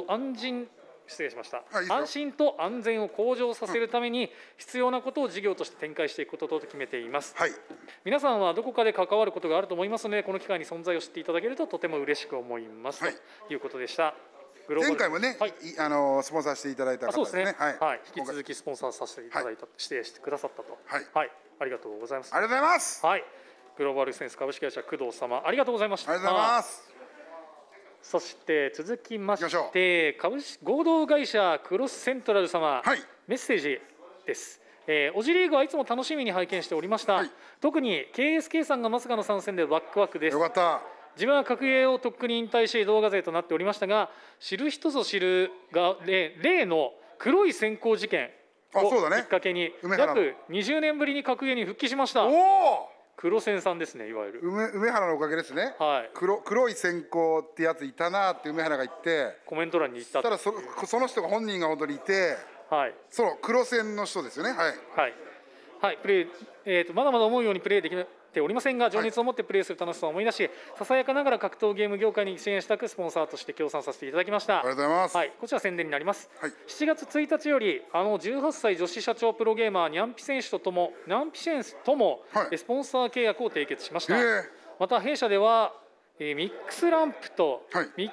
安心と安全を向上させるために必要なことを事業として展開していくことと決めています。皆さんはどこかで関わることがあると思いますので、この機会に存在を知っていただけるととても嬉しく思います、ということでした。 前回もね、スポンサーしていただいた方ですね。 引き続きスポンサーさせていただいた、指定してくださったと。ありがとうございます。 ありがとうございます。 グローバルセンス株式会社工藤様、ありがとうございました。 ありがとうございます。 そして続きまして合同会社クロスセントラル様、メッセージです。オジリーグはいつも楽しみに拝見しておりました。特に KSK さんがまさかの参戦でワクワクです。 よかった。 自分は格ゲーをとっくに引退し動画勢となっておりましたが、知る人ぞ知るが例の黒い閃光事件をきっかけに約20年ぶりに格ゲーに復帰しました。黒線さんですね、いわゆる梅原のおかげですね。黒い閃光ってやついたなって梅原が言ってコメント欄に言ったら、その人が本人が本当にいて、その黒線の人ですよね。 プレイ、まだまだ思うようにプレイできておりませんが、情熱を持ってプレイする楽しさを思い出し、ささやかながら格闘ゲーム業界に支援したくスポンサーとして協賛させていただきました。 ありがとうございます。 こちら宣伝になります。7月1日より18歳女子社長プロゲーマーニャンピセンスともスポンサー契約を締結しました。また弊社ではミックストランプと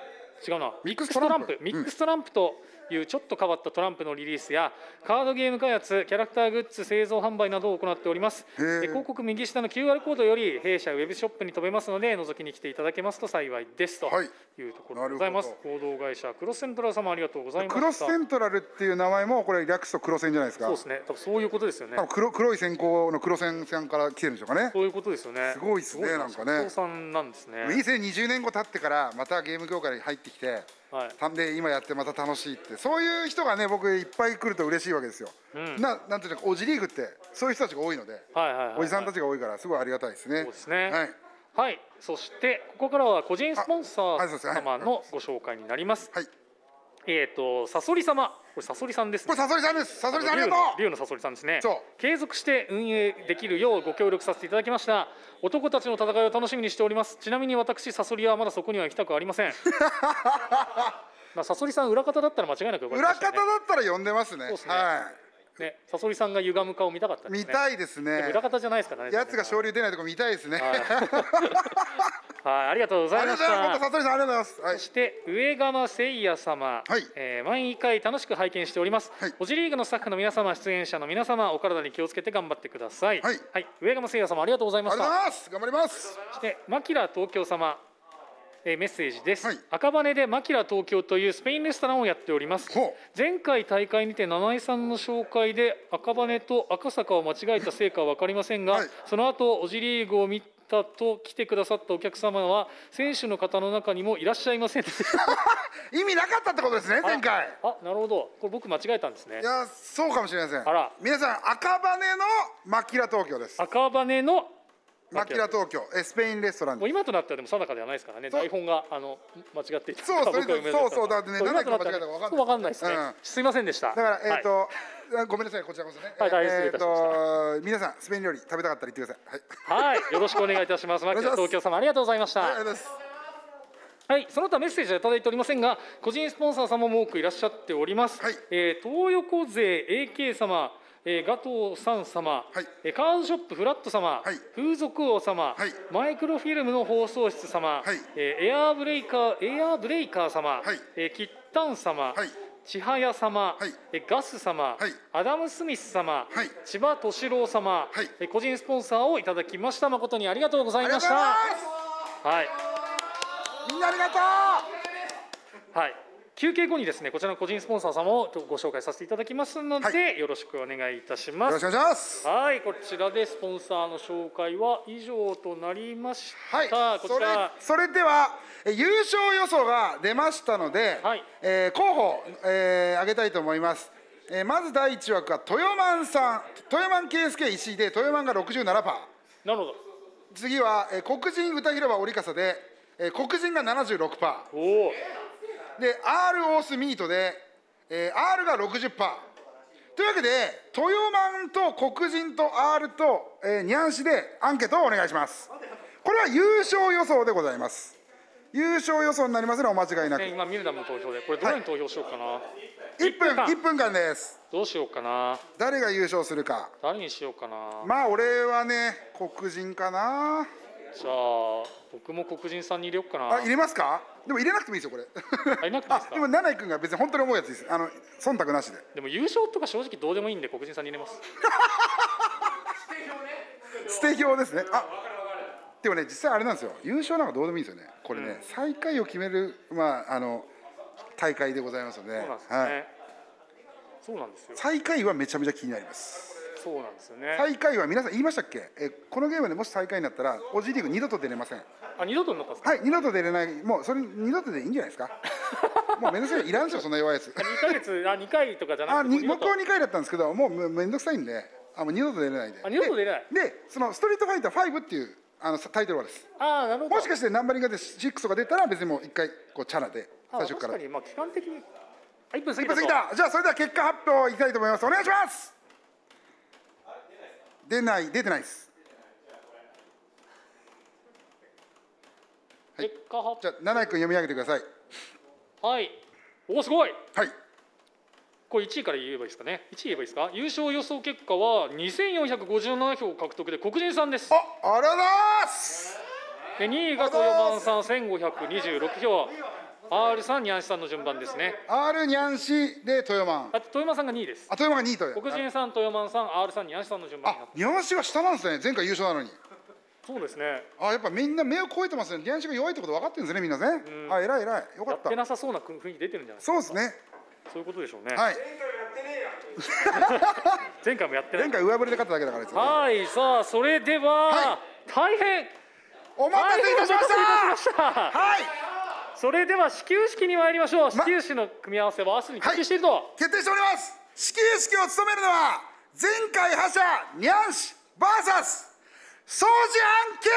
いうちょっと変わったトランプのリリースやカードゲーム開発、キャラクターグッズ製造販売などを行っております。広告右下の QR コードより弊社ウェブショップに飛べますので、覗きに来ていただけますと幸いですというところでございます。合同会社クロスセントラル様、ありがとうございました。 クロスセントラルっていう名前もこれ略すと黒線じゃないですか。 そうですね、多分そういうことですよね。 黒い閃光の黒線さんから来てるんでしょうかね。 そういうことですよね。 すごいですね。なんかね、 さんなんですね。 2020年後経ってからまたゲーム業界に入ってきて、で今やってまた楽しいって、そういう人がね、僕いっぱい来ると嬉しいわけですよ。なんていうか、オジリーグってそういう人たちが多いので、おじさんたちが多いからすごいありがたいですね。 そうですね。そしてここからは個人スポンサー様のご紹介になります。サソリ様、これサソリさんですね。 これサソリさんです。サソリさんありがとう。 龍のサソリさんですね。継続して運営できるようご協力させていただきました。男たちの戦いを楽しみにしております。ちなみに私サソリはまだそこには行きたくありません。サソリさん裏方だったら間違いなく裏方だったら呼んでますね。 サソリさんが歪む顔見たかったですね。 見たいですね。 裏方じゃないですからね。 やつが昇竜出ないとこ見たいですね。 ありがとうございました。 サソリさんありがとうございます。 そして上釜誠也様、毎回楽しく拝見しております。オジリーグのスタッフの皆様、出演者の皆様、お体に気をつけて頑張ってください。上釜誠也様、ありがとうございました。 ありがとうございます。頑張ります。 そしてマキラ東京様、メッセージです。赤羽でマキラ東京というスペインレストランをやっております。前回大会にて七井さんの紹介で赤羽と赤坂を間違えたせいかは分かりませんが、その後オジリーグを見たと来てくださったお客様は選手の方の中にもいらっしゃいませんでした。 意味なかったってことですね、前回。 なるほど、これ僕間違えたんですね。 いや、そうかもしれません。皆さん、赤羽のマキラ東京です。 赤羽のマキラ東京、スペインレストラン。 もう今となってはでも定かではないですからね。台本が間違っていた。 そうだってね、何か間違えたか分かんない。 分かんないですね。すいませんでした。 だからごめんなさい、こちらこそね。 大変失礼いたしました。 皆さんスペイン料理食べたかったら言ってください。はい、よろしくお願いいたします。マキラ東京様、ありがとうございました。はい、その他メッセージはいただいておりませんが、個人スポンサー様も多くいらっしゃっております。東横勢 AK 様、ガトーさん様、カードショップフラット様、風俗王様、マイクロフィルムの放送室様、エアーブレイカー様、キッタン様、千早様、ガス様、アダム・スミス様、千葉敏郎様、個人スポンサーをいただきました。誠にありがとうございました。 みんなありがとう。 はい。 休憩後にですね、こちらの個人スポンサー様をご紹介させていただきますので、よろしくお願いいたします。 よろしくお願いします。 はい、こちらでスポンサーの紹介は以上となりました。 はい、 こちらそれでは優勝予想が出ましたので、候補、挙げたいと思います。まず第1枠は豊満さん、豊満 KSK 石井で豊満が 67%。なるほど。 次は黒人歌広場織笠で黒人が 76%。 おお。 で R オースミートで、R が 60%。というわけで豊満と黒人と R と、ニャンシでアンケートをお願いします。これは優勝予想でございます。優勝予想になりますのでお間違いなく。 今ミルダムの投票でこれどれに投票しようかな。 1分間です。 どうしようかな。 誰が優勝するか。 誰にしようかな。 まあ俺はね黒人かな。 じゃあ僕も黒人さんに入れようかな。 あ、入れますか。でも入れなくてもいいですよこれ。 入れなくていいですか。 でも七井君が別に本当に思うやつです。忖度なしで。 でも優勝とか正直どうでもいいんで黒人さんに入れます。 捨て票ですね。あ、でもね実際あれなんですよ。優勝なんかどうでもいいんですよね。これね、最下位を決める大会でございますので。 そうなんですね。はい、そうなんですよ。 最下位はめちゃめちゃ気になります。 そうなんですよね。 最下位は皆さん言いましたっけ？このゲームでもし最下位になったらオジリーグ二度と出れません。 あ、二度とになったんですか？ はい、二度と出れない。もうそれ二度とでいいんじゃないですか。もうめんどくさい、いらんですよそんな弱いやつ。 2ヶ月2回とかじゃなくて。 僕は2回だったんですけど、もうめんどくさいんで、もう二度と出れないで。 二度と出れない。 で、そのストリートファイター5っていうタイトルはです。 ああ、なるほど。 もしかしてナンバリングで6とか出たら別にもう一回こうチャラで最初から。 確かにまあ期間的に。1分過ぎた。じゃあそれでは結果発表いきたいと思います。お願いします。出てないです。 結果発表。 じゃあ七井君読み上げてください。 はい。お、すごい。 はい。 これ1位から言えばいいですかね。1位言えばいいですか。優勝予想結果は2457票獲得で黒人さんです。 ありがとうございます。 で2位が豊満さん1526票。R さん、ニャンシさんの順番ですね。 R ニャンシで豊満。 豊満さんが2位です。 あ、豊満が2位と。 黒人さん、豊満さん、R さん、ニャンシさんの順番になって。 ニャンシが下なんですね。前回優勝なのに。 そうですね。 あ、やっぱみんな目を超えてますね。ニャンシが弱いってこと分かってるんですね、みんなね。あ、偉い偉い。よかった。 やってなさそうな雰囲気出てるんじゃないですか。 そうですね。 そういうことでしょうね。 はい。 前回もやってない。 前回上振りで勝っただけだからですよ。 はい、さあそれでは大変お待たせいたしました。はい。 それでは始球式に参りましょう。始球式の組み合わせは明日に決定していると。 決定しております。始球式を務めるのは前回覇者ニャンシ VS ソージアンケ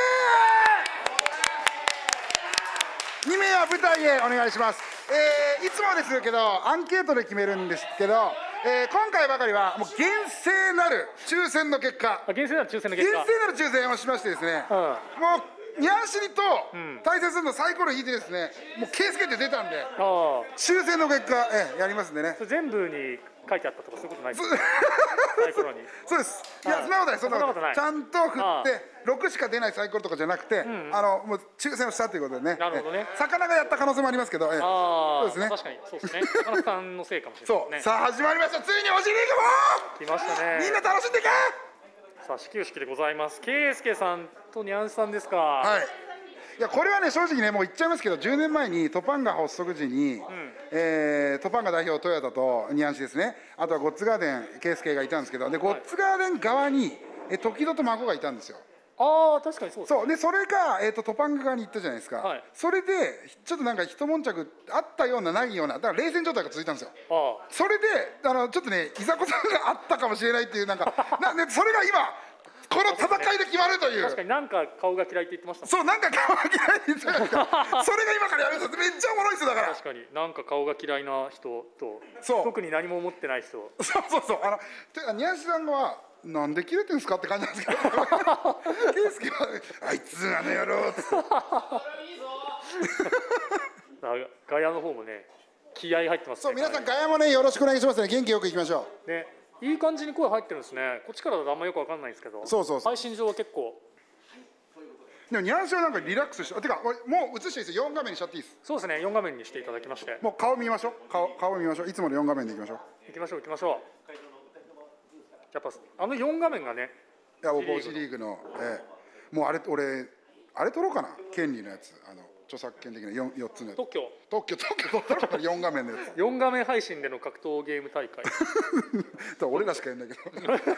イスケ。2名は舞台へお願いします。いつもですけどアンケートで決めるんですけど、今回ばかりはもう厳正なる抽選の結果、 厳正なる抽選をしましてですね、もうニャンシリと対戦するのサイコロ引いてですね、もうケースケって出たんで抽選の結果やりますんでね。 全部に書いてあったとかそういうことないですか？サイコロに。 そうです。いや、そんなことない、そんなことない。ちゃんと振って6しか出ないサイコロとかじゃなくて、もう抽選をしたということでね。 なるほどね。 魚がやった可能性もありますけど、そうですね。 確かにそうですね。魚さんのせいかもしれないですね。 さあ始まりました。ついにオジリーグも来ましたね。 みんな楽しんでいけ。 さあ始球式でございます。ケイスケさんとニャンシさんですか。 はい。いやこれはね正直ねもう言っちゃいますけど、10年前にトパンガ発足時に、トパンガ代表トヨタとニャンシですね、あとはゴッツガーデンケイスケがいたんですけど、でゴッツガーデン側に時戸と孫がいたんですよ。 ああ確かにそうです。 そうでそれがトパンガ側に行ったじゃないですか。それでちょっとなんか一悶着あったようなないような、だから冷戦状態が続いたんですよ。それでちょっとねいざこざがあったかもしれないっていうなんかそれが今この戦いで決まるという。 確かになんか顔が嫌いって言ってました。 そう、なんか顔が嫌いって言ってました。それが今からやるんですよ。めっちゃおもろいですよだから。 確かになんか顔が嫌いな人と特に何も思ってない人。 そうニャンシさんはなんで切れてんすかって感じなんですけど、ケイスケはあいつあの野郎っつって。 ガヤの方もね気合入ってますね。 そう、皆さんガヤもねよろしくお願いしますね。元気よくいきましょうね。いい感じに声入ってるんですね。こっちからだとあんまよくわかんないんですけど。配信上は結構。 でもニャンシはなんかリラックスして、てかもう映していいですよ。4画面にしちゃっていいです。 そうですね。4画面にしていただきまして。 もう顔見ましょう。顔見ましょう。いつもの4画面でいきましょう。 行きましょう。やっぱ4画面がね。 いや、オジリーグのもうあれ俺あれ撮ろうかな。権利のやつ著作権的な 4つのやつ。 特許取ったのから4画面のやつ。 4画面配信での格闘ゲーム大会俺らしかやんないけど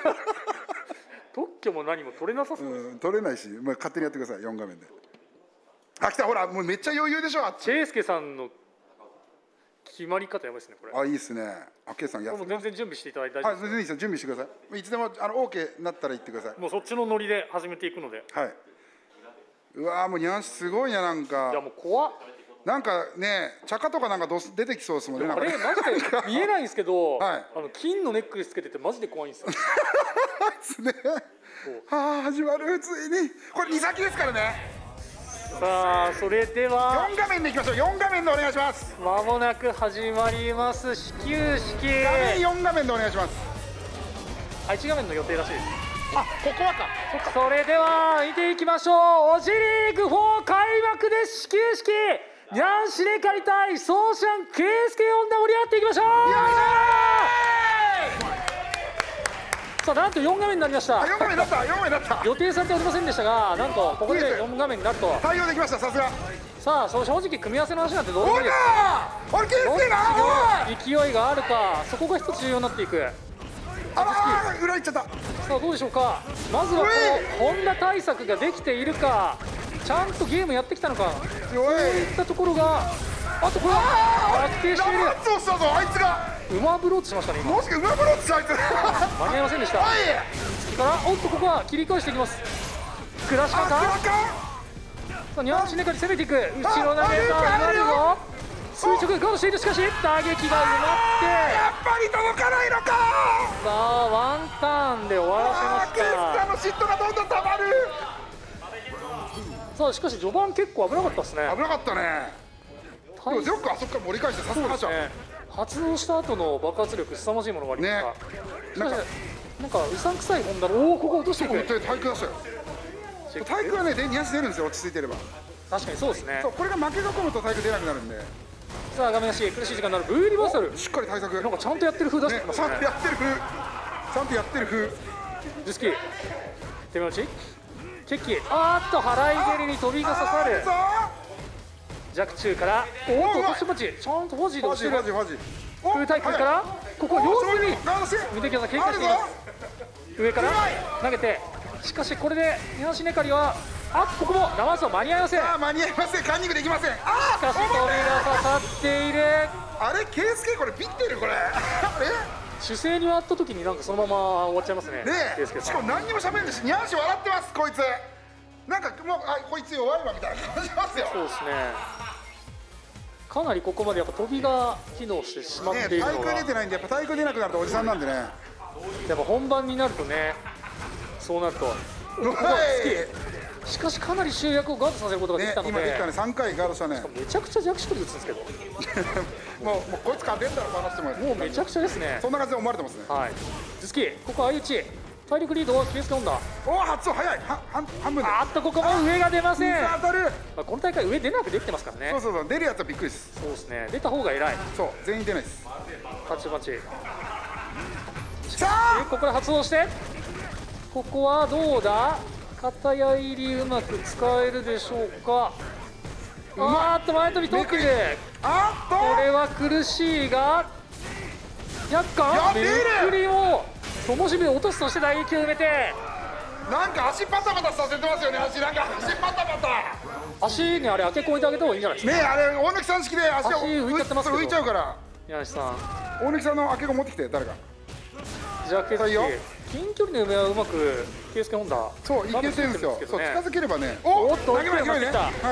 特許も何も取れなさそうです、 取れないし、まあ、勝手にやってください。4画面で。あ、来た、ほらもうめっちゃ余裕でしょ。 圭介さんの決まり方やばいですね、これ。 あ、いいですね。あ、圭さん、 もう全然準備していただいて大丈夫です。 全然いいですよ。準備してください。いつでもOK になったら言ってください。 もうそっちのノリで始めていくので。 はい。うわー、もうニャンシすごいね、なんか。 いやもう怖っ。 なんかね、茶化とかなんか出てきそうですもんね。 あれマジで見えないんですけど、金のネックレスつけててマジで怖いんですよ。 ですね。はあ、始まる、ついに。これ2先ですからね。 さあ、それでは 4画面でいきましょう。4画面でお願いします。 まもなく始まります始球式。 画面4画面でお願いします。 あ、1画面の予定らしいです。 あ、ここはか。 それでは見ていきましょう。オジリーグ4開幕です。始球式ニャンシネカリ対ソーシャンケイスケヨンダ盛り上がっていきましょう。さあ、なんと4画面になりました。 4画面になった。4画面になった。 予定されておりませんでしたが、なんとここで4画面になると対応できました。さすが。 さあ、正直組み合わせの話なんてどうでもいいです。 あれ、ケイスケが勢いがあるか、そこが一つ重要になっていく。 ああ、裏行っちゃった。 さあ、どうでしょうか。まずはこの本田対策ができているか、ちゃんとゲームやってきたのか、そういったところが、あとこれは確定している。 そうしたぞ、あいつが馬ブローチしましたね。 もしか馬ブローチあいつ間に合いませんでした。から、おっとここは切り返していきます。クラッシュか。さあ、ニャンシネカリ攻めていく。後ろ投げたなるぞ。垂直ガードしている。しかし打撃が埋まって、 やっぱり届かないのか。 さあ、ワンターンで終わらせました。 ケイスケの嫉妬がどんどんたまる。 さあ、しかし序盤結構危なかったですね。 危なかったね。よくあそこから盛り返して、さすが覇者。 発動した後の爆発力凄まじいものがありますが、なんかうさんくさい本田の、おお、ここ落としていく。 体育出したよ。体育はね、ニャンシ出るんですよ、落ち着いてれば。 確かにそうですね。 そう、これが負けが込むと体育出なくなるんで。 さあ、画面足苦しい時間になる。Vリバーサルしっかり対策。 なんかちゃんとやってる風出してますね。 ちゃんとやってる風。ちゃんとやってる風。 ジュスキ手目打ちチェッキ。あーっと払い蹴りに飛びが刺さる。弱中からおっと落とし待ち、ちゃんとフォジーで押してる。風対空からここ様子に見てください。警戒しています。上から投げて、しかしこれでニャンシネカリはここも生は間に合いません。 間に合いません。カンニングできません。しかし飛びが刺さっている。 あれ、ケイスケこれビってるこれ。 主勢に割った時になんかそのまま終わっちゃいますね。 しかも何にも喋るんですし、ニャンシ笑ってますこいつ。なんかもうこいつ弱いわみたいな感じしますよ。 そうですね。かなりここまでやっぱ飛びが機能してしまっているのが、 体育出てないんで、やっぱ体育出なくなるとおじさんなんでね。 やっぱ本番になるとね、そうなるとしかしかなり集約をガードさせることができたので、 今できたね、3回ガードしたね。 めちゃくちゃ弱視取り打つんですけどもうこいつ勝てんだろ話してももうめちゃくちゃですね。 そんな感じで思われてますね。 はい、頭突き、ここ相打ち、体力リードはケイスケ女。 おお、発音早い。半分で。 ここも上が出ません。 当たる。 この大会上出なくできてますからね。 そうそうそう、出るやつはびっくりです。 そうですね、出た方が偉い。 そう、全員出ないです。 パチパチ。さあ、ここで発動して、ここはどうだ。片矢入りうまく使えるでしょうか。前飛び取っている。これは苦しいが、若干めくりをともしび落とすとして打撃を埋めて、 なんか足パタパタさせてますよね。足なんか足パタパタ。 足にあれ当て込んであげた方がいいんじゃないですか。 ね、あれ大貫さん式で足を浮いちゃってますけど。 浮いちゃうから。 宮西さん。 大貫さんの当て込持ってきて誰か。 じゃあケイスケ。近距離の梅はうまくケイスケ本田。 そういけてるんですよ。そう近づければね。 おっと投げましたね。はい。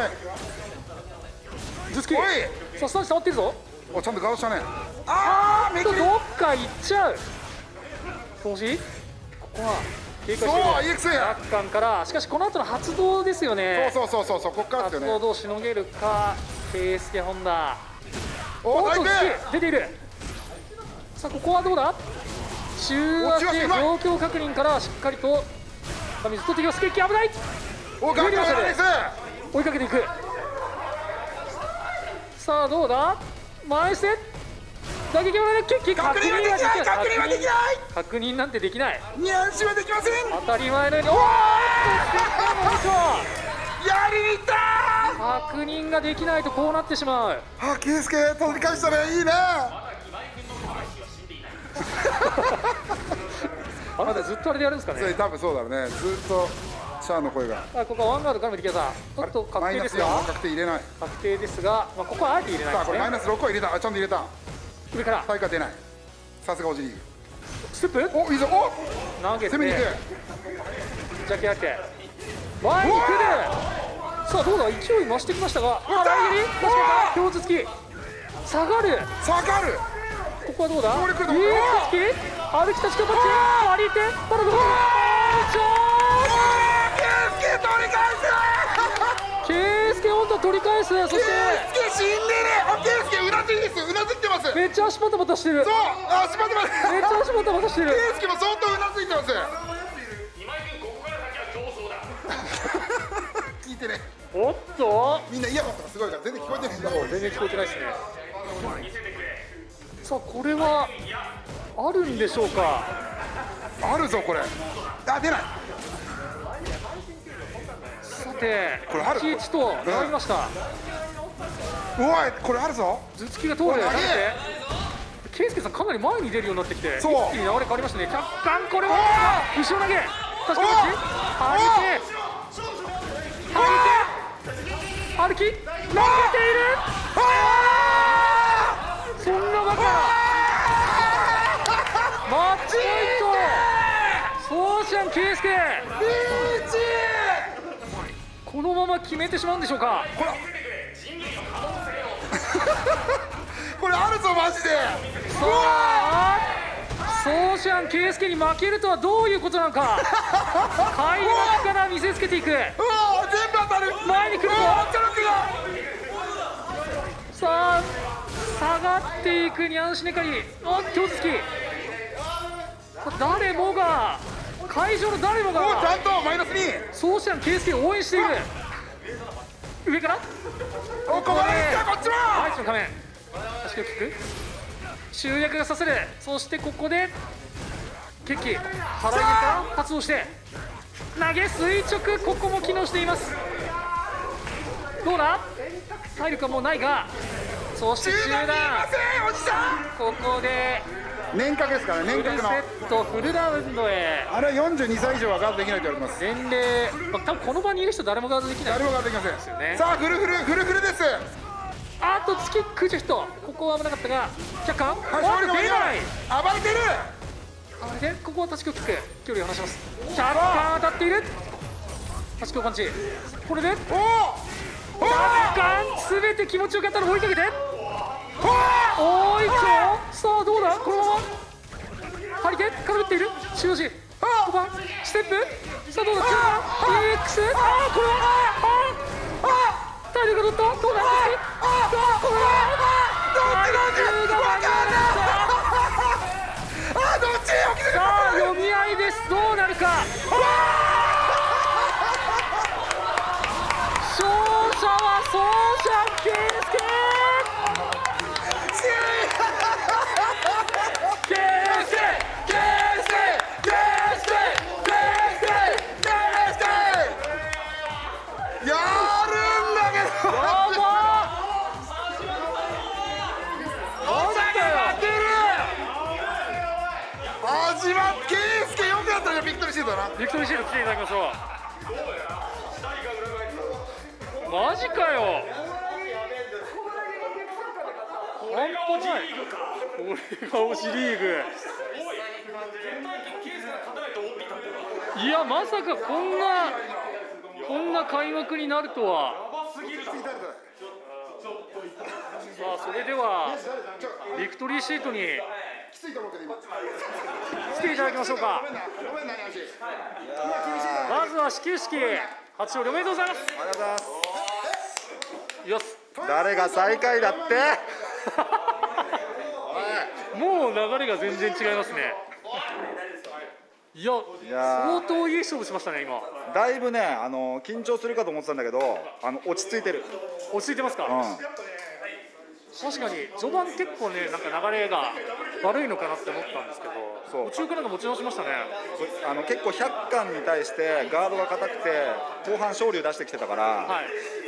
頭突き。さあスタンス触ってるぞ。 お、ちゃんとガードしたね。 めくり。どっか行っちゃう。投資。ここは警戒してる。 そう EX。 楽観からしかしこの後の発動ですよね。 そうここからですよね。 発動どうしのげるかケイスケ本田。 おっと出ている。さあここはどうだ。中足状況確認からしっかりと水取ってきます。ケーキ危ない。追いかけていく。さあどうだ。前捨て打撃はケーキ確認はできない。確認なんてできない。 ニャンシはできません。 当たり前のように。 やりにいった。 確認ができないとこうなってしまう。 あ、圭介取り返したね、いいね。 あなたずっとあれでやるんですかね。 多分そうだろうね、ずっとシャアの声が。 ここはワンガードから見てください。ちょっと確定ですが、 確定入れない。 確定ですが、ここはあえて入れないですね。 これマイナス6を入れた。ちゃんと入れた。 上から対価出ない。さすがオジリーグ。 ステップ、 お、いいぞ。お、 投げて攻めに行く。 ジャケやって前に来る。さあどうだ、勢い増してきましたが、ライギリ確かに表つき下がる。ここはどうだ、いいつき歩き立ちかパッチ割り手ただどうだ、圭介本当取り返す。そして圭介死んでる。圭介うなずいてます。うなずいてます。 めっちゃ足バタバタしてる。 そう、足バタバタ。 めっちゃ足バタバタしてる。 圭介も相当うなずいてます。聞いてね。 おっと、 みんなイヤホンとかすごいから全然聞こえてないんだ。 全然聞こえてないですね。さあこれはあるんでしょうか。 あるぞこれ。あ、出ない。 さてこれある。 1-1となりました。 おい、これあるぞ。 頭突きが通る。圭介さんかなり前に出るようになってきて、一気に流れ変わりましたね。客観、これは後ろ投げ。確かに歩き投げている。そんなバカマッチポイント。そうじゃん圭介、このまま決めてしまうんでしょうか。 これあるぞマジで。 そうじゃん圭介に負けるとはどういうことなのか。開幕から見せつけていく。 全部当たる。 前に来るぞ。さあ下がっていくニャンシネカリ。おっとつき、誰もが会場の誰もがちゃんとマイナス2。 そうしたら圭介を応援している。上からここまで来た。こっちもアイスの仮面足をキック、集約がさせる。そしてここで決起払い入れから発動して投げ垂直、ここも機能しています。どうだ、体力はもうないが、そして中段ここで年格ですからね。年格のフルセットフルラウンドへ。 あれは42歳以上はガードできないと言われます。 年齢、多分この場にいる人誰もガードできない。 誰もガードできませんですよね。 さあフルフルです。 あと突き空中ヒット、ここは危なかったが客観、 出ない。暴れてる。 あれでここは立ちキック、距離を離します。客観当たっている。立ちキックパンチ、これで客観全て気持ちよかったら追いかけて、おーい、さあどうだ、このまま張り手から打っている中央時、ここはステップ、さあどうだ、中段 EX、これは体力が取った、どうだ、これはさあ読み合いです。どうなるか。勝者はそうじゃん圭介。 やるんだけど。始まっ圭介よくやったじゃん。ビクトリーシールだな。 ビクトリーシール来ていただきましょう。マジかよ。半端ない。これがオジリーグ。いやまさかこんな開幕になるとは。さあそれではビクトリーシートに来ていただきましょうか。まずは始球式初勝利おめでとうございます。 ありがとうございます。 よし、 誰が最下位だって。 もう流れが全然違いますね。いや相当いい勝負しましたね今。 だいぶね緊張するかと思ってたんだけど落ち着いてる。 落ち着いてますか。確かに序盤結構ねなんか流れが悪いのかなって思ったんですけど、途中からが持ち直しましたね。 結構100巻に対してガードが硬くて後半勝利を出してきてたから、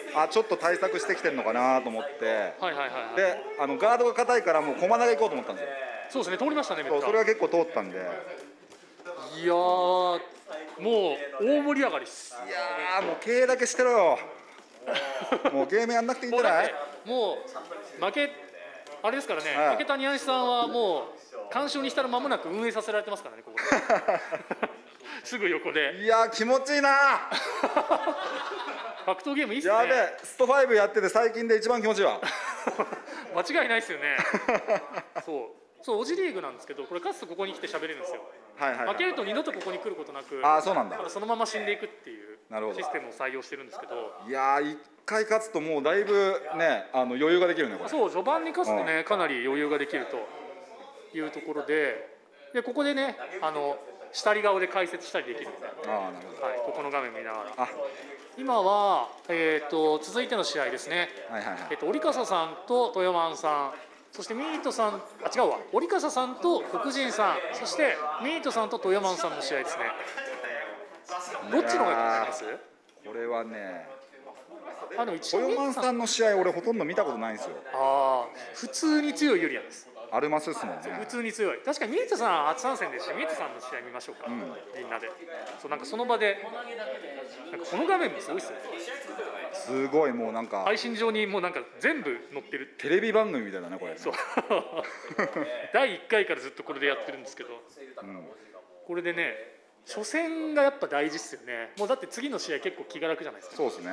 ちょっと対策してきてるのかなと思って、でガードが硬いからもう駒投げ行こうと思ったんですよ。 そうですね、通りましたね。めっちゃそれは結構通ったんで、 いやーもう大盛り上がりっす。 いやーもう経営だけしてろよもうゲームやんなくていいんじゃない？ もう負けあれですからね、負けたニャンシさんはもう干渉にしたら間もなく運営させられてますからね、ここですぐ横で。 いやー気持ちいいな格闘ゲームいいっすね。 やべえ、スト5やってて最近で一番気持ちいいわ間違いないですよねそうオジリーグなんですけど、これ勝つとここに来て喋れるんですよ。負けると二度とここに来ることなく、 そうなんだ。 そのまま死んでいくっていうシステムを採用してるんですけど、 いやー一回勝つともうだいぶね余裕ができるねこれ。 そう序盤に勝つとね、かなり余裕ができるというところで、ここでね下り顔で解説したりできるので、ここの画面見ながら。今は続いての試合ですね。折笠さんと豊満さん、そしてミートさん、違うわ、折笠さんと黒人さん、そしてミートさんと豊満さんの試合ですね。どっちの方が勝ちます？ これはね、 豊満さんの試合俺ほとんど見たことないんですよ。 普通に強いユリアンです。 アルマスですもんね。 普通に強い。確かにミートさん初参戦ですし、ミートさんの試合見ましょうか、みんなで。なんかその場でなんかこの画面もすごいっすよね。 すごい、もうなんか配信上にもうなんか全部載ってる。 テレビ番組みたいだねこれ。 そう第1回からずっとこれでやってるんですけど、これでね初戦がやっぱ大事っすよね。もうだって次の試合結構気が楽じゃないですか。 そうですね。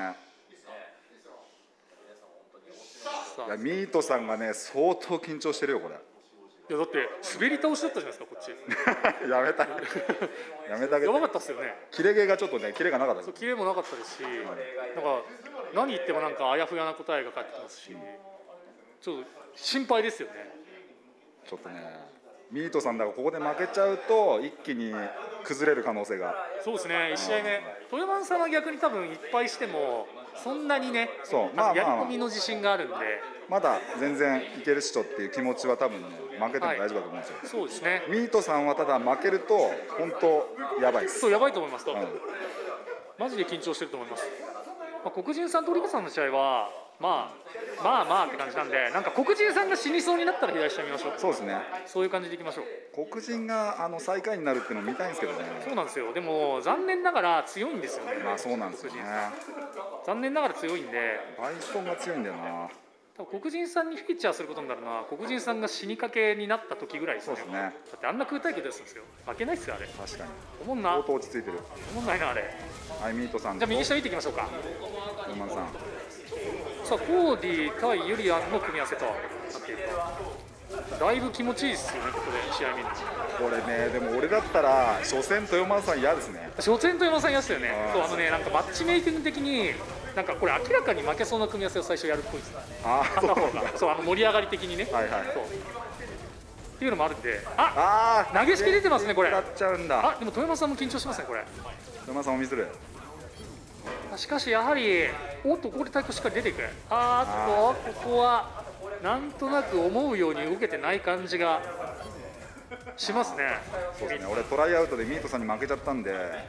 いやミートさんがね相当緊張してるよこれ。 いやだって滑り倒しだったじゃないですかこっちやめたけどやばかったっすよね。 キレゲーがちょっとねキレがなかったです。 キレもなかったですし、なんか何言ってもなんかあやふやな答えが返ってきますし、ちょっと心配ですよね。 ちょっとねミートさんだからここで負けちゃうと一気に崩れる可能性が。 そうですね。1試合目豊満さんは逆に多分いっぱいしてもそんなにね、やり込みの自信があるんで、 まだ全然いける人っていう気持ちは多分ね負けても大丈夫だと思うんですよ。 そうですね。 ミートさんはただ負けると本当やばいです。 そうやばいと思います。マジで緊張してると思います。黒人さんと折笠さんの試合はまあって感じなんで、なんか黒人さんが死にそうになったら左下見ましょう。 そうですね。 そういう感じでいきましょう。 黒人が最下位になるっていうのを見たいんですけどね。 そうなんですよ。でも残念ながら強いんですよね。 そうなんですよね。 残念ながら強いんで。 バイソンが強いんだよな。 多分黒人さんにフィーチャーすることになるのは黒人さんが死にかけになった時ぐらいですね。 そうですね。 だってあんな空対決ですんですよ。負けないっすよあれ。 確かに。 おもんな。 相当落ち着いてる。 おもんないなあれ。 ミートさん。 じゃあ右下見ていきましょうか。 馬さん。 さあコーディ対ユリアンの組み合わせとなっていると。だいぶ気持ちいいですよねここで試合見る。 これねでも俺だったら初戦豊満さん嫌ですね。 初戦豊満さん嫌ですよね。そうなんかマッチメイキング的になんかこれ明らかに負けそうな組み合わせを最初やるっぽいです。そう盛り上がり的にね。っていうのもあるんで、投げ式出てますねこれ。 やっちゃうんだ。 でも豊満さんも緊張しますねこれ。 豊満さんも見せる。 しかしやはりここで対抗しっかり出ていく。ここはなんとなく思うように動けてない感じがしますね。 そうですね。俺トライアウトでミートさんに負けちゃったんで、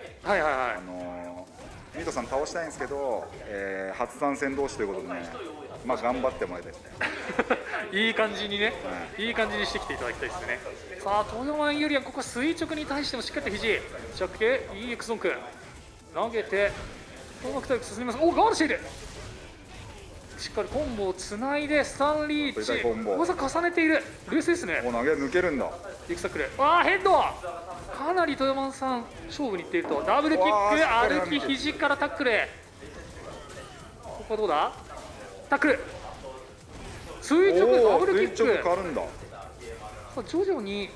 ミートさん倒したいんですけど、初参戦同士ということでね、頑張ってもらいたいですね。 いい感じにね、いい感じにしてきていただきたいですね。さあ豊満よりはここ垂直に対してもしっかりと肘着形 EX ドンク投げてうまく体力進みます。ガードしている。しっかりコンボをつないでスタンリーチ技重ねている。冷静ですね。 投げ抜けるんだ。 リクサックルヘッドかなり豊満さん勝負にいっていると。ダブルキック歩き肘からタックル。ここはどうだ。タックル垂直ダブルキック。 垂直変わるんだ。 徐々に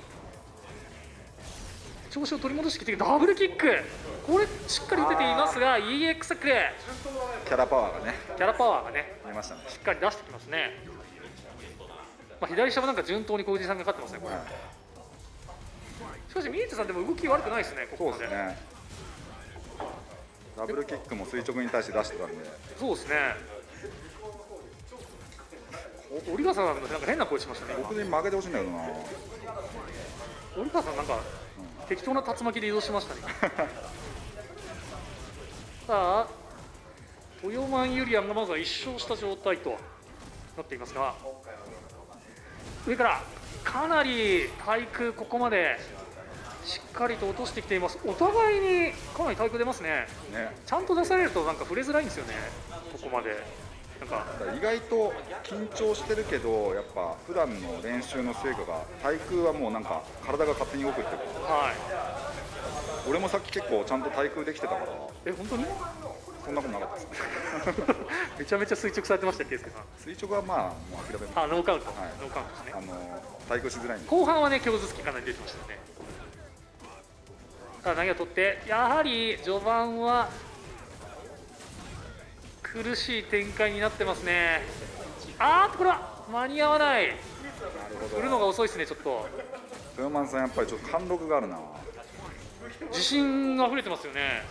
調子を取り戻してきてダブルキック。これしっかり打てていますが EX サックルキャラパワーがね出ましたね。しっかり出してきますね。左下もなんか順当に小藤さんが勝ってますねこれ。しかしミートさんでも動き悪くないですねここまで。 そうですね。ダブルキックも垂直に対して出してたんで。 そうですね。折笠さんなんか変な声しましたね。 僕に負けてほしいんだけどな。 折笠さんなんか適当な竜巻で移動しましたね。さあ豊満ユリアンがまずは1勝した状態となっていますが、上からかなり対空ここまでしっかりと落としてきています。お互いにかなり対空出ますね。ちゃんと出されるとなんか触れづらいんですよね、ここまで。なんか意外と緊張してるけど、やっぱ普段の練習の成果が、対空はもうなんか体が勝手に動くってこと、俺もさっき結構ちゃんと対空できてたから。 本当にそんなことなかったですねめちゃめちゃ垂直されてましたよ、圭介さん。 垂直はまあもう諦めます。 ノーカウント、ノーカウントですね。 対空しづらいんで。 後半はね、強頭突きかなり出てましたよね。ただ投げを取って、やはり序盤は苦しい展開になってますね。これは間に合わない。振るのが遅いですね、ちょっと。 豊満さんやっぱりちょっと貫禄があるな。 自信が溢れてますよね。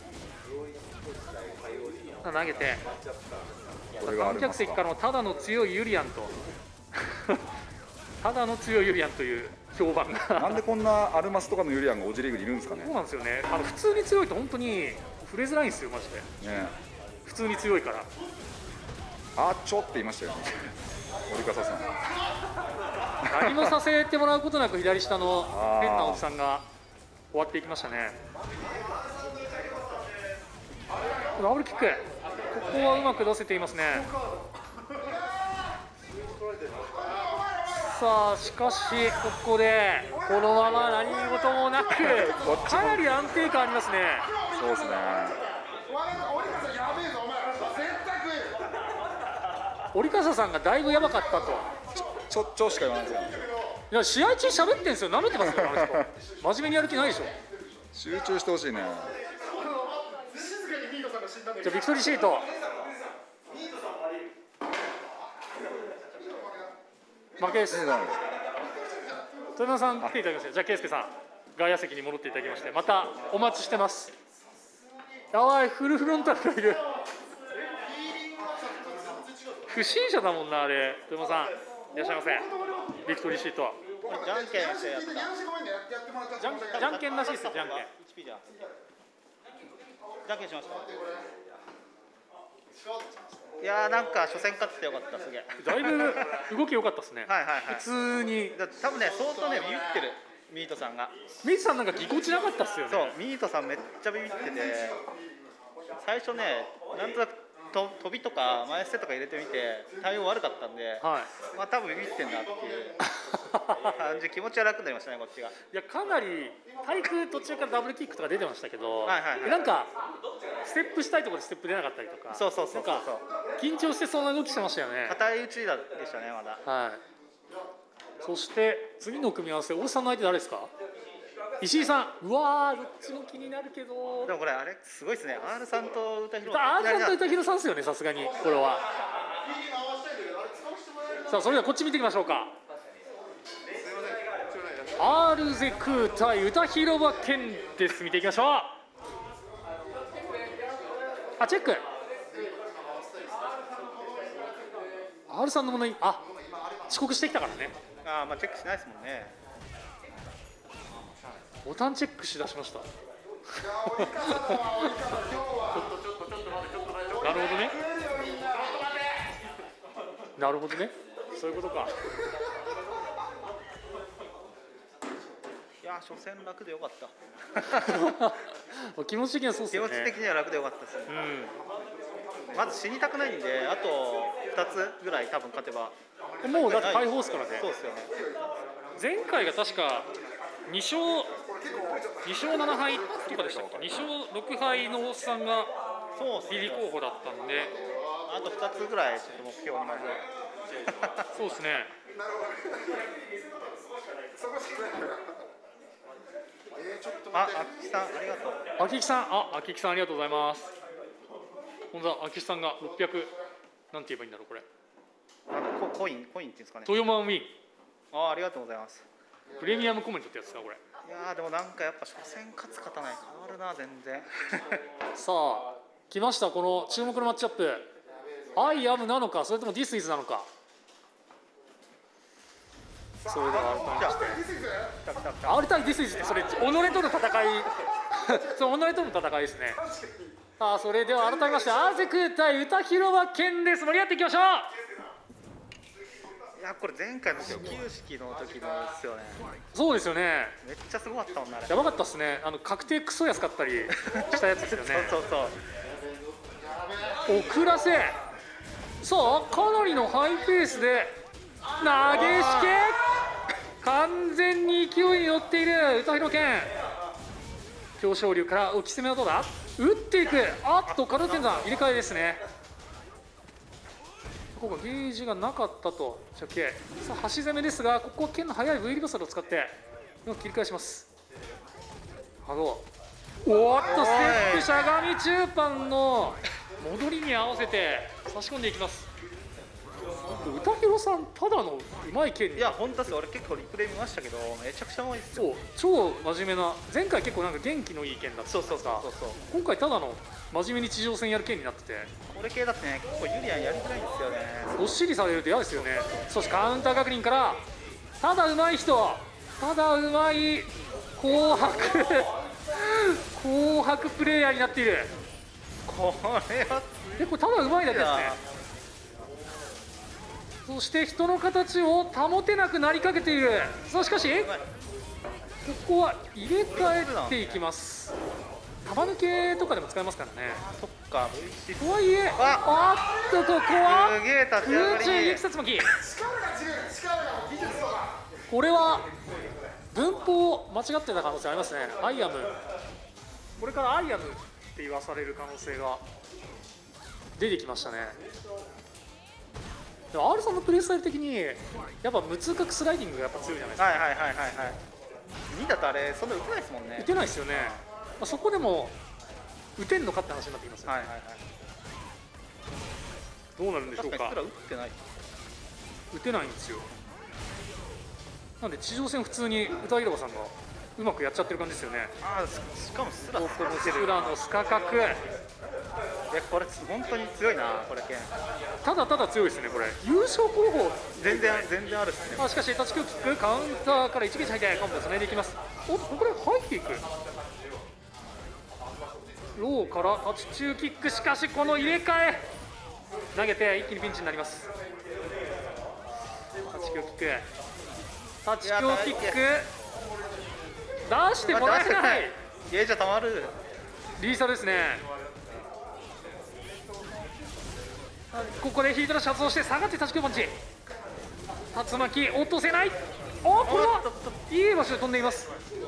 投げて観客席からのただの強いユリアンとただの強いユリアンという評判がなんでこんなアルマスとかのユリアンがオジリーグにいるんですかね。 そうなんですよね。普通に強いと本当に触れづらいんですよ、マジで。ね、普通に強いから。 ちょって言いましたよね折笠さん。 何もさせてもらうことなく左下の変なおじさんが終わっていきましたね。ダブルキック、ここはうまく出せていますね。さあしかしここでこのまま何事もなくかなり安定感ありますね。 そうですね。 折笠さんがだいぶやばかったと。 ちょしか言わないですよ。 いや試合中喋ってんですよ。舐めてますよ、あの人。真面目にやる気ないでしょ。 集中してほしいね。 じゃあビクトリーシート。負けです。豊山さん来ていただきました。じゃあ圭介さん外野席に戻っていただきまして、またお待ちしてます。やばい、フルフロンタルがいる。不審者だもんな、あれ。豊山さんいらっしゃいませ。ビクトリーシート。 じゃんけんしてやった。 じゃんけんらしいですよ、じゃんけん。 じゃんけんしました。いやー、なんか初戦勝ってよかった、すげえ。 だいぶ動き良かったですね。普通に。 多分ね、相当ね、ビビってる、ミートさんが。 ミートさんなんかぎこちなかったっすよね。 そう、ミートさんめっちゃビビってて、最初ね、なんとなく飛びとか前捨てとか入れてみて、対応悪かったんで、まあ多分ビビってんなっていう感じ、気持ちは楽になりましたね、こっちが。 いや、かなり対空途中からダブルキックとか出てましたけど、なんかステップしたいところでステップ出なかったりとか、 そうなんか緊張してそうな動きしてましたよね。 硬い打ちでしたね、まだ。 そして次の組み合わせ、大橋さんの相手誰ですか？石井さん。うわー、どっちも気になるけど。 でもこれあれすごいですね。R さんと歌広。 R さんと歌広さんですよね、さすがにこれは。さあそれではこっち見ていきましょうか。R ゼク対歌広場健です。見ていきましょう。チェック。R さんのものに遅刻してきたからね。 まあチェックしないですもんね。 ボタンチェックしだしました。なるほどね。なるほどね。そういうことか。 いや、初戦楽でよかった。 気持ち的にはそうですよね。 気持ち的には楽でよかったですね。まず死にたくないんで、あと2つぐらい多分勝てば。 もうだって解放ですからね。 そうですよね。 前回が確か2勝7敗とかでしたっけ。2勝6敗のおっさんがビリ候補だったんで、 あと2つぐらいちょっと目標にまずそうですね。 秋木さんありがとう。 秋木さん、秋木さんありがとうございます。本当だ、秋木さんが600、なんて言えばいいんだろうこれ。 コインっていうんですかね。 豊満ウィン。 ありがとうございます。 プレミアムコメントってやつですかこれ。 いやでもなんかやっぱ初戦勝つ勝たない変わるな全然。 さあ来ました、この注目のマッチアップ。アイアムなのか、それともディスイズなのか。それでは改めまして、アル対ディスイズってそれ己との戦いそれ己との戦いですね。 さあそれでは改めましてアーゼク対歌広場県です。盛り上がっていきましょう。 いやこれ前回の始球式の時のですよね。 そうですよね。 めっちゃすごかったもんなあれ。 やばかったっすね。確定クソ安かったりしたやつですよね。 そう遅らせ。さあかなりのハイペースで投げしけ。完全に勢いに乗っている歌広県。強昇竜から置き攻めはどうだ。打っていく。あっと体転山入れ替えですね。ここがゲージがなかったと着形。さあ端攻めですが、ここは剣の速い V リバサルを使って切り返します。ハドおっとステップしゃがみ中盤の戻りに合わせて差し込んでいきます。歌広さんただのうまい剣。 いや本当ですよ。俺結構リプレイ見ましたけどめちゃくちゃうまいですよ。 そう超真面目な。前回結構なんか元気のいい剣だったんですが、今回ただの真面目に地上戦やる剣になってて、 これ系だってね結構ユリアンやりづらいんですよね。 どっしりされると嫌ですよね。そしてカウンター確認からただうまい人、ただうまい紅白プレイヤーになっている。 これは結構ただうまいだけですね。そして人の形を保てなくなりかけている。さあしかしここは入れ替えていきます。束抜けとかでも使えますからね。 そっか。 とはいえあっとここはすげえ立ち上がり。 空中激竜巻。これは文法間違ってた可能性ありますね。アイアム、これからアイアムって言わされる可能性が出てきましたね。でも R さんのプレースタイル的にやっぱ無通角スライディングがやっぱ強いじゃないですか。 はい2だとあれそんな打てないですもんね。 打てないですよね。そこでも打てんのかって話になってきますよね。どうなるんでしょうか。 打ってない。 打てないんですよ。なんで地上戦普通に歌広場さんがうまくやっちゃってる感じですよね。 しかもスラのスカ角。 これ本当に強いなこれ剣。 ただただ強いですねこれ。優勝候補全然あるっすね。 しかし立ちキックカウンターから一撃入ってコンボをつないでいきます。おっとこれ入っていく。ローから立ち中キック。しかしこの入れ替え投げて一気にピンチになります。立ち強キック出してもらえない。 ゲージはたまる。 リーサルですね。ここでヒートラッシュ発動して下がって立ち強パンチ。竜巻落とせない。これはいい場所で飛んでいます。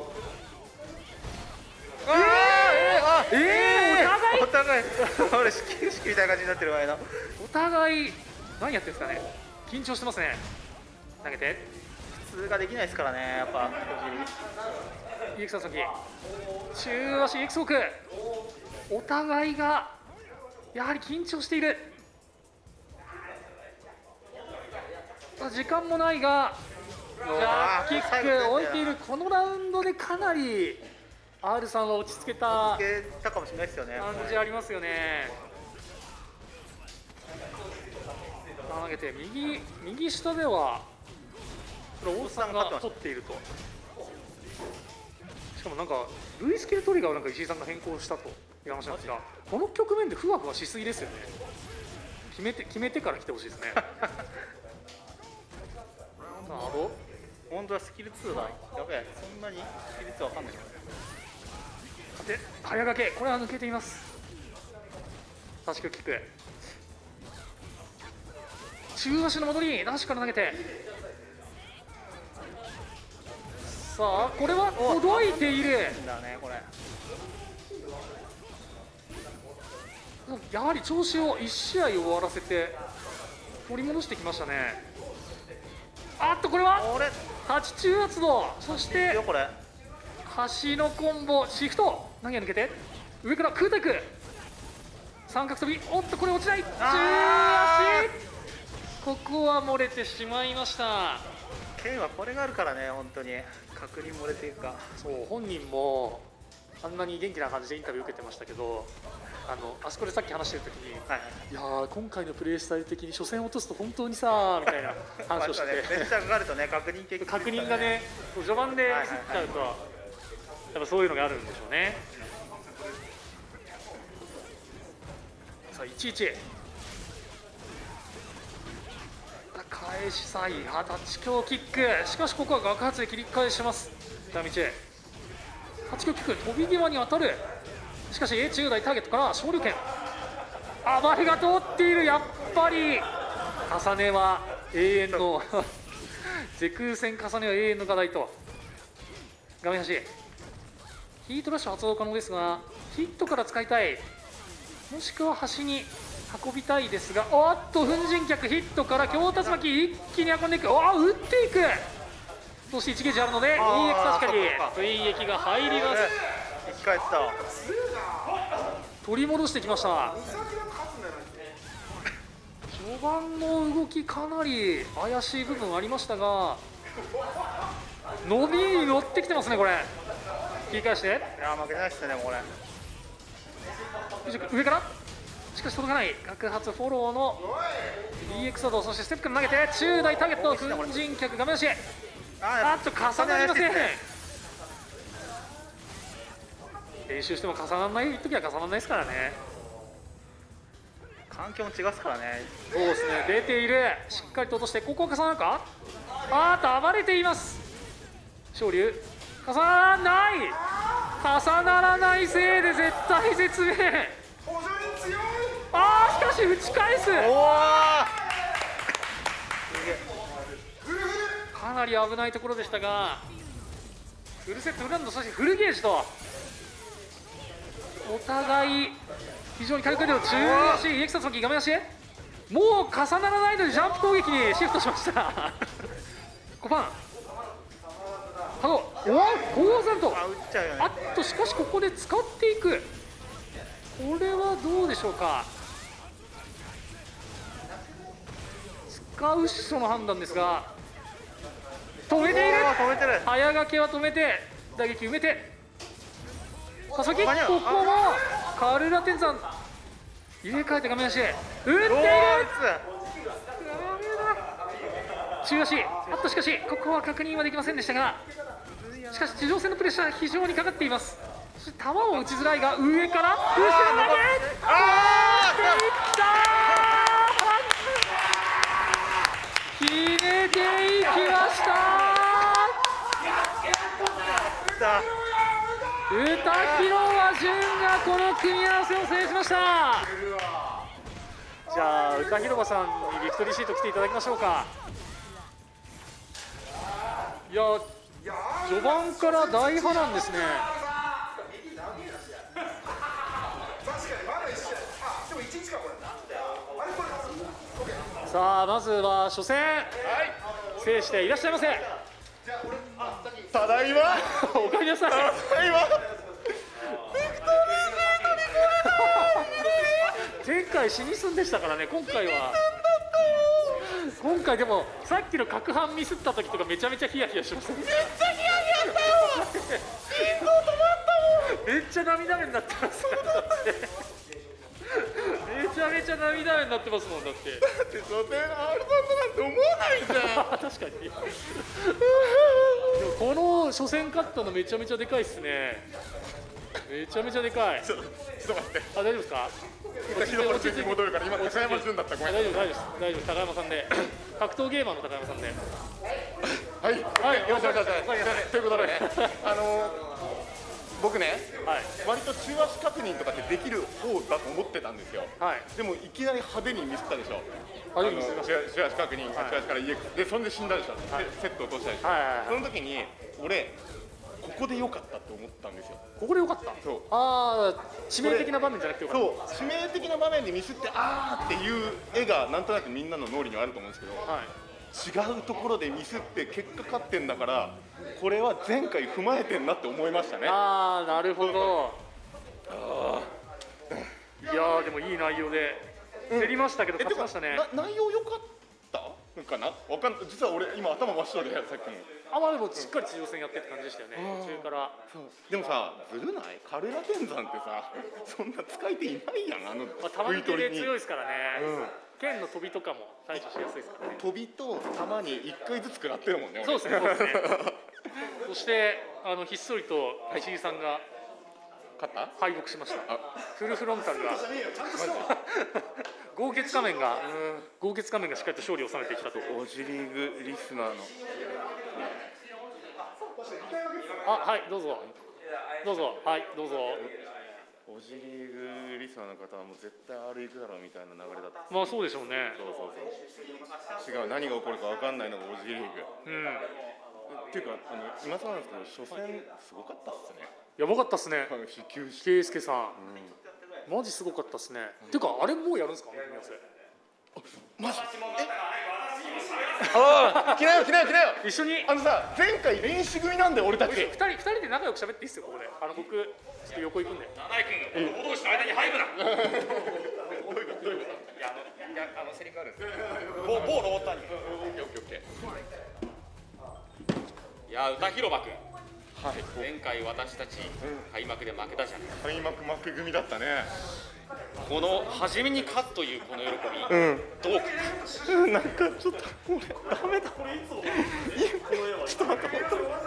お互い俺始球式みたいな感じになってる前の。 お互い何やってるんですかね。緊張してますね。投げて普通ができないですからねやっぱ。 EX の先中足 EX 奥。お互いがやはり緊張している。時間もないがジャーキック置いている。このラウンドでかなり R さんは落ち着けたかもしれないですよね。 感じありますよね。投げて右下ではこれ大さんが取っていると。しかもなんか V スケールトリガーをなんか石井さんが変更したという話なんですが、この局面でふわふわしすぎですよね。決めてから来てほしいですね。 本当はスキル2だ。やべえ、そんなにスキル2わかんない。 で早掛け、これは抜けています。差しキック中足の戻りダッシュから投げて、さあこれは届いている。やはり調子を1試合終わらせて取り戻してきましたね。これは立ち中圧動、そして端のコンボシフト投げ抜けて上から空対空三角跳び。これ落ちない。中足ここは漏れてしまいました。 剣はこれがあるからね、本当に確認漏れているか。 そう本人もあんなに元気な感じでインタビュー受けてましたけど、あそこでさっき話してる時に、いやー今回のプレースタイル的に初戦落とすと本当にさみたいな話をしてめっちゃかかるとね確認がね序盤で切っちゃうとやっぱそういうのがあるんでしょうね。 さあ11返しさいタッチ強キック、しかしここは爆発で切り返します。ダミチェタッチ強キック飛び際に当たる、しかし中大ターゲットから昇竜拳、暴れが通っている。やっぱり重ねは永遠のゼ空戦重ねは永遠の課題と。画面端ヒートラッシュ発動可能ですがヒットから使いたい、もしくは端に運びたいですが、おっと粉塵脚ヒットから強竜巻一気に運んでいく。打っていく。そして1ゲージあるので EX 確かに追撃が入ります。 生き返った。 取り戻してきました。序盤の動きかなり怪しい部分ありましたが伸びに乗ってきてますね。これ切り返して、いや負けないっすねこれ。 上からしかし届かない。爆発フォローの EX ド、そしてステップから投げて中大ターゲット粉塵脚画面足、あっと重なりません。練習しても重ならない時は重ならないですからね。 環境も違うっすからね。 そうですね、出ている。しっかりと落として、ここは重なるか。暴れています。昇竜重ならない、重ならないせいで絶対絶命。しかし打ち返す。かなり危ないところでしたが、フルセットフランド、そしてフルゲージとお互い非常に軽く出る。中足 EX 竜巻画面足、もう重ならないのでジャンプ攻撃にシフトしました。5番ハゴ鉱山と、しかしここで使っていく。これはどうでしょうか。使う人の判断ですが、止めている。早掛けは止めて打撃埋めて、佐々木ここもカルラ天山入れ替えて画面足打っている。中足しかしここは確認はできませんでしたが、しかし地上戦のプレッシャー非常にかかっています。そして球を打ちづらいが、上から後ろ投げ決めていきました。歌広和潤がこの組み合わせを制しました。じゃあ歌広和さんにビクトリーシート来ていただきましょうか。いや序盤から大波乱ですね。さあまずは初戦、制していらっしゃいませ。 ただいま。 おかえりなさい。ただいま。前回死にすんでしたからね。今回でもさっきの攪拌ミスった時とかめちゃめちゃヒヤヒヤしました。めっちゃヒヤヒヤしたよ。心臓止まったもん。めっちゃ涙目になってます。めちゃめちゃ涙目になってますもん。だって初戦アルバムなんて思わないじゃん。 確かに。でもこの初戦勝ったのめちゃめちゃでかいっすね。めちゃめちゃでかい。 ちょっと待って。 大丈夫ですか。 落ち着いて戻るから今高山潤だった。ごめん。 大丈夫です高山さんで格闘ゲーマーの高山さんで。 はいよし。ということでね、僕ね、割と中足確認とかってできる方だと思ってたんですよ。でもいきなり派手にミスったでしょ。中足確認、中足から EX でそんで死んだでしょ。でセット落としたでしょ。その時に俺ここで良かったって思ったんですよ。 ここで良かった。そう。致命的な場面じゃなくて良かった。 そう、致命的な場面でミスってっていう絵がなんとなくみんなの脳裏にはあると思うんですけど、違うところでミスって結果勝ってんだから、これは前回踏まえてんなって思いましたね。 なるほど。いやでもいい内容で競りましたけど勝ちましたね。 内容良かったかな。実は俺今頭真っ白でさっきも。 でもしっかり地上戦やってって感じでしたよね。途中から。 でもさ、ずるない？カルラ天山ってさ、そんな使い手いないやん。 球抜けで強いですからね。剣の飛びとかも対処しやすいですからね。 飛びと球に1回ずつ食らってるもんね。 そうですね。そしてひっそりと石井さんが勝った？ 敗北しました。フルフロンタルが豪傑仮面がしっかりと勝利を収めてきたと。 オジリーグリスナーのはいどうぞはいどうぞ。 オジリーグリスナーの方はもう絶対 R 行くだろうみたいな流れだった。 まあそうでしょうね。 そう違う、何が起こるか分かんないのがオジリーグ。っていうか今更なんですけど初戦すごかったっすね。 やばかったっすね。圭介さん、マジすごかったっすね。ていうかあれもうやるんですか？ マジ？ああ、来なよ。 一緒にさ、前回練習組なんで俺たち。 二人で仲良く喋っていいっすよここで。僕ちょっと横行くんで。 七井君、男同士の間に入るな。セリフあるんですよ。某ロボットに。いや、歌広場君。はい。前回私たち開幕で負けたじゃない。 開幕負け組だったね。 この初めに勝つというこの喜び、どうかなんかちょっと俺ダメだ。ちょっと待って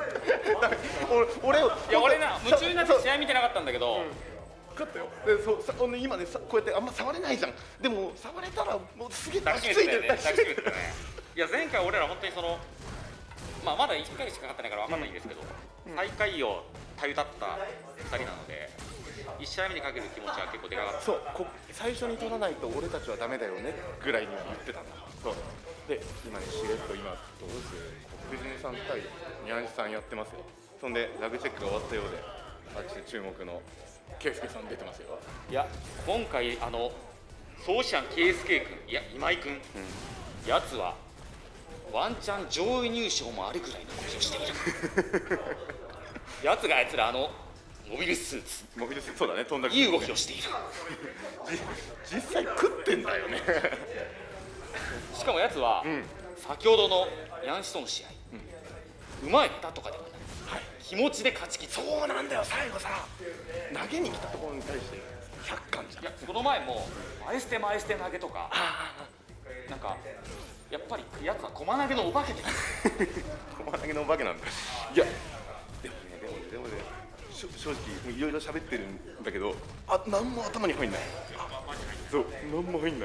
俺な夢中になって試合見てなかったんだけど、 勝ったよ。で今ねこうやってあんま触れないじゃん。でも触れたらもうすげえ抱きついてる。 いや前回俺ら本当にまだ1回しか勝ってないから分かんないんですけど、最下位をたゆたった2人なので。1試合目にかける気持ちは結構でかかった。 そう、最初に取らないと俺たちはダメだよねぐらいには言ってたんだ。そうで今ねしれっと今どうする国人さん対宮西さんやってますよ。そんでラグチェックが終わったようであっち注目の圭介さん出てますよ。 いや今回ソーシャン圭介君、いや今井君、やつはワンチャン上位入賞もあるぐらいの動きをしている。やつがあいつらモビルスーツ、 そうだね、飛んだいい動きをしている。 実際食ってんだよね。 しかもやつは、先ほどのヤンシとの試合、うまい下手とかではない、気持ちで勝ち切った。 そうなんだよ、最後さ投げに来たところに対して100巻じゃん。 いやその前も前捨て投げとか、なんかやっぱりやつは駒投げのお化けで駒投げのお化けなんだ。いやでもね正直いろいろ喋ってるんだけど、何も頭に入んない。そう、何も入んない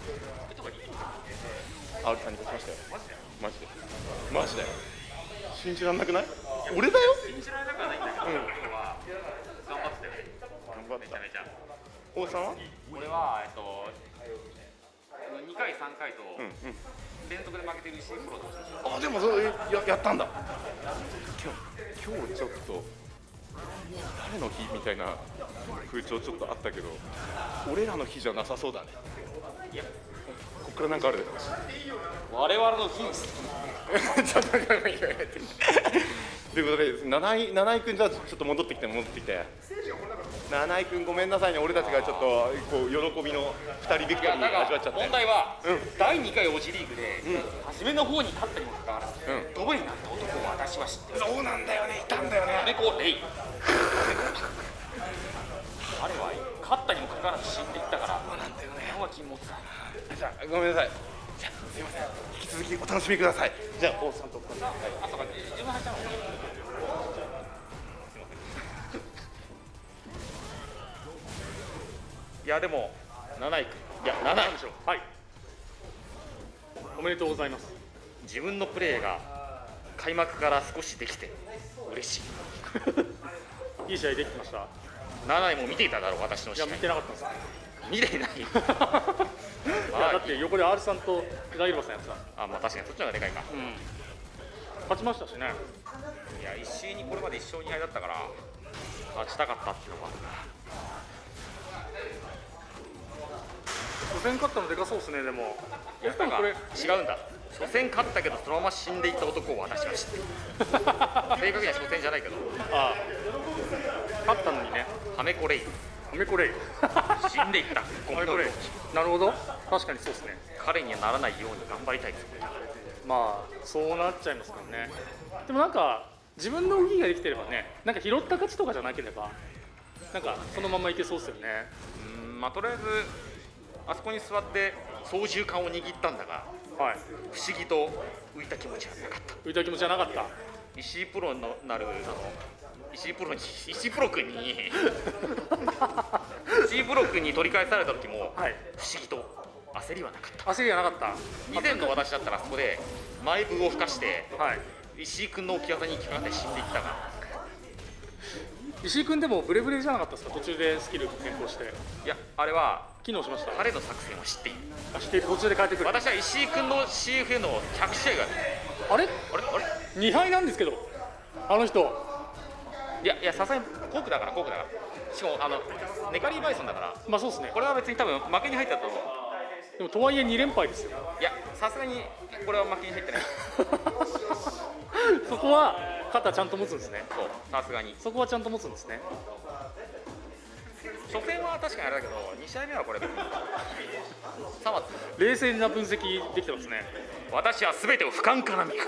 。Rさんに勝ちましたよ。マジだよ。信じらんなくない？俺だよ。 信じられなくはないんだけど、俺は頑張ってたよね。 頑張った。 めちゃめちゃ。 大さんは？ 俺は2回3回と連続で負けてる石井プロと。 でもそれやったんだ。今日ちょっと誰の日みたいな風潮ちょっとあったけど、俺らの日じゃなさそうだね。 いや、 こっからなんかある。 我々の日です。 ちょっとということで七井君、じゃあちょっと戻ってきて七井君ごめんなさいね、俺たちがちょっとこう喜びの2人ビクトリー味わっちゃって。 問題は、第2回オジリーグで、初めの方に勝ったにもかかわらず、ドブになった男を私は知ってる。 そうなんだよね、いたんだよね。 猫レイ彼は勝ったにもかかわらず死んでいったから、 そうなんだよね。 禁物だ。 じゃあごめんなさい。じゃあすいません、引き続きお楽しみください。じゃあ大さんとあ、そうか、自分入ったの。いやでも7位君、いや7位でしょ。 はい、おめでとうございます。 自分のプレーが開幕から少しできて嬉しい。 いい試合できてました。 7位も見ていただろう、私の試合。 いや見てなかったんです。 見てない。 いやだって横で R さんと大広場さんやってた。 まあ確かにそっちの方がでかいか。 勝ちましたしね。 いや石井にこれまで1勝2敗だったから勝ちたかったっていうのがある。 初戦勝ったのでかそうですね。でもやっぱりこれ違うんだ。初戦勝ったけどそのまま死んでいった男を私は知ってる。正確には初戦じゃないけど、 勝ったのにね。 ハメコレイ死んでいった。 なるほど、確かにそうですね。 彼にはならないように頑張りたいです。 まあそうなっちゃいますからね。でもなんか自分の動きができてればね、なんか拾った勝ちとかじゃなければなんかそのままいけそうですよね。 まあとりあえずあそこに座って操縦桿を握ったんだが、不思議と浮いた気持ちはなかった。 浮いた気持ちはなかった。 石井プロのなる石石井プロ君に石井プロ君に取り返された時も、不思議と焦りはなかった。 焦りはなかった。 以前の私だったらそこで前部を吹かして、石井君の置き技に効かれて死んでいったが、 石井君でもブレブレじゃなかったですか、途中でスキル変更して。 いや、あれは機能しました。 彼の作戦を知っている。 知っている、途中で変えてくる。 私は石井君の CFA の100試合があれ2敗なんですけど、あの人。 いやさすがにコークだから。しかもネカリーバイソンだから。 まあそうですね。 これは別に多分負けに入ったと思う。 でもとはいえ2連敗ですよ。 いや、さすがにこれは負けに入ってない。 そこは肩ちゃんと持つんですね。 そう、さすがにそこはちゃんと持つんですね。 初戦は確かにあれだけど、2試合目はこれ別にさまつ冷静な分析できてますね。 私は全てを俯瞰から見る。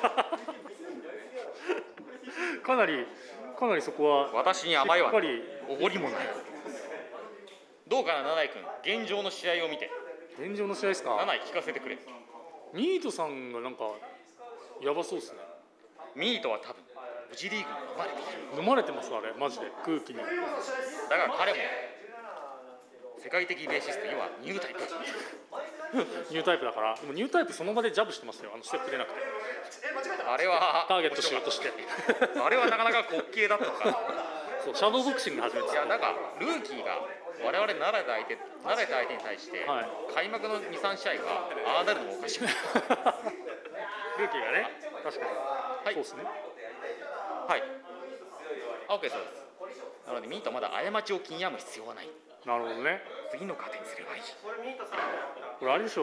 かなりそこは私に甘いはしっかりおごりもない。どうかな、七井君、現状の試合を見て。 現状の試合ですか。 七井聞かせてくれ。 ミートさんがなんかやばそうですね。 ミートは多分富士リーグに飲まれてます。あれマジで空気に。 だから彼も世界的ベーシスト、要はニュータイプ。 ニュータイプだから。でもニュータイプその場でジャブしてますよ、ステップ出なくて。 あれはターゲットしようとして。 あれはなかなか滑稽だったのか。 そう、シャドーボクシング始めて。 いや、なんかルーキーが我々慣れた相手に対して、開幕の 2,3 試合がああなるのもおかしくない。 ルーキーがね、確かに。はい、そうですね。 はい。OK、そうです。なのでミートはまだ過ちを気に病む必要はない。 なるほどね。 次の糧にすればいい。 これあれでしょう。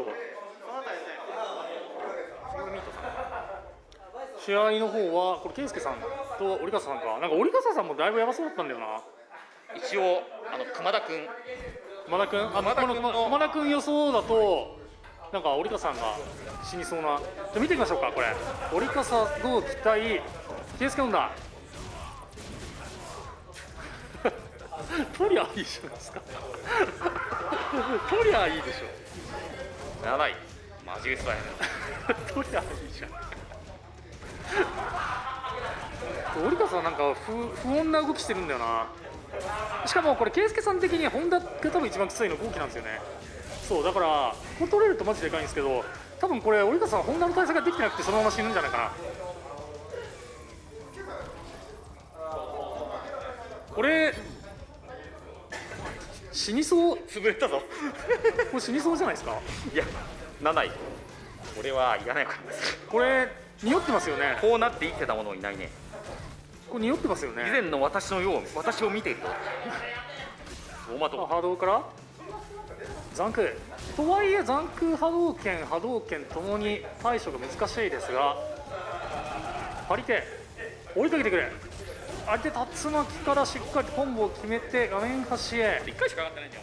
試合の方はこれ圭介さんと折笠さんか。なんか折笠さんもだいぶやばそうだったんだよな。 一応熊田君予想だとなんか折笠さんが死にそうな。じゃ見てみましょうか。これ折笠どう期待。圭介飲んだ。取りゃいいじゃないですか。取りゃいいでしょ。 やばい、マジレスだよね。 取りゃいいじゃん。折笠さんなんか不穏な動きしてるんだよな。しかもこれ圭介さん的にホンダが多分一番きついの後期なんですよね。そうだからこれ取れるとマジでかいんですけど、多分これ折笠さんホンダの対策ができてなくてそのまま死ぬんじゃないかな。これ死にそう。 潰れたぞ。 これ死にそうじゃないですか。 いや、7位。俺はいらないからです。 これ匂ってますよね。 こうなって生きてたものいないね。 これ匂ってますよね。 以前の私のよう、私を見ていると。 波動から残空とはいえ残空波動拳ともに対処が難しいですが、張り手追いかけてくれ。相手竜巻からしっかりコンボを決めて画面端へ。 1回しか上がってないんだよ。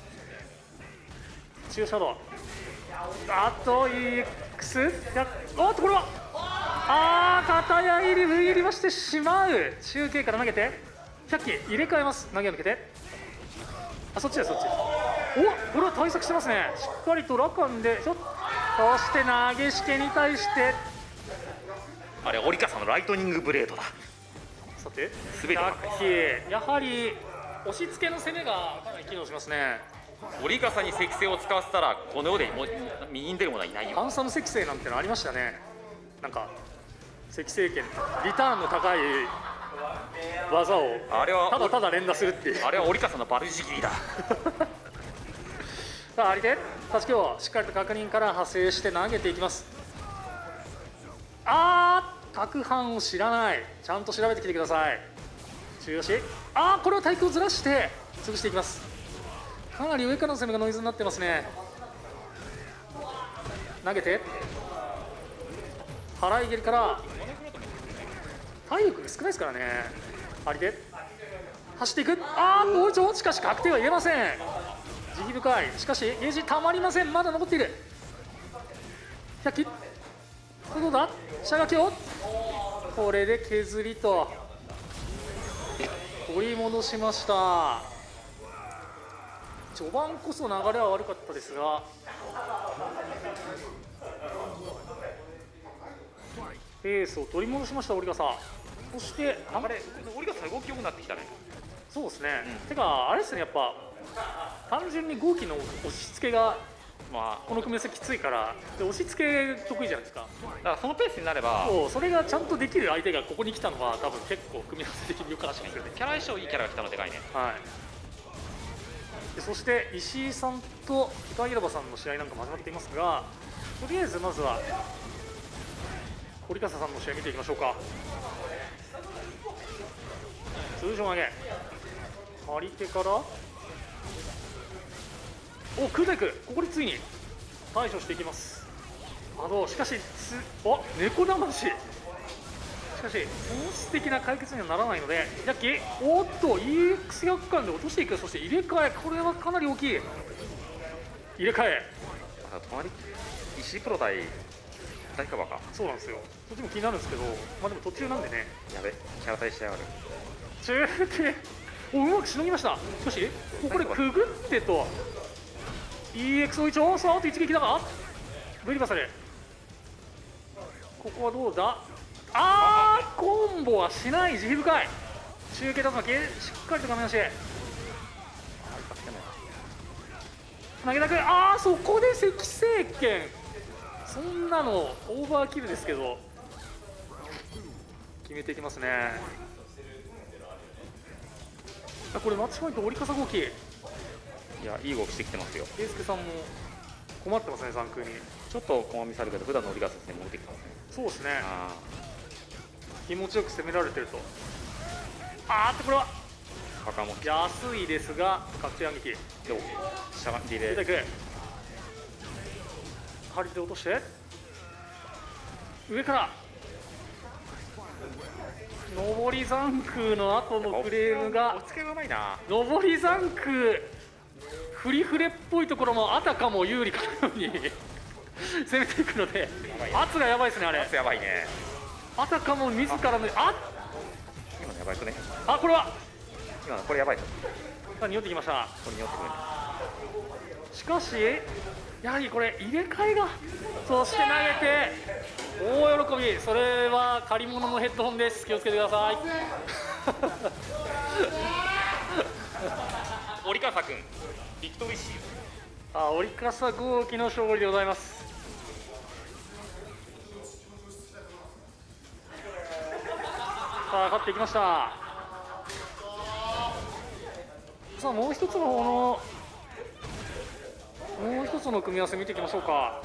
中シャドウ。あと EX。おっとこれは片や入り入りましてしまう。中継から投げて100機入れ替えます。投げを抜けてそっちです。お、これは対策してますね。しっかりと羅漢でそして投げしけに対してあれ折笠のライトニングブレードだ。 さて全てやはり押し付けの攻めがかなり機能しますね。 折笠に適性を使わせたらこの世でもう右に出る者はいないよ。 半差の適性なんてのありましたね。なんか適性権リターンの高い技をただただ連打するっていう。 あれは折笠のバルジギリだ。 さあありでたちきをしっかりと確認から派生して投げていきます。角範を知らない。ちゃんと調べてきてください。中押しこれを対空をずらして潰していきます。かなり上からの攻めがノイズになってますね。投げて払い蹴りから体力が少ないですからね。ありで走っていく。もう一度しかし確定は入れません。慈悲深い。しかしゲージたまりません。まだ残っている。100機どうだ。射撃をこれで削りと取り戻しました。序盤こそ流れは悪かったですがペースを取り戻しました。折笠そしてあれ俺が動きよくなってきたね。 そうですね、てかあれですね、やっぱ単純に豪輝の押し付けがこの組み合わせきついから、で押し付け得意じゃないですか。 だからそのペースになれば、 それがちゃんとできる相手がここに来たのは多分結構組み合わせ的によかったですよね。 キャラ相性いいキャラが来たのでかいね。 はい。でそして石井さんと板平さんの試合なんかも始まっていますが、とりあえずまずは堀笠さんの試合見ていきましょうか。通常投げ張り手から空太くここでついに対処していきます。しかし猫だまし、しかし本質的な解決にはならないので、ジャッキーEX 百貫で落としていく。そして入れ替え、これはかなり大きい入れ替え。 隣石井プロ対大川か。 そうなんですよ、そっちも気になるんですけど、でも途中なんでね。 やべ、キャラ対しやがる。 中継うまくしのぎました。しかしここでくぐってと EX を一応さーっと一撃だがブリバサル、ここはどうだ。コンボはしない。慈悲深い中継竜巻、しっかりと画面足投げたく、そこで赤星剣、そんなのオーバーキルですけど決めていきますね。これマッチポイント折り笠動き、いやいい動きしてきてますよ。 圭介さんも困ってますね、残空にちょっと駒見されるけど普段の折り笠ですね、戻ってきてますね。 そうですね、気持ちよく攻められてると。これは安いですが確定暗撃、 しゃがんで入れ張り手落として上から上り残空の後のフレームが、 おつけがうまいな。 上り残空フリフレっぽいところもあたかも有利かのように攻めていくので、圧がやばいですね。あれ圧やばいね。 あたかも自らの今のやばいですね。 これは今のこれやばいです。 匂ってきました。 これ匂ってくる。 しかしやはりこれ入れ替えが、そして投げて大喜び。それは借り物のヘッドホンです、気をつけてください折笠君ビクトリーシール。 折笠豪輝の勝利でございます。勝っていきました。もう一つの組み合わせ見ていきましょうか。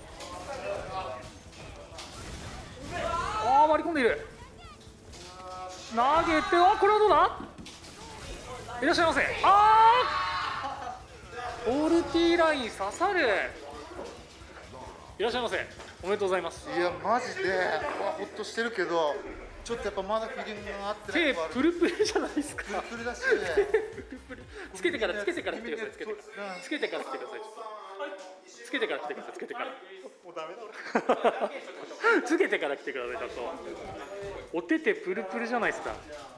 割り込んでいる。投げてこれはどうだ。いらっしゃいませ。オルティーライン刺さる。いらっしゃいませ、おめでとうございます。 いやマジでほっとしてるけど、ちょっとやっぱまだフィーリングが合ってない。 手プルプルじゃないですか。 プルプルだし、 つけてから来てください。つけてから来てください。つけてから来てください。つけてから。もうダメだ。つけてから来てください。ちょっと。お手手プルプルじゃないですか。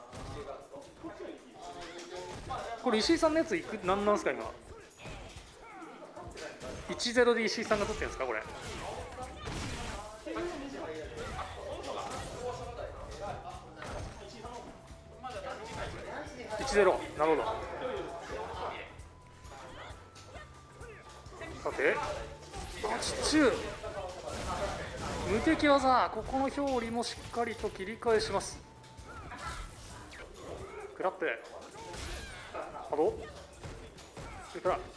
これ石井さんのやつ何なんですか今。1-0で石井さんが取ってるんですかこれ。1-0、なるほど。さて中無敵技、ここの表裏もしっかりと切り返します。クラップ波動、それから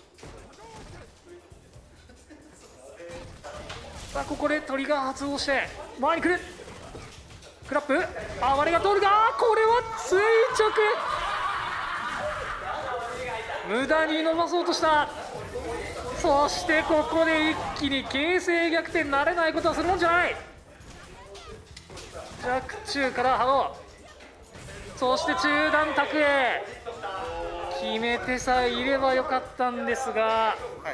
ここでトリガー発動して前に来る。クラップ割れが通るが、これは垂直無駄に伸ばそうとした。そしてここで一気に形勢逆転、なれないことはするもんじゃない。弱中から波動、そして中段卓へ決めてさえいればよかったんですが、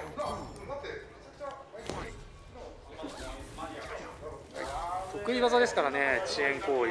得意技ですからね、遅延行為。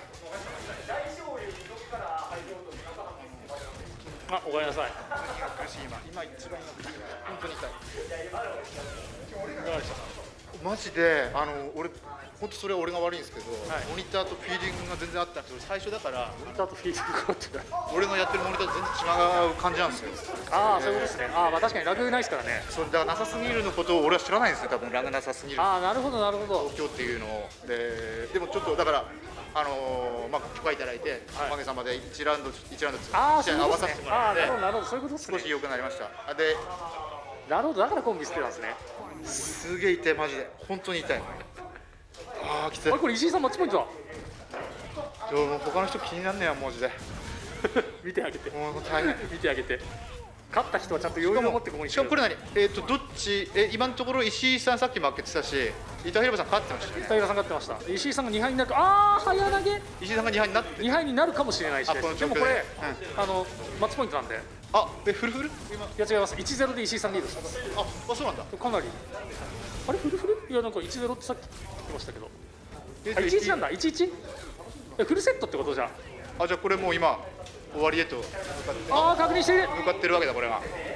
おかえりなさい。 今一番本当に痛い。 いかがでしたか。 マジで俺本当それは俺が悪いんですけど、モニターとフィーリングが全然あったんですけど、最初だからモニターとフィーリングがあって俺のやってるモニターと全然違う感じなんですよ。 ああ、そういうことですね。ああ、まあ確かにラグないですからね。 そうだからなさすぎるのことを俺は知らないんですよ、多分ラグなさすぎる。 ああ、なるほどなるほど。 東京っていうのをでもちょっとだからまあ許可いただいて、おかげさまで1ラウンド試合合わさせてもらって、 なるほど、そういうことですね。 少し良くなりました。で、 なるほど、だからコンビしてたんですね。 すげえ痛い、マジで本当に痛い。ああ、きつい。 これ石井さんマッチポイントだ。 もう他の人気になんねえや、マジで。 見てあげて。 もう大変。 見てあげて。勝った人はちゃんと余裕を持ってここにしかもこれ何どっち今のところ石井さんさっき負けてたし、伊藤博さん勝ってましたね。 伊藤博さん勝ってました。石井さんが2敗になるか、ああ早投げ。 石井さんが2敗になって 2敗になるかもしれないし、でもこれマッチポイントなんで。 あ、フルフル？いや違います。1-0で石井さんリードしてます。 あ、そうなんだ。 かなり。あれフルフル？いやなんか1-0ってさっき言ってましたけど。1-1なんだ。1-1？フルセットってことじゃん。 あ、じゃあこれもう今終わりへと確認している。 向かってるわけだこれは。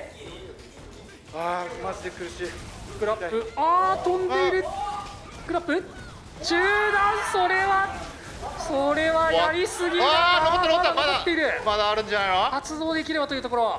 ああ、マジで苦しい。 クラップ、飛んでいる。クラップ中断。それはやりすぎだ。 残ってる。まだあるんじゃないの。 発動できればというところ。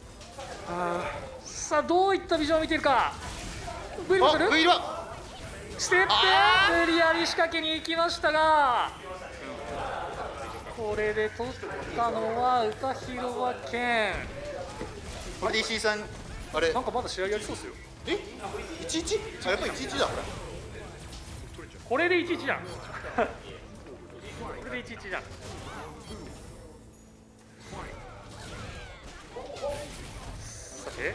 さあどういったビジョンを見ているか。V はステップ無理やり仕掛けに行きましたが、これで取ったのは歌広場県。 石井さんあれなんかまだ試合やりそうですよ。 1-1？やっぱり1-1だこれで1-1じゃん。これで1-1じゃん。さて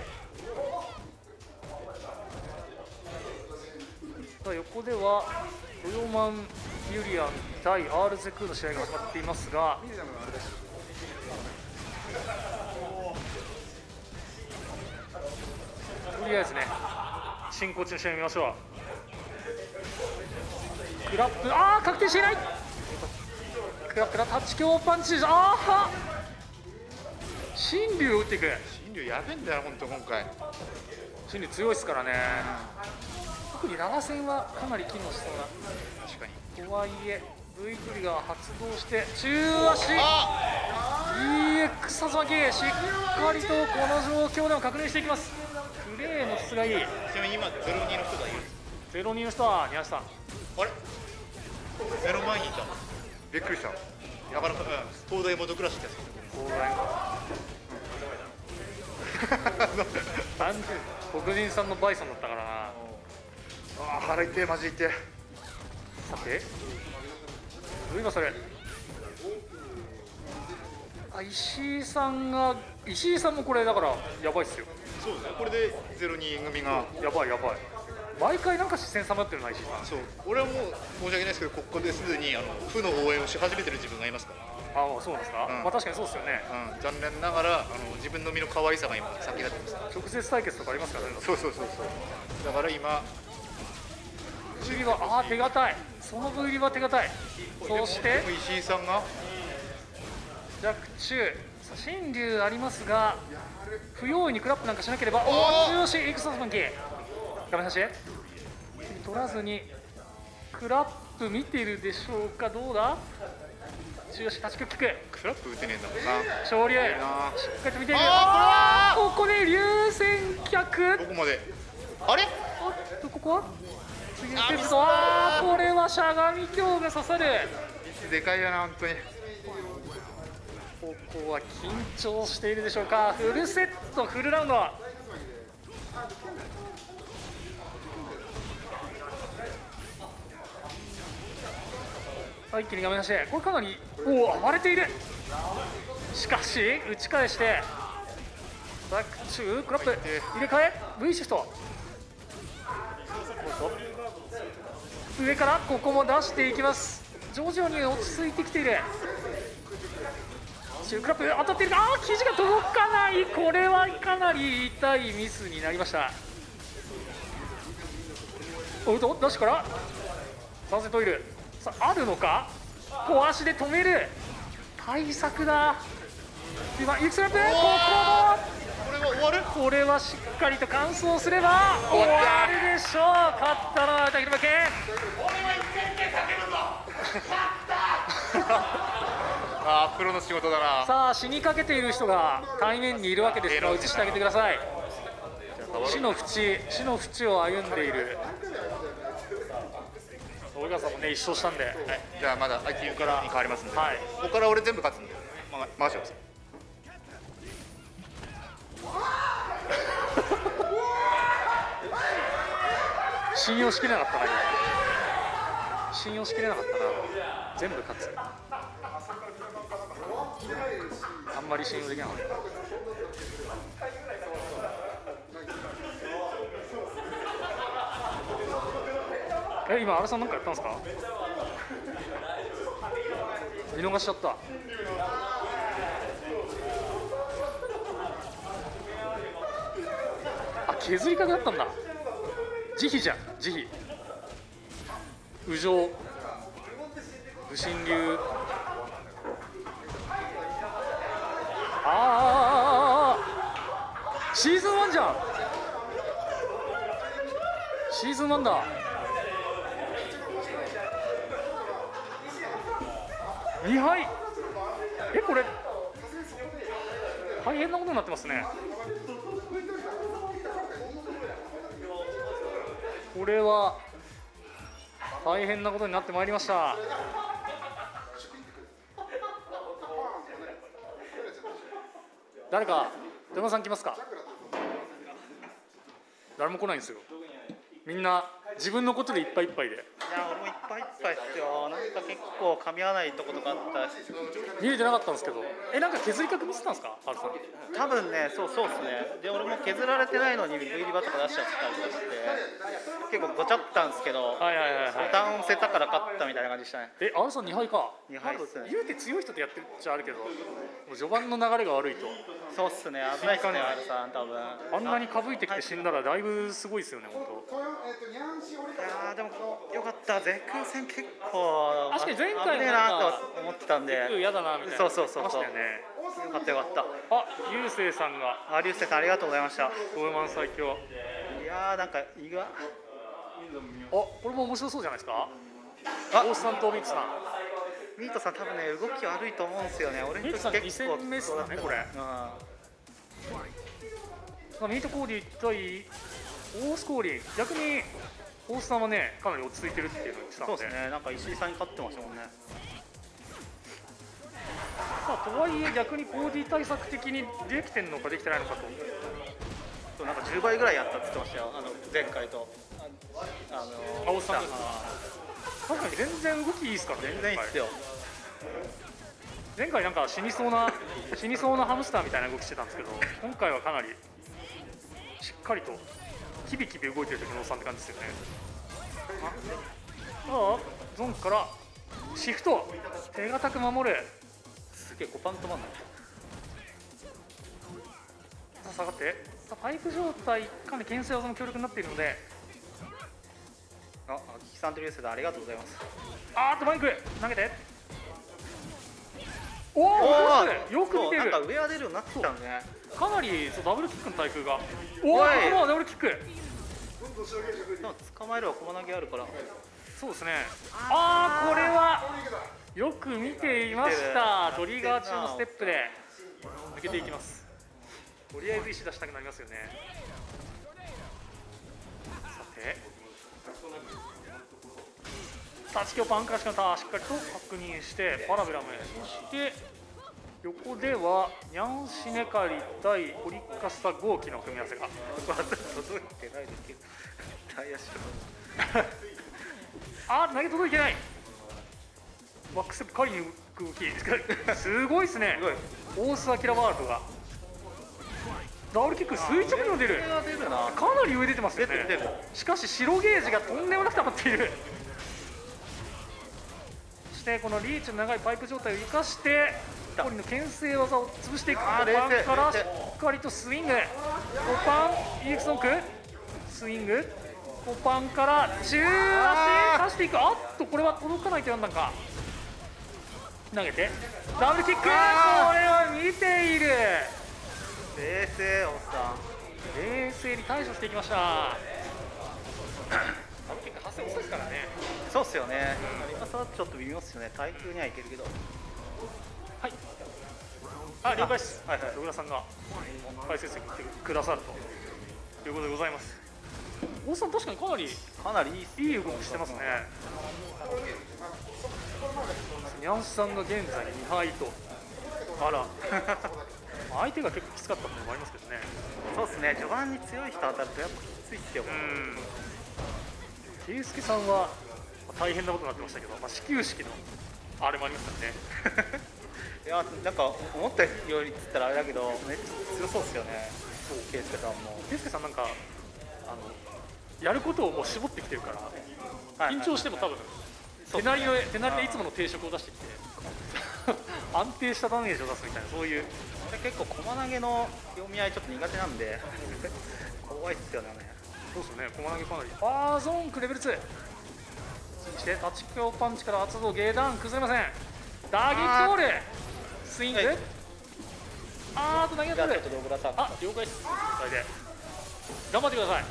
横ではロヨマン・ユリアン対 R ゼクーの試合が始まっていますが、とりあえずね進行中の試合見ましょう。クラップ、確定していない。クラップのタッチ強パンチ。新竜を打っていく。 新竜やべえんだよ本当今回。 新竜強いですからね。特にラガ戦はかなり機能しそうな。 確かに。 とはいえ V トリガー発動して中足 EX 竜巻、しっかりとこの状況でも確認していきます。プレーの質がいい。 ちなみに今02の人がいる。 02の人は宮下さん。 あれ目の前にいた。びっくりした。なかなか東大元暮らしってやつ。 黒人さんのバイソンだったからな。 腹痛い、マジ痛い。 さて今それ石井さんもこれだからやばいっすよ。 そうですね、これで02組がやばい。毎回なんか視線さまってるな石井さん。 そう、俺はもう申し訳ないですけど、ここですでに負の応援をし始めてる自分がいますから。 そうなんですか。まあ確かにそうですよね。 残念ながら自分の身の可愛さが今先立ってます。 直接対決とかありますからね。 そう。だから今 V リは手堅い。その V リは手堅い。そして石井さんが弱中。新竜ありますが不用意にクラップなんかしなければ。中押しエクサスマンキー画面差し取らずにクラップ見てるでしょうか。どうだ。中押し立ちキック。 クラップ打てねえんだもんな。 昇竜しっかりと見ている。ここで流線脚。 どこまで。あれここは次のステップとこれはしゃがみ強が刺さる。 でかいよな本当に。 ここは緊張しているでしょうか。フルセットフルラウンド。一気に画面出してこれかなり暴れている。しかし打ち返してバック中クラップ入れ替え V シフト。上からここも出していきます。徐々に落ち着いてきている。中クラップ当たっているが生地が届かない。これはかなり痛いミスになりました。出しからサーセトイルさあるのか。小足で止める対策だ。今ユキスラップここもこれはしっかりと完走すれば終わるでしょう。勝ったのは歌広馬健。 ああ、プロの仕事だな。 さあ、死にかけている人が対面にいるわけですが、映してあげてください。死の淵を歩んでいる及川さんもね、一勝したんで、はい、 じゃあまだ相手に変わりますんで、はい、ここから俺全部勝つんで、回します。 信用しきれなかったな、信用しきれなかったな。全部勝つ、あんまり信用できなかった。今、阿部さんなんかやったんですか？見逃しちゃった。あ、削りかけだったんだ。慈悲じゃん、慈悲。右上、武神流。シーズン1じゃん。シーズン1だ。2敗。これ大変なことになってますね。これは大変なことになってまいりました。誰か山田さん来ますか？誰も来ないんですよ。みんな自分のことでいっぱいいっぱいで。 いや、俺もいっぱいいっぱいですよ。なんか結構噛み合わないとことかあったし。 見れてなかったんですけど。なんか削りかけ見せたんですか、ハルさん。 多分ね、そうですね。で、俺も削られてないのに V リバとか出しちゃったりとかして、結構ごちゃったんですけど、ボタン押せたから勝ったみたいな感じでしたね。 ハルさん2敗か。 2敗ですね。 言うて強い人とやってるっちゃあるけど、もう序盤の流れが悪いと。 そうっすね、危ないっすね、ハルさん多分。 あんなにかぶいてきて死んだらだいぶすごいですよね、本当。 いやでもよかった。ゼク戦結構確かに前回危ねえなと思ってたんで、 嫌だなみたいな。 そうましたよね。 よかったよかった。 流星さんが。 流星さんありがとうございました。 ドーマン最強。 いやなんか意外。 これも面白そうじゃないですか。大須さんとミートさん。 ミートさん多分ね動き悪いと思うんですよね。俺の時結構 2戦目っすねこれ。ミートコーディ対オースコーディ、逆に大須さんはねかなり落ち着いてるっていうのを言ってたんで。 そうですね。なんか石井さんに勝ってましたもんね。 とはいえ逆にコーディ対策的にできてんのかできてないのかと。 なんか10倍ぐらいやったって言ってましたよ。前回と。 大須さん。確かに全然動きいいですからね。 全然いいっすよ。 前回なんか死にそうなハムスターみたいな動きしてたんですけど、今回はかなりしっかりとキビキビ動いてる時のおっさんって感じですよね。ゾンからシフト、手堅く守る。 すげえ5パン止まんない。 下がってパイプ状態、かなり牽制技も強力になっているので。 キキさんとリュウセイさんありがとうございます。 バイク投げて。よく見てる。 なんか上は出るようになってきたんでね。 かなりダブルキックの対空が。ダブルキック。 捕まえれば駒投げあるから。 そうですね。これはよく見ていました。トリガー中のステップで抜けていきます。とりあえず石出したくなりますよね。さて立ち強パンクラシカのターンしっかりと確認してパラベラム、そして横ではニャンシネカリ対オリカスタ号機の組み合わせが届いてないですけどタイヤシ投げ届いてない。バックステップ狩りに行く動きすごいですね。大須明ワールドがダブルキック垂直にも出る。かなり上出てますよね。しかし白ゲージがとんでもなく溜まっている。そしてこのリーチの長いパイプ状態を生かしてコリの牽制技を潰していく。5パンからしっかりとスイング。5パン EX ノックスイング。5パンから中足刺していく。これは届かないと読んだんか。投げてダブルキック。これは見ている。 冷静おっさ対処していきました。あの結果発生遅いですからね。 そうっすよね。今さちょっと微妙っすよね。耐久にはいけるけど。 はい。あ、了解です。はいはい。野村さんが解説に来てくださるということでございます。大さん確かにかなりいい動きしてますね。ニャンスさんが現在2敗と。あら。相手が結構きつかったのもありますけどね。 そうですね。序盤に強い人当たるとやっぱきついっすよ。 圭介さんは大変なことになってましたけど、始球式のあれもありますからね。 いやなんか思ったよりっつったらあれだけどめっちゃ強そうっすよね。圭介さんも。 圭介さんなんかやることをもう絞ってきてるから、緊張しても多分手なりでいつもの定食を出してきて安定したダメージを出すみたいな、そういう。 結構駒投げの読み合いちょっと苦手なんで怖いっすよね。 そうですね、駒投げかなり。ゾーンクレベル2。そして立ち強パンチから圧動下段崩れません。打撃ボールスイング、あと投げボール。あ、了解です。それで頑張ってください。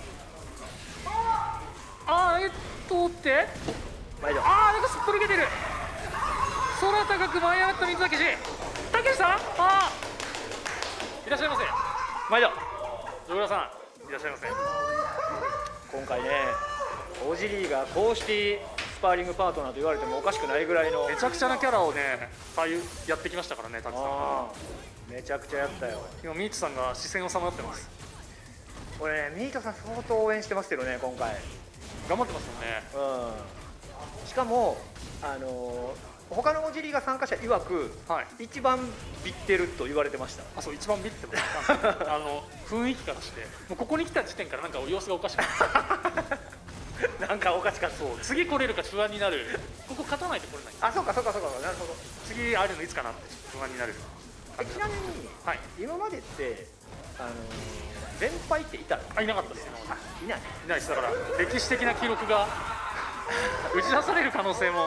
通ってなんかすっぽ抜けてる。空高く舞い上がった水竹氏。竹氏さん、いらっしゃいませ。 毎度野村さんいらっしゃいませ。 今回ねオジリーが公式スパーリングパートナーと言われてもおかしくないぐらいのめちゃくちゃなキャラをねやってきましたからね、たくさんが。 めちゃくちゃやったよ。 今ミートさんが視線をさまよってます。 俺ねミートさん相当応援してますけどね、今回頑張ってますよね。 しかも他のオジリーが参加者曰く、一番ビってると言われてました。 そう、一番ビってます。雰囲気からしてもうここに来た時点からなんか様子がおかしかったなんかおかしかった。 そう、次来れるか不安になる。ここ勝たないと来れない。 そうかなるほど。 次あるのいつかなって不安になる。 ちなみに、今までって連敗っていたの？ いなかったです。 いないです。だから歴史的な記録が打ち出される可能性も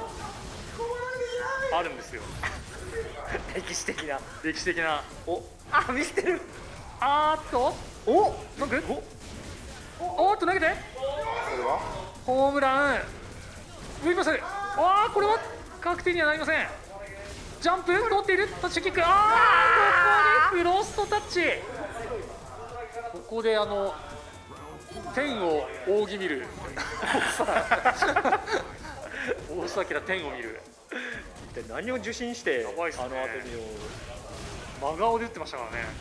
あるんですよ。 歴史的な見せてる。ノック投げてホームランウィンパス。これは確定にはなりません。ジャンプ取っている。タッチキック。ここでクロストタッチ。ここで天を仰ぎ見る大下明天を見る。 一体何を受信してあの後に真顔で打ってましたからね。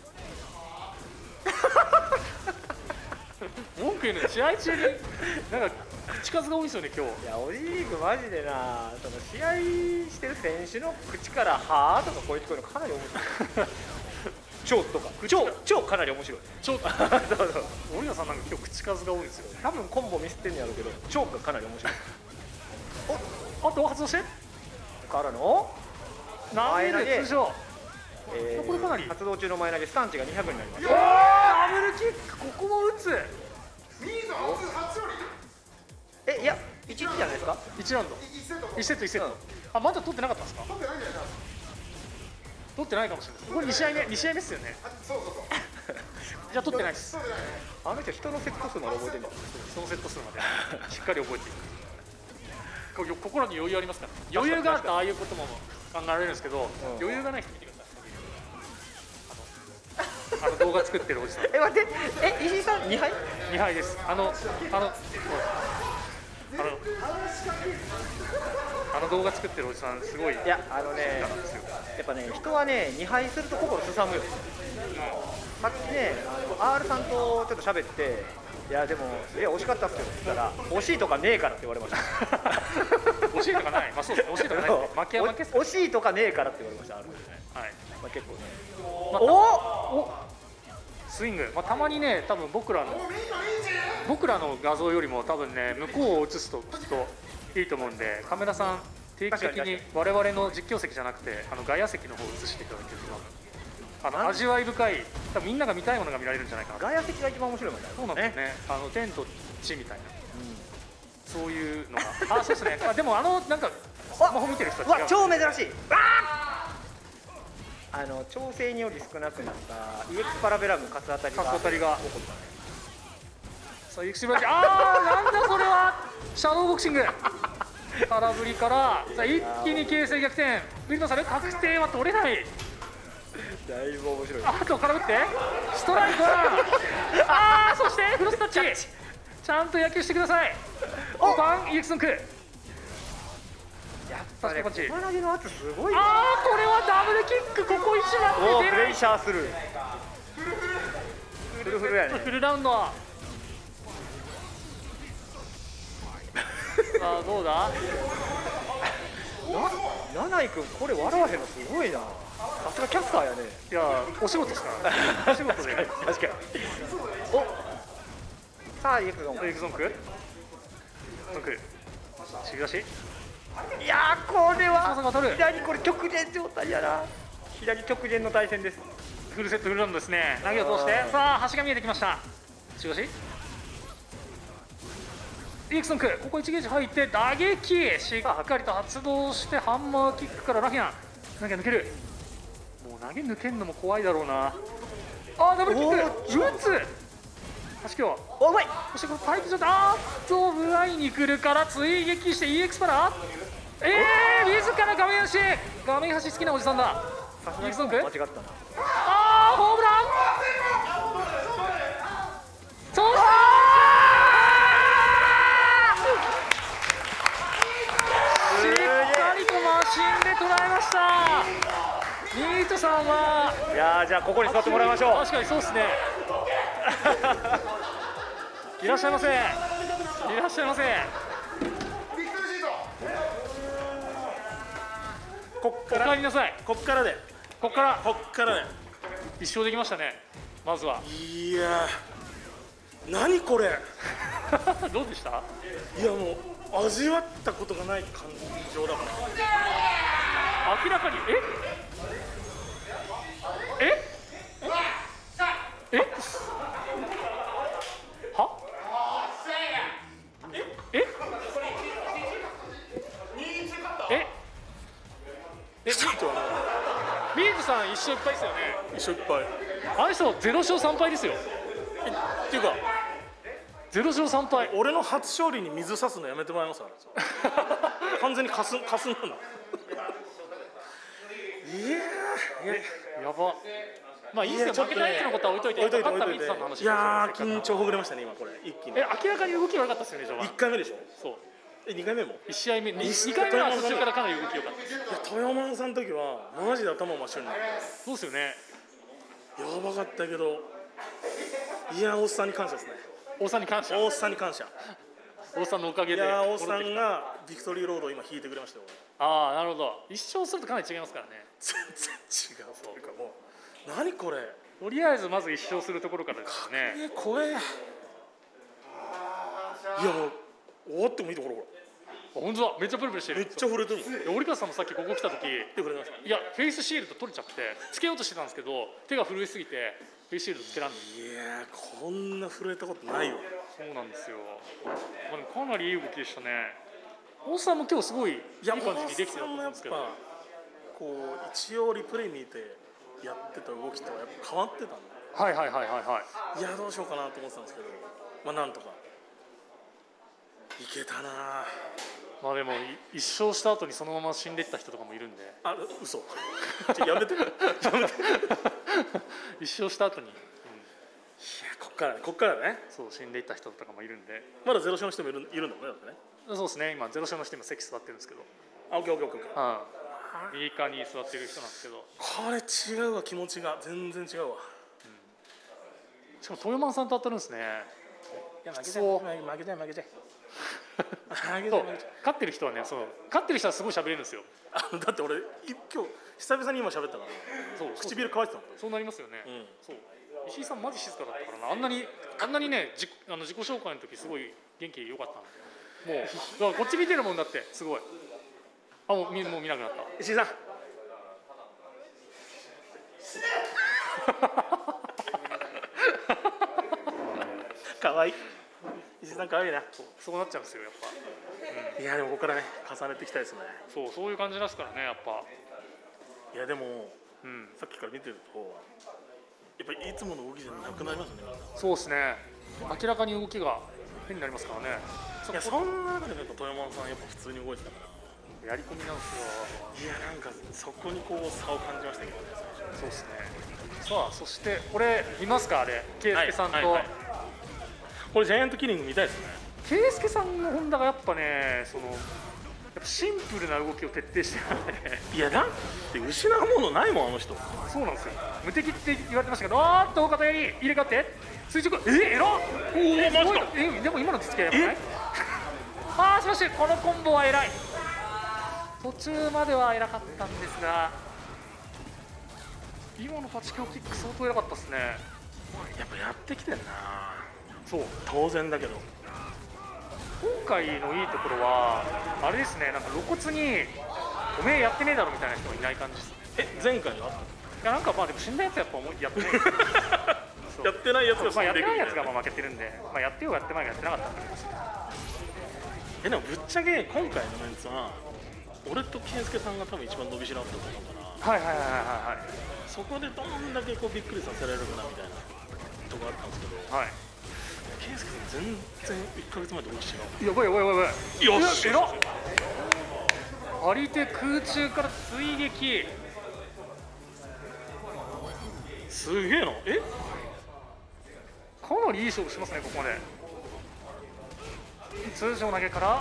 文句言うのに試合中になんか口数が多いですよね今日。 いやオジリーグマジでな、その試合してる選手の口から「はあ」とかこういう聞こえるのかなり面白い。超とか超かなり面白い。 そう森田さんなんか今日口数が多いんですよ。 多分コンボミスってんのやるけど超がかなり面白い。 あと発動してからの前投げ通常。これかなり発動中の前投げスタンチが200になります。 ダブルキック、ここも打つ。 いや1じゃないですか。 1ラウンド1セット。まだ取ってなかったんですか。取ってないかもしれない。これ2試合目っすよね。じゃあ取ってないです。 あの人人のセット数まで覚えてるんだ。 そのセット数までしっかり覚えていく。心に余裕ありますから。余裕があってああいうことも考えられるんですけど、余裕がない人見てください。動画作ってるおじさん。 待って、石井さん2敗 ？2敗です。動画作ってるおじさんすごい。 いややっぱね人はね2敗すると心すさむよ。さっきねR さんとちょっと喋って、いやでも惜しかったっすよって言ったら惜しいとかねえからって言われました。 惜しいとかない。そうです。惜しいとかない。 惜しいとかねえからって言われました。結構ね。 スイング、たまにね多分僕らの画像よりも多分ね向こうを映すときっといいと思うんで、カメラさん定期的に我々の実況席じゃなくて外野席の方を映していただけると味わい深い、多分みんなが見たいものが見られるんじゃないかな。 外野席が一番面白いもんね。 そうなんですね。天と地みたいな、そういうのがそうですね。でもなんかスマホ見てる人たちが超珍しい。 調整により少なくなった EX パラベラムカス当たりが起こったね。 さあ EX ブラジなんだこれはシャドーボクシング空振りからさあ一気に形勢逆転。ウィルドさん確定は取れない。 だいぶ面白い。 あと空振ってストライクそしてクロスタッチちゃんと野球してください。5番 EX ノック。 やっぱね、小投げの圧すごい。 これはダブルキック、ここ一番で出る。 プレイシャーする。フルフルやね。 フルラウンドは。さあどうだ。 七井君これ笑わへんのすごいな。さすがキャスターやね。 いやお仕事ですから。お仕事で。 確かに。さあ EX ゾンク。 EX ゾンク。ゾンク。しぎ出し。 いやーこれは左これ極限状態やな。左極限の対戦です。 フルセットフルラウンドですね。投げを通してさあ橋が見えてきました。しがし EX ノック。ここ1ゲージ入って打撃しっかりと発動してハンマーキックからラフィアン投げ抜ける。もう投げ抜けるのも怖いだろうな。ダブルキック打つ橋京。 うまい。 そしてこのパイプショット奪いに来るから追撃して EX パラ自ら画面端好きなおじさんだ。EX ノック。 間違ったな。 ホームラン。そうだしっかりとマシンで捉えました。ミートさんはいやじゃあここに座ってもらいましょう。 確かにそうですねいらっしゃいませ。いらっしゃいませ。こっから帰りなさい。 こっからで。 こっからね。 一勝できましたね。まずは。 いや何これどうでした。 いやもう味わったことがない感情だもん。 明らかにミーズさん1勝1敗ですよね。 1勝1敗。 あの人0勝3敗ですよ。 っていうか 0勝3敗。 俺の初勝利に水差すのやめてもらいます。完全にかすんだな。 やば。まあいいですよ。負けたやつのことは置いといて。勝ったミーズさんの話。 いや緊張ほぐれましたね今これ一気に。 明らかに動き悪かったですよね序盤。 1回目でしょ。 そう。 2回目も 1試合目2回目は途中からかなり動き良かったです。 いや豊満さんの時はマジで頭真っ白になった。 そうですよね。 やばかったけど、いや大須さんに感謝ですね。 大須さんに感謝。 大須さんに感謝。 大須さんのおかげで。 いや大須さんがビクトリーロードを今引いてくれましたよ。 なるほど。1勝するとかなり違いますからね。 全然違う。そうかもう何これ。 とりあえずまず1勝するところからですね。 怖え。いやもう終わってもいいところほら。 本当だ。めっちゃプルプルしてる。 めっちゃ震えてる。 折川さんもさっきここ来た時フェイスシールド取れちゃってつけようとしてたんですけど手が震えすぎてフェイスシールドつけらんない。 いやこんな震えたことないよ。 そうなんですよ。でもかなりいい動きでしたね。大須さんも今日すごいいい感じにできてたと思うんですけど、 こう一応リプレイ見てやってた動きとはやっぱ変わってたんで。いやどうしようかなと思ってたんですけど、まあなんとかいけたな。 まあでも一勝した後にそのまま死んでいった人とかもいるんで。 嘘。やめて。 一勝した後に。いやこっからね。 そう死んでいった人とかもいるんで。 まだゼロ勝の人もいるんだもんねだってね。 そうですね。今ゼロ勝の人も席座ってるんですけど。 オッケー。 右側に座ってる人なんですけど。 これ違うわ気持ちが全然違うわ。 しかも豊満さんと当たるんですね。 いや負けちゃい。 勝ってる人はね、勝ってる人はすごい喋れるんですよ。 だって俺今日久々に今喋ったから。そう唇乾いてたもん。 そうなりますよね。そう石井さんマジ静かだったからな。あんなにね自己紹介の時すごい元気良かったんで。もうだからこっち見てるもんだってすごい。もう見なくなった。 石井さん。可愛い。石井さん可愛いな。 そうなっちゃうんですよやっぱ。 いやでもここからね重ねていきたいですね。 そういう感じですからねやっぱ。 いやでもさっきから見てるとやっぱりいつもの動きじゃなくなりますね。 そうですね、明らかに動きが変になりますからね。 いや、そんな中で豊山さんやっぱ普通に動いてたからやり込みなんですよ。いや、なんかそこにこう差を感じましたけどね。 そうですね。さあ、そしてこれ見ますか、あれ圭介さんと、 これジャイアントキリング見たいですね。 圭介さんのホンダがやっぱね、そのやっぱシンプルな動きを徹底してるのでいや、だって失うものないもん、あの人。 そうなんですよ、無敵って言われてましたけど、あーっと大方やり入れ替わって垂直、えらっ、おお、マジか。でも今の実験やばないあー、しかしこのコンボは偉い。途中までは偉かったんですが、今の8強キック相当偉かったですね。 やっぱやってきてんな。 そう、 当然だけど今回のいいところはあれですね、なんか露骨におめえやってねえだろみたいな人がいない感じですね。 前回はなんかまあでも死んだやつやっぱやってないやってないやつが死んでいくみたいな。 やってないやつが負けてるんで、やってようがやってまいがやってなかったってことです。 でもぶっちゃけ今回のメンツは俺と健介さんが多分一番伸びしろあったと思うから、そこでどんだけこうびっくりさせられるかなみたいなとこあったんですけど、健介さん全然1ヶ月前と動き違う。 やばいやばいやばい。 よし、 えらっ、張り手空中から追撃、 すげえな。 かなりいい勝負しますね、ここまで。通常投げから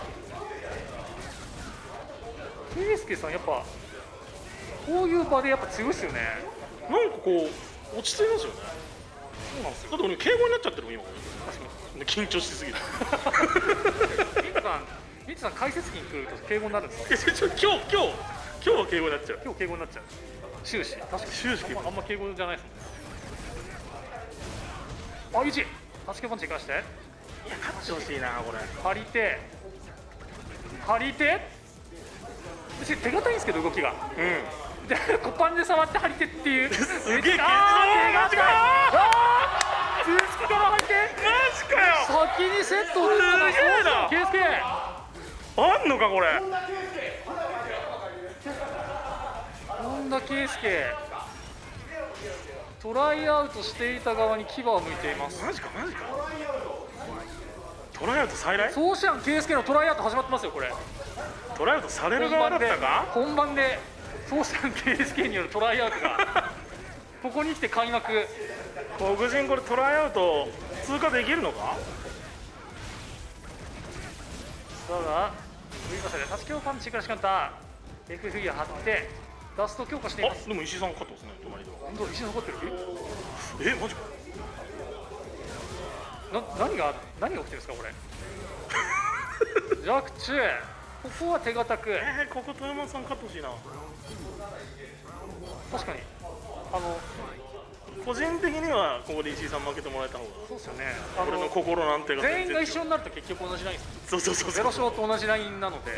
圭介さん、やっぱこういう場でやっぱ強いですよね。 なんかこう落ち着いますよね。 そうなんですよ。 だって俺敬語になっちゃってるもん今。緊張しすぎてミツさん解説機に来ると敬語になるんですか？ 今日は敬語になっちゃう。 今日敬語になっちゃう。終始、確かに終始敬語。 あんま敬語じゃないですもんね。あ、1、8強パンチ生かして。 いや、勝ってほしいな、これ。 張り手別に手堅いんですけど動きが、で股パンで触って張り手っていうすげえ、手堅い。通識から張り手、 マジかよ。 先にセットを打ったのは圭介。 あんのかこれ。 本田圭佑、トライアウトしていた側に牙を向いています。 マジか。トライアウト再来。 ソーシャン圭介のトライアウト始まってますよ。これトライアウトされる側だったか。 本番でソーシャン圭介によるトライアウトがここに来て開幕。 黒人、これトライアウト通過できるのか。 さあ、上場所で8強パンチからしかった FF を張ってダスト強化しています。 でも石井さん勝ってますね、隣では。 本当、石井さん勝ってる。 マジか。 何が起きてるんですかこれ。弱中、ここは手堅く。 ここ富山さん勝ってほしいな。 確かに個人的にはここで石井さん負けてもらえた方が。 そうですよね。 俺の心の安定が全員が一緒になると結局同じラインです。 そうゼロ勝と同じラインなので。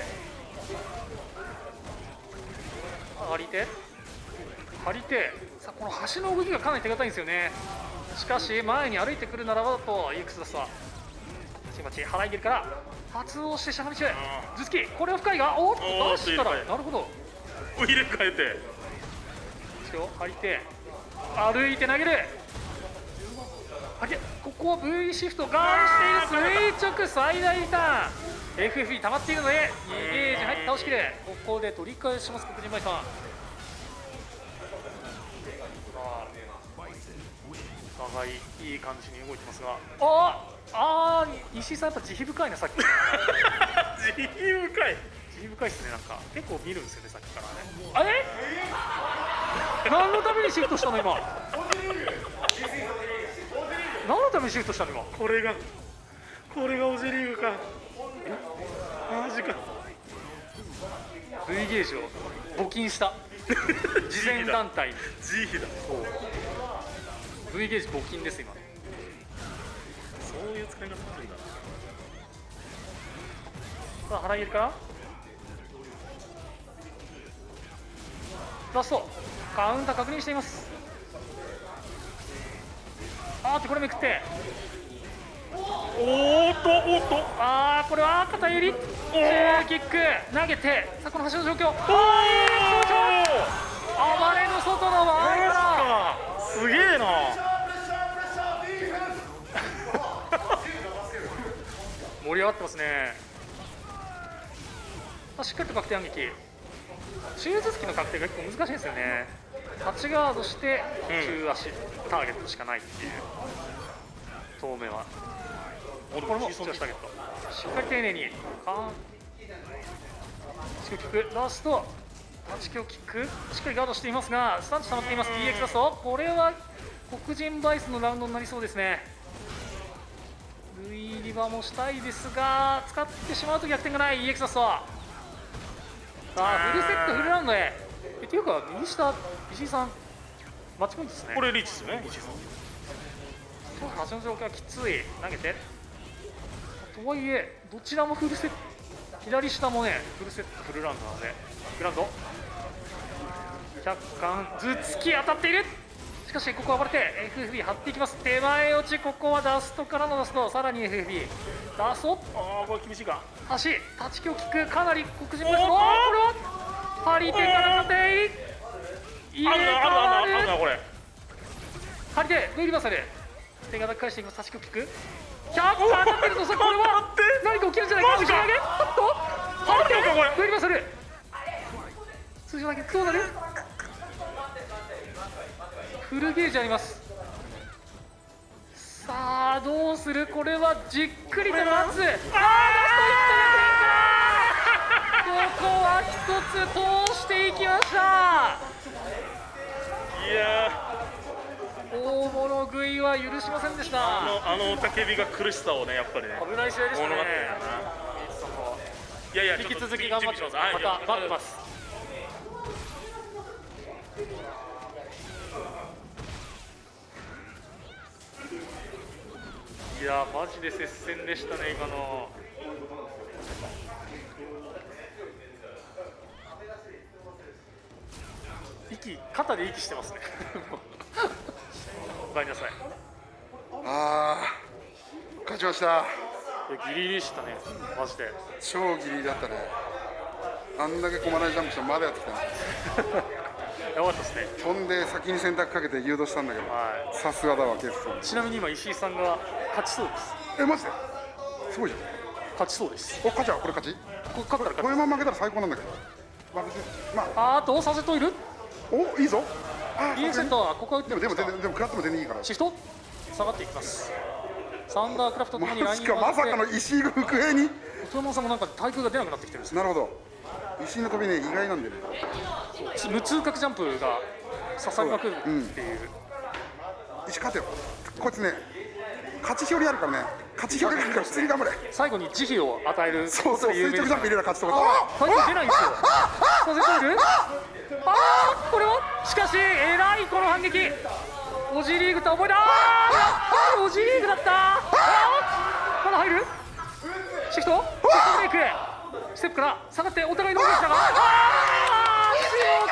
張り手、さあこの橋の動きがかなり手堅いんですよね。しかし前に歩いてくるならばと EX 出すわ。バチ払い切るから発動してしゃがみ中頭突き、これは深いが、おっと出したら、なるほど、 入れ替えて張り手、歩いて投げる。ここは V シフトガードしている。垂直最大リターン FFE 溜まっているので2ゲージ入って倒しきる。ここで取り返します黒人舞さん。お互いいい感じに動いてますが、石井さんやっぱ慈悲深いなさっき。 慈悲深いですね。なんか結構見るんですよねさっきからね。何のためにシフトしたの今。何のためにシフトしたの今。 これがオジリーグか。マジか。 V ゲージを募金した慈善団体に。 慈悲だ。 V ゲージ募金です今。 そういう使い方するんだ。 さあ払い入れからラストカウンター確認しています。これめくって、 おっとこれは肩ゆりキック投げて、さあこの橋の状況、 暴れの外のワンラすげえな。 盛り上がってますね。しっかりと確定反撃。中続きの確定が結構難しいんですよね。8ガードして中足ターゲットしかないっていう。遠目はこれも中足ターゲットしっかり丁寧に8キック出すと8キックしっかりガードしていますが、スタンチ溜まっています。 DX 出すとこれは黒人バイスのラウンドになりそうですね。ルイリバもしたいですが使ってしまうと逆転がない。 EX 出すとさあフルセットフルラウンドへ。っていうか右下石井さんマッチポイントですね。 これリーチですよね、石井さん。 橋の状況はきつい。投げてとはいえどちらもフルセット、左下もねフルセットフルラウンドなのでグラウンド100巻頭突き当たっている。しかしここは暴れて FFB 張っていきます。手前落ち、ここはダストからのダスト、さらに FFB ダスト。 ああこれ厳しいか。 足タチキをキックかなり黒人バイスのこれは張り手からの手入れ替わる。 これ張り手 V リバーサル手が返していきます。タチキをキック100当たってると、これは何か起きるんじゃないか。後ろ投げ張り手 V リバーサル通常投げどうなる。フルゲージあります。さあどうする。これはじっくりと待つ。ラスト1点ここは一つ通していきました。 いや大物食いは許しませんでした。 あの雄たけびが苦しさをねやっぱりね危ない試合でしたね。 いやいや引き続き頑張ってます。また待ってます。いやマジで接戦でしたね今の。肩で息してますね。ごめんなさい。 ああ勝ちました。 ギリギリでしたねマジで。 超ギリギリだったね。あんだけ駒内ジャンプしてまだやってきたね。 やばかったですね。 飛んで先に選択かけて誘導したんだけど、さすがだわケースさん。 ちなみに今石井さんが勝ちそうです。 マジですごいじゃん。 勝ちそうです。 勝ちはこれ勝ち。 勝ったらこのまま負けたら最高なんだけど。 あとサセトいる。 いいぞ。 いいセットはここは打ってでも食らっても全然いいから。 シフト下がっていきます。サンダークラフトともにラインをまさかの石井が伏兵に。 富山さんもなんか対空が出なくなってきてるんです。 なるほど。石井の飛びね意外なんでね。 無痛覚ジャンプが刺さりまくるっていう。 石勝てよ。こいつね勝ち表あるからね。勝ち表あるから普通に頑張れ。 最後に慈悲を与える。 そう垂直ジャンプ入れたら勝ちとか。 対空出ないんですよ。させている。これはしかしえらいこの反撃。オジリーグとは覚えた。オジリーグだった。まだ入る。シフトブレイクステップから下がってお互いの動きしたが塩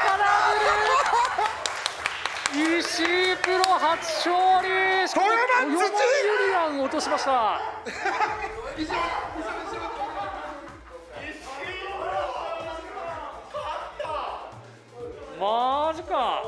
から石井プロ初勝利。しかも4番ユリアンを落としました。マジか。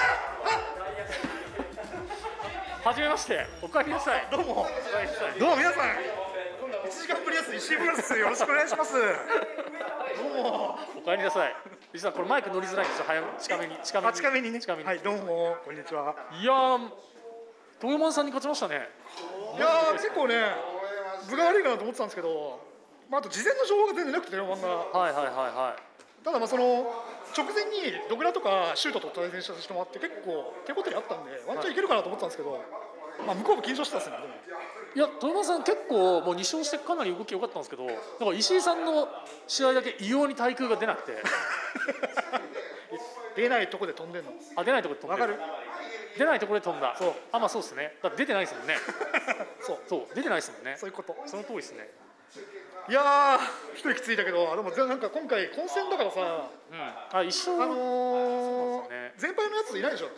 はじめまして、おかえりなさい。 どうも皆さん、1時間ぶりです。石井プロです。よろしくお願いします。どうもおかえりなさい。実はこれマイク乗りづらいんですよ。近めにね。はい、どうもこんにちは。 いやー、豊山さんに勝ちましたね。 いやー、結構ね分が悪いかなと思ってたんですけど、あと事前の情報が全然なくて、漫画。ただその直前にドグラとかシュートと対戦した人もあって結構手応えあったんでワンチャンいけるかなと思ってたんですけど、向こうも緊張してたですね。でもいや豊山さん結構もう2勝してかなり動き良かったんですけど、なんか石井さんの試合だけ異様に対空が出なくて出ないとこで飛んでんの。 出ないとこで飛んでる。わかる。出ないところで飛んだ。そう。そうですね。だって出てないですもんね。そう出てないですもんね。 そういうこと。 その通りですね。 いやー、一息ついたけど、でもなんか今回混戦だからさ、 一緒全敗のやついないでしょって。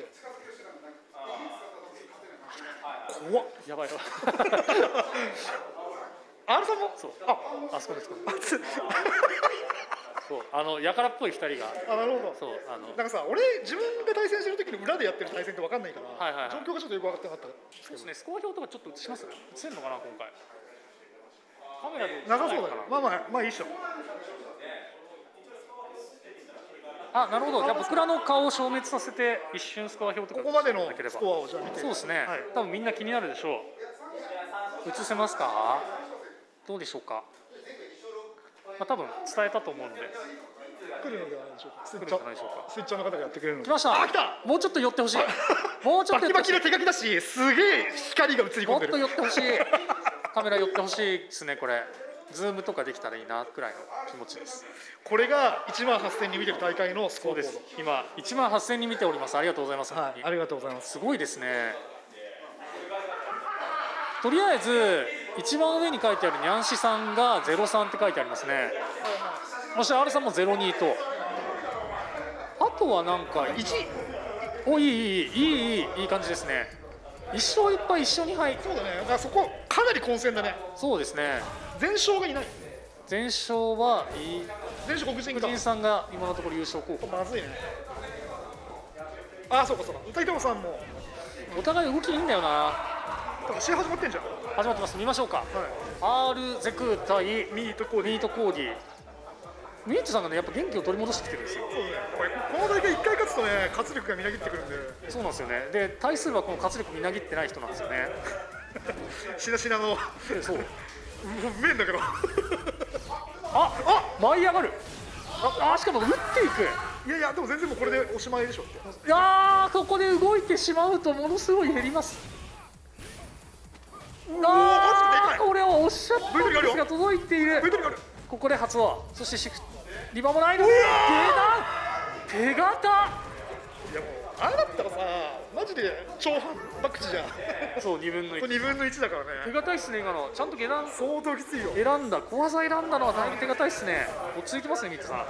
怖っ。 やばいわ。 Rさんも？ そう。あそこです。 そうやからっぽい2人が。 なるほど。 そうなんかさ、俺自分で対戦してる時の裏でやってる対戦って分かんないから、状況がちょっとよく分かってなかった。 そうですね、スコア表とかちょっと映します？映せるのかな今回。カメラで長そうだよ。まあいいっしょ。 なるほど。じゃあ僕らの顔を消滅させて一瞬スコア表とかここまでのスコアをじゃあ見て。 そうですね。多分みんな気になるでしょう。映せますか？どうでしょうか。多分伝えたと思うので。 来るのではないでしょうか。スイッチャーの方がやってくれるので。 来ました。来た。もうちょっと寄ってほしい。もうちょっとバキバキで手書きだし、すげえ光が映り込んでる。 もっと寄ってほしい。カメラ寄ってほしいですねこれ。ズームとかできたらいいなくらいの気持ちです。 これが18000人見てる大会のスコアボード。 今18000人見ております。ありがとうございます。 ありがとうございます。 すごいですね。とりあえず一番上に書いてあるニャンシさんが03って書いてありますね。そして R さんも02と、あとはなんか1、いい感じですね。1勝1敗1勝2敗。 そうだね。だからそこかなり混戦だね。 そうですね。 全勝がいない。 全勝は全勝黒人さんが今のところ優勝候補。 まずいね。そうか。歌い手もさんもお互い動きいいんだよな。 試合始まってんじゃん。 始まってます。見ましょうか。R ゼク対ミートコーディ。ミートさんがねやっぱ元気を取り戻してきてるんですよ。 そうね。この大会1回勝つとね活力がみなぎってくるんで。 そうなんですよね。で対するはこの活力みなぎってない人なんですよね。 しなしなの。 そう。 面だけど。 舞い上がる。しかも打っていく。 いやでも全然もうこれでおしまいでしょって。 いやここで動いてしまうとものすごい減ります。これをおっしゃったんですが届いている。ここで発話。そしてリバもないの。手形。いやもうあれだったらさマジで超反爆地じゃん。 そう2分の1。 2分の1だからね。 手堅いっすね今の。ちゃんと下段相当きついよ。 選んだ小技選んだのはだいぶ手堅いっすね。落ち着いてますねミットさん。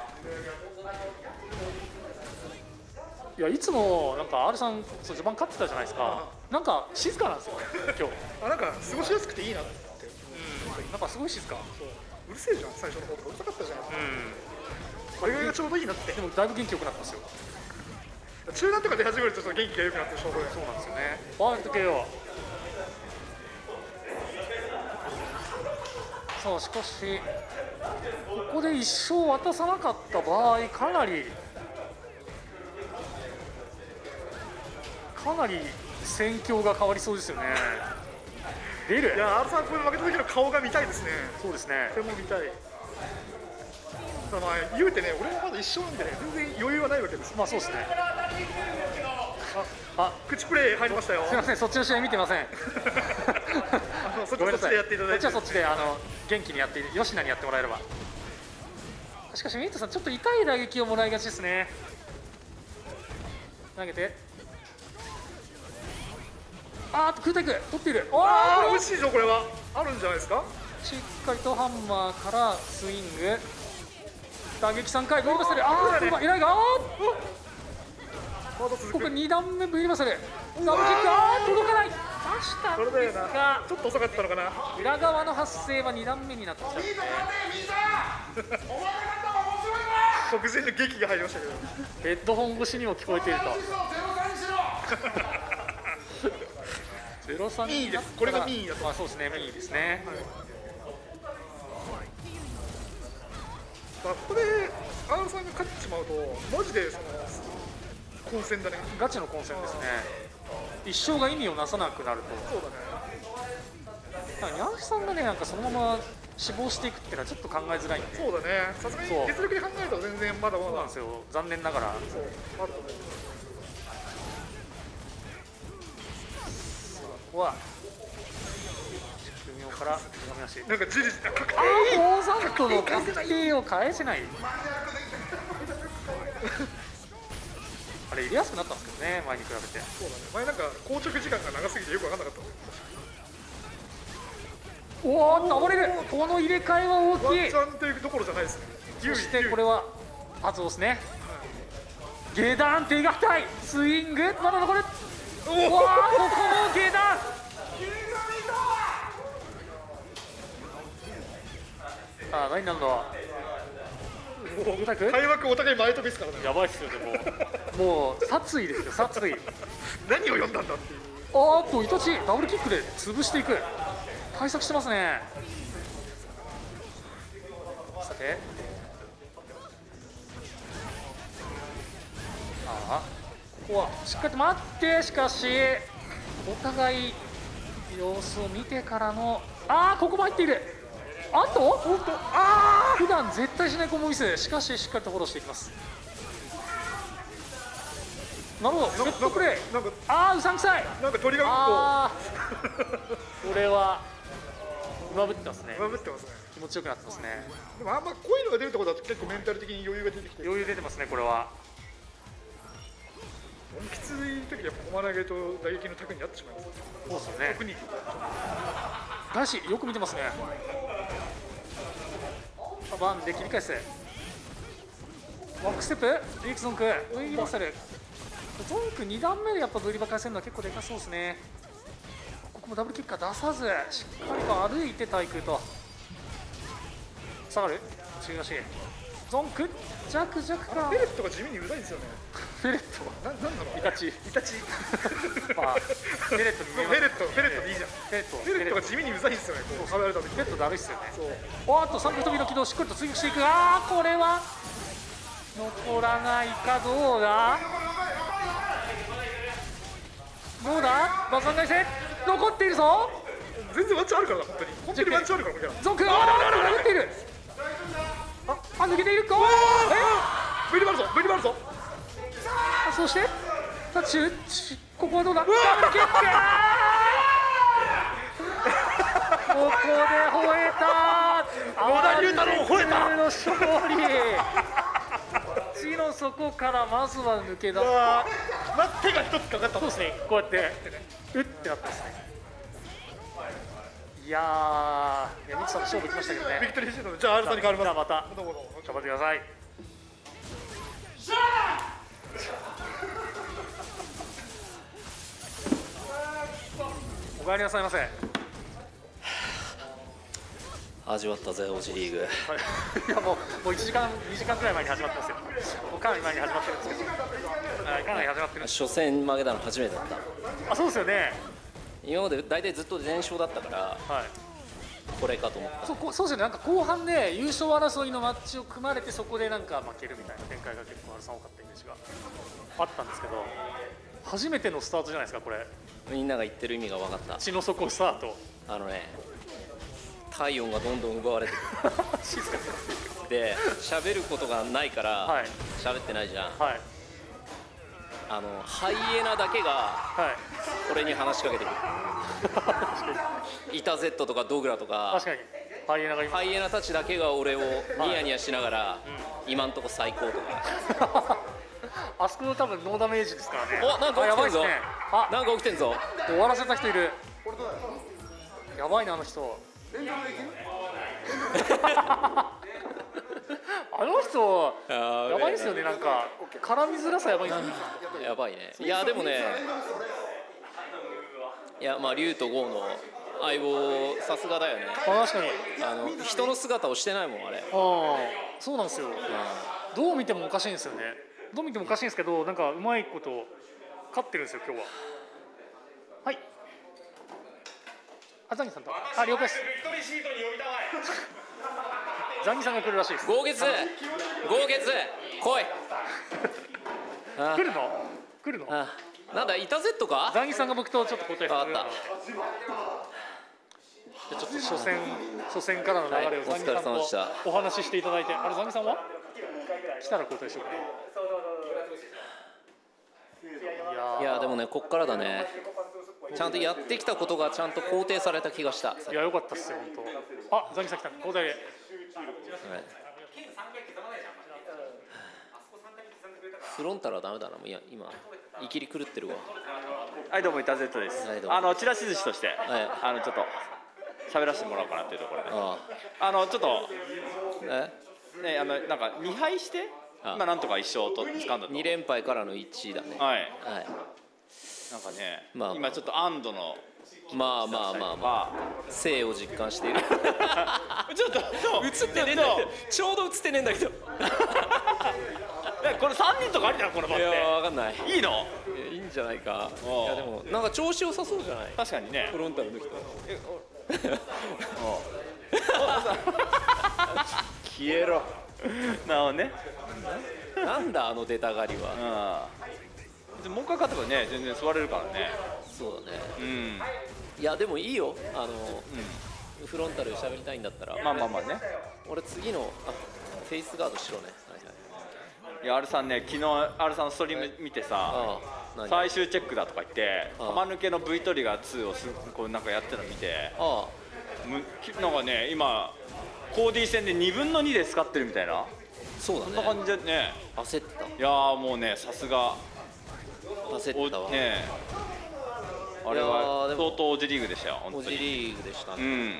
いやいつもなんか R さん序盤勝ってたじゃないですか。なんか静かなんですよ今日。 なんか過ごしやすくていいなって。 なんかすごい静か。 うるせえじゃん最初の方とかうるさかったじゃん。これがちょうどいいなって。 でもだいぶ元気よくなってますよ。 中段とか出始めるとちょっと元気が良くなってる証拠で。 そうなんですよね。パーフェクト KO。さあしかしここで1勝渡さなかった場合かなり戦況が変わりそうですよね。出る。 いや R さんこれ負けた時の顔が見たいですね。 そうですね。 それも見たい。言うてね俺もまだ1勝なんでね全然余裕はないわけです。 まあそうですね。 口プレイ入りましたよ。 すみませんそっちの試合見てません。 そっちでやっていただいて。 こっちはそっちで元気にやって吉野にやってもらえれば。しかしミートさんちょっと痛い打撃をもらいがちですね。投げて空対空取っている。 美味しいぞこれは。あるんじゃないですか。 しっかりとハンマーからスイング打撃3回ブリバサル。偉いがここ2段目ブリバサルダブルキック届かない。出したんですがちょっと遅かったのかな。 裏側の発生は2段目になっちゃって。 黒人の劇が入りましたけどヘッドホン越しにも聞こえていると。03 いいです。これがミーだと。 そうですねミーですね。 ここで R さんが勝ってしまうとマジで混戦だね。 ガチの混戦ですね。一勝が意味をなさなくなると。 そうだね。 ニャンシさんがねなんかそのまま死亡していくっていうのはちょっと考えづらいんで。 そうだね。さすがに実力で考えると全然まだまだ。 そうなんですよ残念ながら。 そうあると思う。 ここは微妙からなんかじりじり高山との確定を返せない。あれ入れやすくなったんですけどね前に比べて。 そうだね。前なんか硬直時間が長すぎてよく分かんなかった。 倒れる。この入れ替えは大きい。 ワンチャンというところじゃないですね。 そしてこれは圧をですね。下段手堅いスイングまだ残る。ここも下段。何なんだ。 開幕お互い前飛びですからね。 やばいっすよね。もう殺意ですよ、殺意。 何を読んだんだっていう。 イタチダブルキックで潰していく。対策してますね。さて、ここはしっかりと待って、しかしお互い様子を見てからの、ここも入っている。普段絶対しないコンボミス、しかししっかりとフォローしていきます。なるほど、セットプレー。うさんくさい。 なんか鳥がこれは上ぶってますね。 上ぶってますね。 気持ちよくなってますね。 でもあんまこういうのが出るってことは結構メンタル的に余裕が出てきて。 余裕出てますね、これは。 きつい時やっぱ駒投げと打撃のタクになってしまいます。 そうですよね。 特に大志よく見てますね。バンで切り返す。バックステップ、リークゾンク、ウィーバサル。ゾンク2段目でやっぱブリバ返せるのは結構でかそうですね。ここもダブルキックは出さず、しっかりと歩いて対空と。下がる、中足。ゾンク、ジャクか。 フェレットが地味にうざいんですよね。 フェレットなんだろう。 イタチ。 フェレットに見えます。 フェレットでいいじゃん。フェレットが地味にうざいんですよね。こう離れた時。 フェレットだるいっすよね。3分飛びの軌道しっかりと追撃していく。これは残らないか。どうだバザン返せ残っているぞ。 全然ワンチャンあるからな、本当にワンチャンあるから。 ゾンク殴っている。抜けているか。 ブリバルぞ。 そしてここはどうだ。ダブルキック。ここで吠えた。 野田龍太郎吠えた。 の勝利。地の底からまずは抜け出す。 手が一つかかった。 そうですね。こうやってってなってますね。いやミキさんと勝負きましたけどね。 ビクトリーシート。じゃあ R さんに変わります。 じゃあまた頑張ってください。お帰りなさいませ。 味わったぜ、オジリーグ。 いやもう1時間2時間くらい前に始まってますよ。もうかなり前に始まってるんですけど、かなり始まってる。 初戦負けたの初めてだった。 そうですよね。 今まで大体ずっと全勝だったから、これかと思った。 そうですよね。なんか後半で優勝争いのマッチを組まれて、そこでなんか負けるみたいな展開が結構多かったイメージがあったんですけど、初めてのスタートじゃないですかこれ。 みんなが言ってる意味が分かった。 血の底スタート。 体温がどんどん奪われてくる。 静かになっていく。 で喋ることがないから喋ってないじゃん。ハイエナだけが俺に話しかけてくる。イタゼットとかドグラとか、 確かにハイエナたちだけが俺をニヤニヤしながら、今んとこ最高とか。 あそこ多分ノーダメージですからね。 なんか起きてんぞ。なんか起きてんぞ。 終わらせた人いる。やばいなあの人。あの人やばいですよね。なんか絡みづらさやばいな。 やばいね。いやでもね、竜と剛の相棒さすがだよね。 確かに人の姿をしてないもんあれ。 そうなんですよ。どう見てもおかしいんですよね。どう見てもおかしいんですけど、なんかうまいこと勝ってるんですよ今日は。はい。ザニーさんと。了解です。ザニーさんが来るらしいです。 豪月来い。 来るの。 なんだイタゼットか。 ザニーさんが僕とちょっと交代してる。ちょっと初戦からの流れをザニーさんとお話ししていただいて、ザニーさんは来たら交代しようかな。 いやでもね、こっからだね。ちゃんとやってきたことがちゃんと肯定された気がした。 いやよかったっすよ本当。ザニーさん来た。交代で。 フロンタルはダメだな。いや今いきり狂ってるわ。 はいどうもイタゼットです。ちらし寿司としてちょっと喋らせてもらおうかなっていうところで、ちょっとなんか2敗してなんとか1勝と掴んだと。 2連敗からの1位だね。 なんかね、今ちょっと安堵の生を実感している。 ちょっと映ってねえんだけど、ちょうど映ってねえんだけど。 これ3人とかありだなこの場って。 いやわかんない。 いいの？ いいんじゃないか。いやでもなんか調子良さそうじゃない。 確かにね。 フロンタルの人。消えろ。 なるほどね。 なんだあの出たがりは。 もう一回勝てばね全然座れるからね。 そうだね。いやでもいいよ。フロンタル喋りたいんだったら。 まあね。 俺次のフェイスガードしろね。 いや、Rさんね、昨日 Rさんのストリーム見てさ、最終チェックだとか言って玉抜けの V トリガー2をこうなんかやってるの見て、なんかね今コーディ戦で2分の2で使ってるみたいな。 そうだね。 そんな感じでね。 焦ってた。 いやーもうねさすが焦ったわね。あれは相当オジリーグでしたよ。 オジリーグでしたね。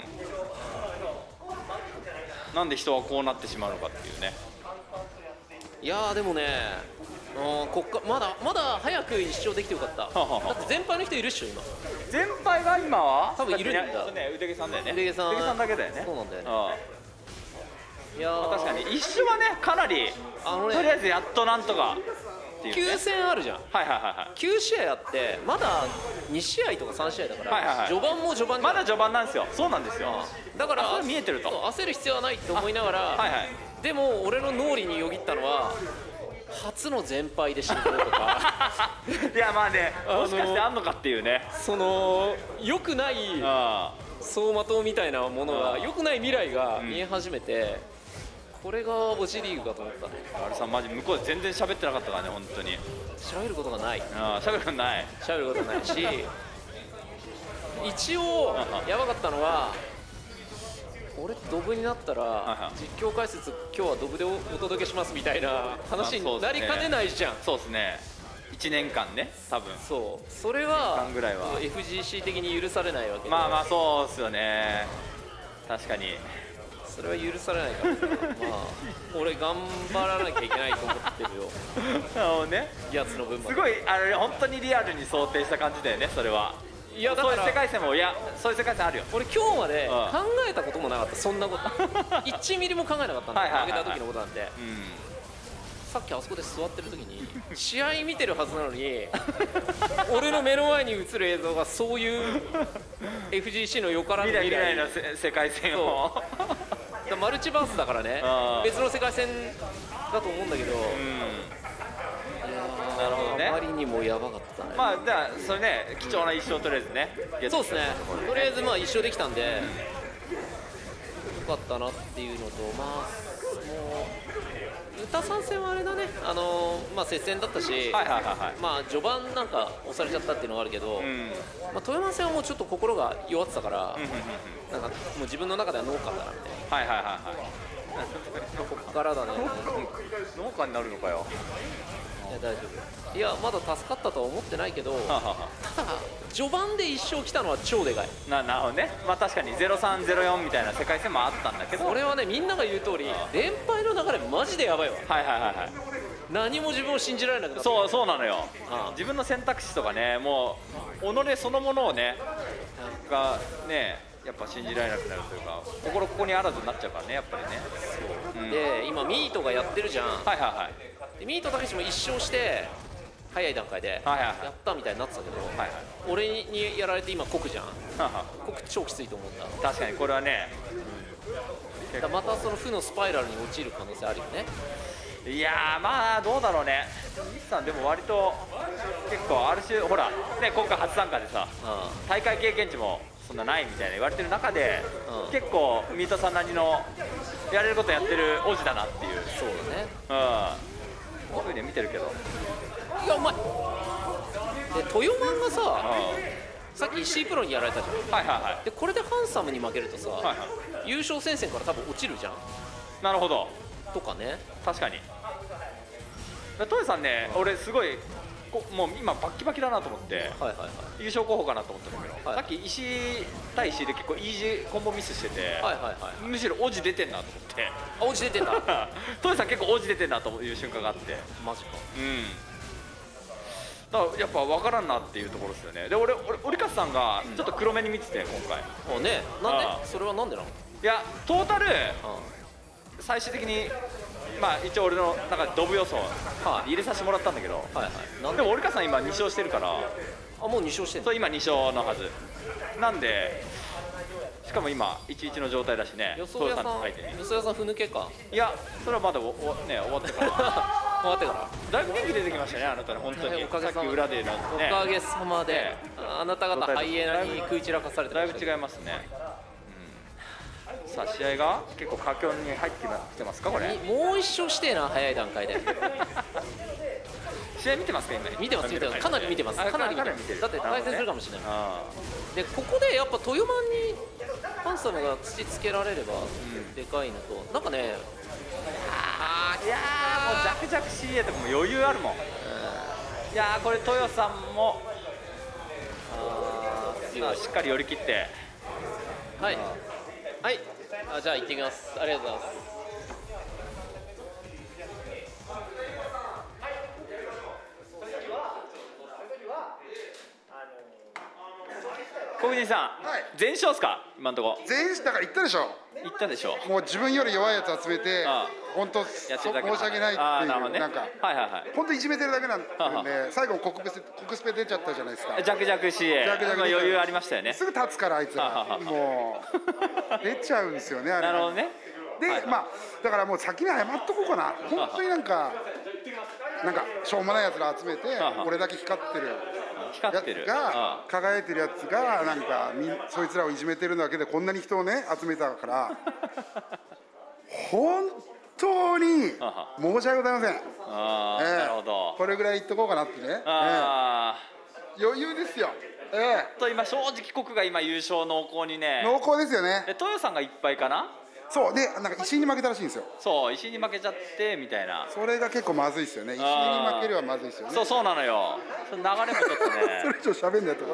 なんで人はこうなってしまうのかっていうね。 いやーでもね、まだ早く一勝できてよかった。だって全敗の人いるっしょ今。 全敗が今は多分いるんだ。 腕毛さんだよね。 腕毛さんだけだよね。 そうなんだよね。いや確かに一勝はねかなりとりあえずやっとなんとか。 9戦あるじゃん。9試合あってまだ2試合とか3試合だから序盤も序盤。 まだ序盤なんですよ。そうなんですよ。 だから見えてると焦る必要はないと思いながら。でも俺の脳裏によぎったのは初の全敗で死ぬこととか。 いやまあねもしかしてあんのかっていうね。 その良くない走馬灯みたいなものが良くない未来が見え始めて、これがオジリーグかと思ったね。 あれさマジ向こうで全然喋ってなかったからね本当に。 喋ることがない。 喋ることない。 喋ることないし一応やばかったのは。俺ドブになったら実況解説今日はドブでお届けしますみたいな話になりかねないじゃん。 そうですね。1年間ね多分。 そうそれは FGC 的に許されないわけで。 まあそうですよね。確かにそれは許されないからまあ俺頑張らなきゃいけないと思ってるよ。 なるほどね。 やつの分まで。 すごい本当にリアルに想定した感じだよねそれは。いやだからそういう世界線もそういう世界線あるよ。 俺今日まで考えたこともなかった。そんなこと1ミリも考えなかったんだよ。負けた時のことなんて。さっきあそこで座ってる時に試合見てるはずなのに俺の目の前に映る映像がそういう FGC のよからぬ未来の世界線をマルチバースだからね別の世界線だと思うんだけど。 なるほどね。 あまりにもやばかったね。 まあじゃあそれね貴重な一勝とりあえずね。 そうですね。とりあえずまあ一勝できたんでよかったなっていうのと、まあもう歌参戦はあれだね。まあ接戦だったし、まあ序盤なんか押されちゃったっていうのがあるけど、まあ富山戦はもうちょっと心が弱ってたからなんかもう自分の中では農家だなみたいな。こっからだね。 農家になるのかよ。 いや大丈夫。いやまだ助かったとは思ってないけどただ序盤で1勝来たのは超でかい。 なるほどね。まあ確かに0304みたいな世界線もあったんだけど、 これはねみんなが言う通り連敗の流れマジでやばいわ。何も自分を信じられなくなった。 そうなのよ。自分の選択肢とかねもう己そのものをねがねやっぱ信じられなくなるというか心ここにあらずになっちゃうからねやっぱりね。 そうで今ミートがやってるじゃん。でミートたけしも1勝して早い段階でやったみたいになってたけど、俺にやられて今酷じゃん。酷超きついと思うんだ。 確かにこれはねまたその負のスパイラルに陥る可能性あるよね。 いやーまあどうだろうね。西さんでも割と結構ある種ほらね今回初参加でさ大会経験値もそんなないみたいな言われてる中で結構ミートさんなりのやれることやってる王子だなっていう。 そうだね。 こういうふうに見てるけどいやうまい。で豊満がさっき石井プロにやられたじゃん。でこれでハンサムに負けるとさ優勝戦線から多分落ちるじゃん。 なるほど。 とかね。 確かにトヨさんね俺すごいもう今バッキバキだなと思って優勝候補かなと思ったんだけど、さっき石井対石井で結構イージーコンボミスしててむしろ王子出てんなと思って。 王子出てんだ。 トヨさん結構王子出てんなという瞬間があって。 マジか。 だからやっぱ分からんなっていうところですよね。で俺折勝さんがちょっと黒目に見てて今回。 ね。なんでそれはなんでなの。 いやトータル最終的にまあ一応俺の中でドブ予想入れさせてもらったんだけど、でも折川さん今2勝してるから。 あ、もう2勝してる。 そう今2勝のはずなんで、しかも今 1-1 の状態だしね。 よそやさんふぬけか。 いや、それはまだね終わってから終わってからだいぶ元気出てきましたね、あなたね、本当に。さっき裏でのね、 おかげさまであなた方ハイエナに食い散らかされてだいぶ違いますね。さあ試合が結構佳境に入ってきてますかこれ。 もう一勝してえな、早い段階で。 試合見てますか今。 見てますかなり見てます。かなり見てます。だって対戦するかもしれない。でここでやっぱ豊満にハンサムが土つけられればでかいのと、なんかね、 いやもうジャクジャク CA とかも余裕あるもん。いやこれ豊さんもしっかり寄り切って、 はいはい、じゃあ行ってきます。ありがとうございます。 小藤さん、全勝ですか今のところ。 全勝だから言ったでしょ。 言ったでしょ。 もう自分より弱いやつ集めて、本当申し訳ないっていうなんか本当いじめてるだけなんで、最後国スペ出ちゃったじゃないですか。 ジャクジャク CA 余裕ありましたよね。 すぐ立つからあいつらもう出ちゃうんですよね。 なるほどね。 でまあだからもう先に謝っとこうかな。本当になんかしょうもないやつら集めて、俺だけ光ってるやつが輝いてるやつがなんかそいつらをいじめてるだけでこんなに人をね集めたから本当に申し訳ございません。 なるほど。 これぐらい言っとこうかなってね。余裕ですよ。 と今正直国が今優勝濃厚にね。 濃厚ですよね。 豊さんがいっぱいかな。 そうでなんか石井に負けたらしいんですよ。 そう石井に負けちゃってみたいな。 それが結構まずいですよね。石井に負けるはまずいですよね。 そうなのよ。流れもちょっとね。 それ以上喋んないと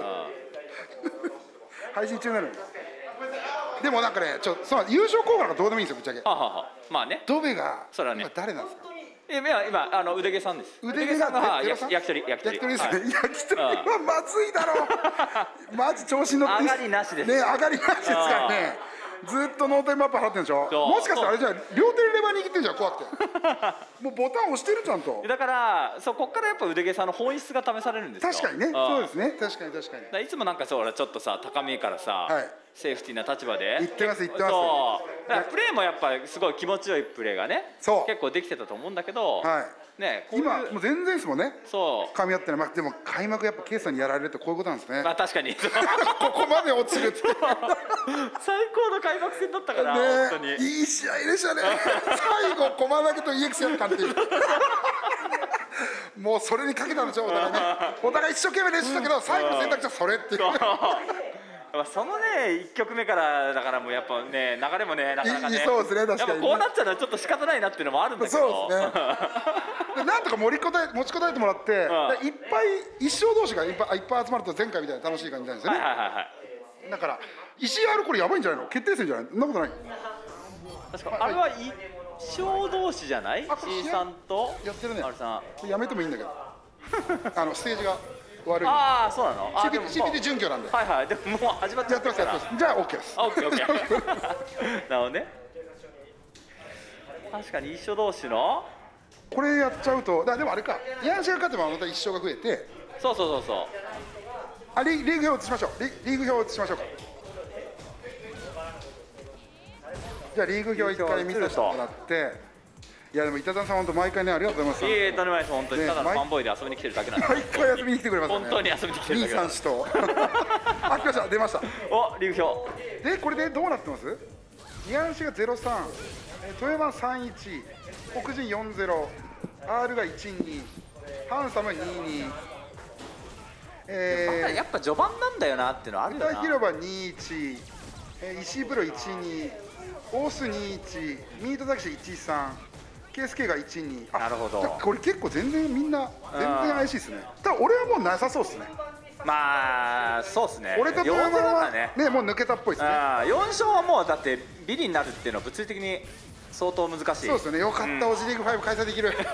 配信中になる。でもなんかねその優勝候補なんかどうでもいいんですよぶっちゃけ。 まあね。 ドベが今誰なんですか。 今腕毛さんです。 腕毛さんが焼き鳥ですね。 焼き鳥はまずいだろう。マジ調子に乗って上がりなしですね。上がりなしですからね。ずっとノータイムマップ払ってるんでしょ。もしかしたらあれじゃ両手でレバー握ってるんじゃん怖くて。もうボタン押してるちゃんと。 だからここからやっぱ腕毛さんの本質が試されるんですよ。 確かにね。そうですね。確かに。 いつもなんかちょっとさ高めからさセーフティーな立場で言ってます。 プレーもやっぱすごい気持ちよいプレーがね結構できてたと思うんだけど。ね、 今もう全然ですもんね。 そう噛み合ってない。でも開幕やっぱケイさんにやられるってこういうことなんですね。 まあ確かにここまで落ちるって最高の開幕戦だったから本当にいい試合でしたね。最後駒だけと EX やったっていうもうそれにかけたんでしょお互いね。お互い一生懸命練習したけど最後の選択肢はそれっていうそのね1曲目からだからもうやっぱね流れもねなかなかねそうですね確かにこうなっちゃうのはちょっと仕方ないなっていうのもあるんだけどそうですね。なんとか持ちこたえてもらっていっぱい一生同士がいっぱい集まると前回みたいな楽しい感じなんですよね。だから石井あるこれやばいんじゃないの。決定戦じゃない。そんなことない。 確かあれは一生同士じゃない。石井さんとやってるね。 あれさんやめてもいいんだけどステージが悪い。 ああそうなの。 CPT 準拠なんで。 でももう始まっちゃってるから。 じゃあ OK です。 オッケーなるほどね。確かに一緒同士のこれやっちゃうとでもあれかヤンシが勝てばまた一勝が増えて。 そうリーグ表移しましょう。リーグ表移しましょうか。じゃあリーグ表一回見させてもらって。いやでも板田さん本当毎回ねありがとうございます。 いえとんでもないです本当にただのファンボーイで遊びに来てるだけなんで。 毎回遊びに来てくれますね。 本当に遊びに来てるだけ。 2、3、4と。あ来ました出ました。 おリーグ表。 でこれでどうなってます？ニャンシが03、富山31、黒人40、R が12、ハンサム22。 やっぱ序盤なんだよなっていうのはあるよな。 歌広場21、石井プロ12、大須21、ミートザキシ13。KSK が1、2。 なるほど。 これ結構全然みんな全然怪しいですね。ただ俺はもうなさそうですね。 まあそうですね。 俺と富山はねもう抜けたっぽいですね。 4勝はもうだってビリになるっていうのは物理的に相当難しい。 そうですよね。よかったオジリーグ5開催できる。よかった。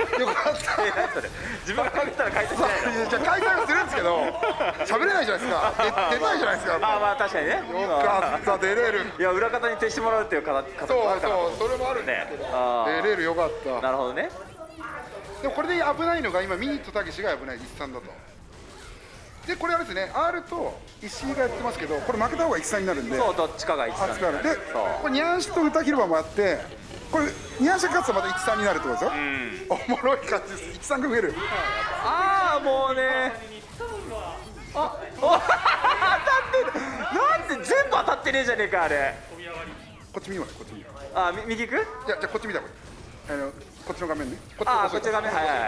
自分がかけたら開催しないの。 じゃあ開催はするんですけど喋れないじゃないですか。出ないじゃないですか。 まあ確かにね。 よかった出れる。 いや裏方に徹してもらうっていう形もあるから。そうそれもあるんですけど出れる。よかった。 なるほどね。 でもこれで危ないのが今ミニとたけしが危ない13だと。でこれはですね R と石井がやってますけどこれ負けた方が13になるんで。 そうどっちかが13。 でこれニャンシと歌広場もあってこれニャンシが勝つとまた13になるってことですよ。おもろい感じです。13が増える。 ああもうね。あ当たってなんで全部当たってねえじゃねえかあれ。 こっち見ようこっち見よう。 あ右行く？ じゃあこっち見た方がいい。こっちの画面ね。 こっちの画面はいはいはい。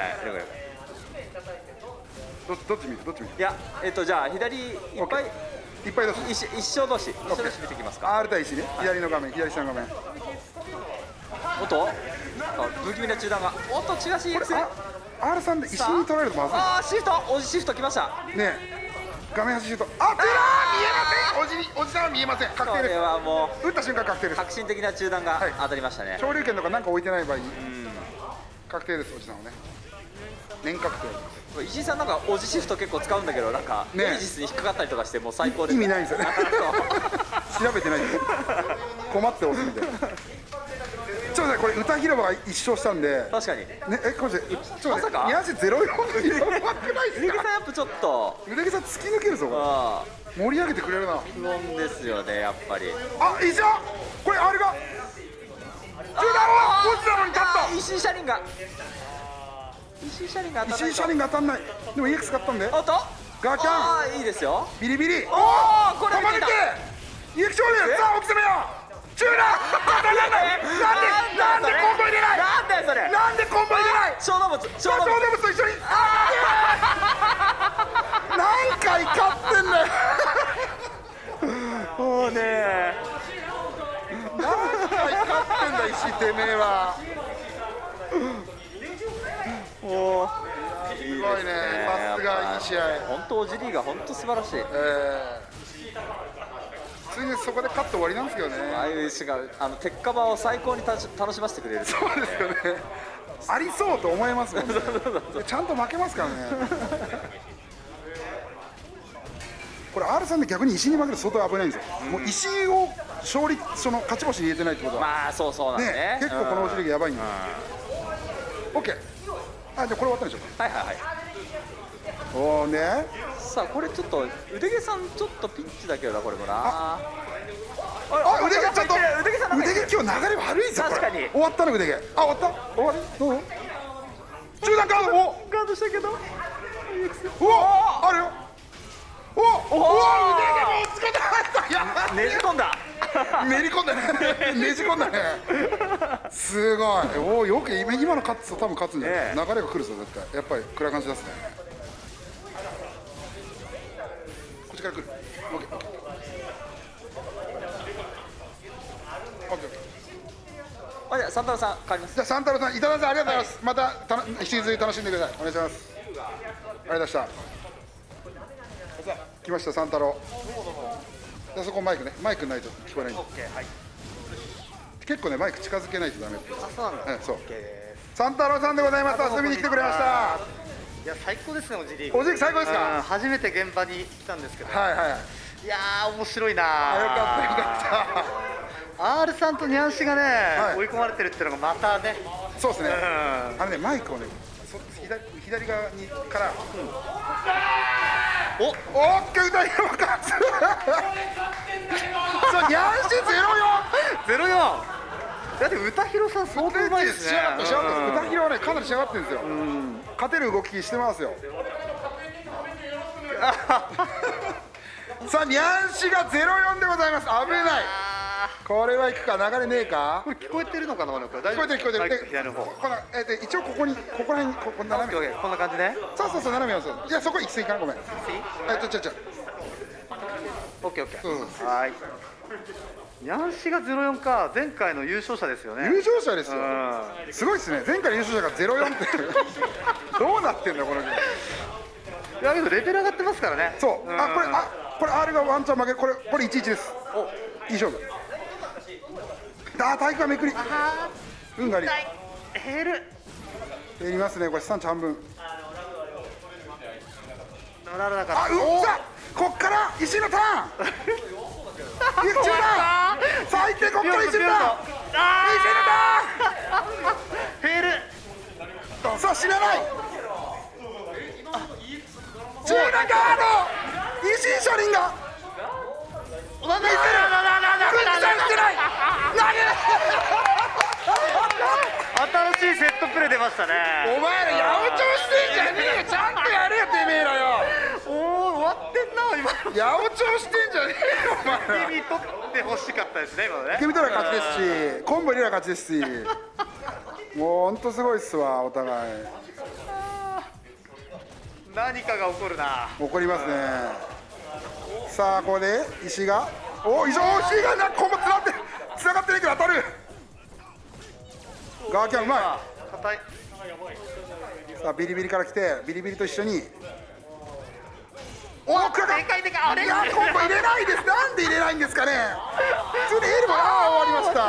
どっち見るどっち見る。 いやじゃあ左いっぱい同士一生同士見ていきますか。 R 対石ね。左の画面左下の画面。 おっと不気味な中段がおっと血がし R さんで石に取られるとまずい。 ああシフトおじシフトきましたね。画面端シフトあてら見えません。おじさんは見えません。確定です。 これはもう打った瞬間確定です。 革新的な中段が当たりましたね。 昇竜拳とかなんか置いてない場合確定です。おじさんはね年確定です。 石井さんなんかオジシフト結構使うんだけどなんかエイジスに引っかかったりとかしてもう最高です。 意味ないんですよね。調べてないんで困って押すみたいな。ちょっとねこれ歌広場が1勝したんで確かにねこれちょっとまさかニャンシ0-4ってやばくないですか。 腕毛さんやっぱちょっと腕毛さん突き抜けるぞこれ。盛り上げてくれるな。 不穏ですよねやっぱり。 あ石井これあれが中段は落ちたのに勝った。 石井車輪が石井車輪が当たんない。でも EX 使ったんでおっとガキャンいいですよ。 ビリビリおおこれ玉抜け EX 少年さあ起きてみよう中段なんでコンボ入れない。 なんだよそれ。 なんでコンボ入れない。 小動物と一緒に何回勝ってんだよ。 もうね何回勝ってんだ石てめえは。 もうすごいね。さすがいい試合。 本当オジリーが本当素晴らしい。 普通にそこで勝って終わりなんですけどね。 ああいう石が鉄火場を最高に楽しませてくれる。 そうですよね。ありそうと思いますもんね。ちゃんと負けますからね。これ R さんで逆に石に負けると相当危ないんですよ。もう石を勝ち星に入れてないってことはまあそうなんね。 結構このオジリーグやばいんで。OK。あじゃあこれ終わったでしょうか。 はいはいはい。 おおね。 さあこれちょっと腕毛さんちょっとピンチだけどなこれもな。 あ腕毛ちょっと腕毛今日流れ悪いですよ。 確かに終わったの腕毛。終わった終わりどう中段ガードガードしたけどあるよ。腕毛も落ち込んだ。 ねじ込んだねじ込んだね。ねじ込んだね。すごい。おおよく今の勝つと多分勝つんじゃない。流れが来るぞ絶対。やっぱり暗い感じ出すね。こっちから来る。オッケー。 じゃあ三太郎さん変わります。 じゃあ三太郎さん、板田さんありがとうございます。また引き続き楽しんでください。お願いします。ありがとうございました。来ました三太郎。じゃあそこマイクね。マイクないと聞こえないんで。結構ねマイク近づけないとダメって。 あ、そうなんだ。 そう。三太郎さんでございます。遊びに来てくれました。 いや最高ですねオジリーグ。 オジリーグ最高ですか。 初めて現場に来たんですけど。 はいはい。 いやー面白いな。 よかったよかった。R さんとニャンシがね、追い込まれてるっていうのがまたね。 そうですね。マイクをね左側にからおっけ歌いの勝つ。そうニャンシ 04だって歌広さん相当うまいですね。 歌広はねかなり仕上がってるんですよ。勝てる動きしてますよ。さあニャンシが04でございます。危ない。これはいくか。流れねえか。 これ聞こえてるのかな。聞こえてる聞こえてる。 左の方。 一応ここら辺こんな斜め。 こんな感じね。 そう斜めをそう。いやそこ一斉かなごめん。 オッケー。はい。ニャンシが04か。前回の優勝者ですよね。 優勝者ですよ。すごいですね。前回の優勝者が04ってどうなってんだこのゲーム。 いやけどレベル上がってますからね。 そう。これ R がワンチャン負ける。これ11です。いい勝負。体育がめくり。 運があり減る減りますねこれスタンチ半分。 ノラルだから。 あ、さこっから石のターン中段最低こっから石のターン石のターン減るさあ死なない中段ガード石井車輪が見せる空気さんしてない投げる新しいセットプレー出ましたね。 お前ら八百長してんじゃねえよちゃんとやれよてめえらよ。 おお終わってんな今。 八百長してんじゃねえよお前ら。 君取ってほしかったですね今のね。 君取ら勝ちですしコンボ入れら勝ちですしもうほんとすごいっすわお互い。 何かが起こるな。 起こりますね。さあここで石が石がなコンボつながってないけど当たる。ガーキャンうまい。 硬い。 さあビリビリから来てビリビリと一緒におおでかいでかい。あれいやコンボ入れないです。なんで入れないんですかね。普通にエルボ終わりました。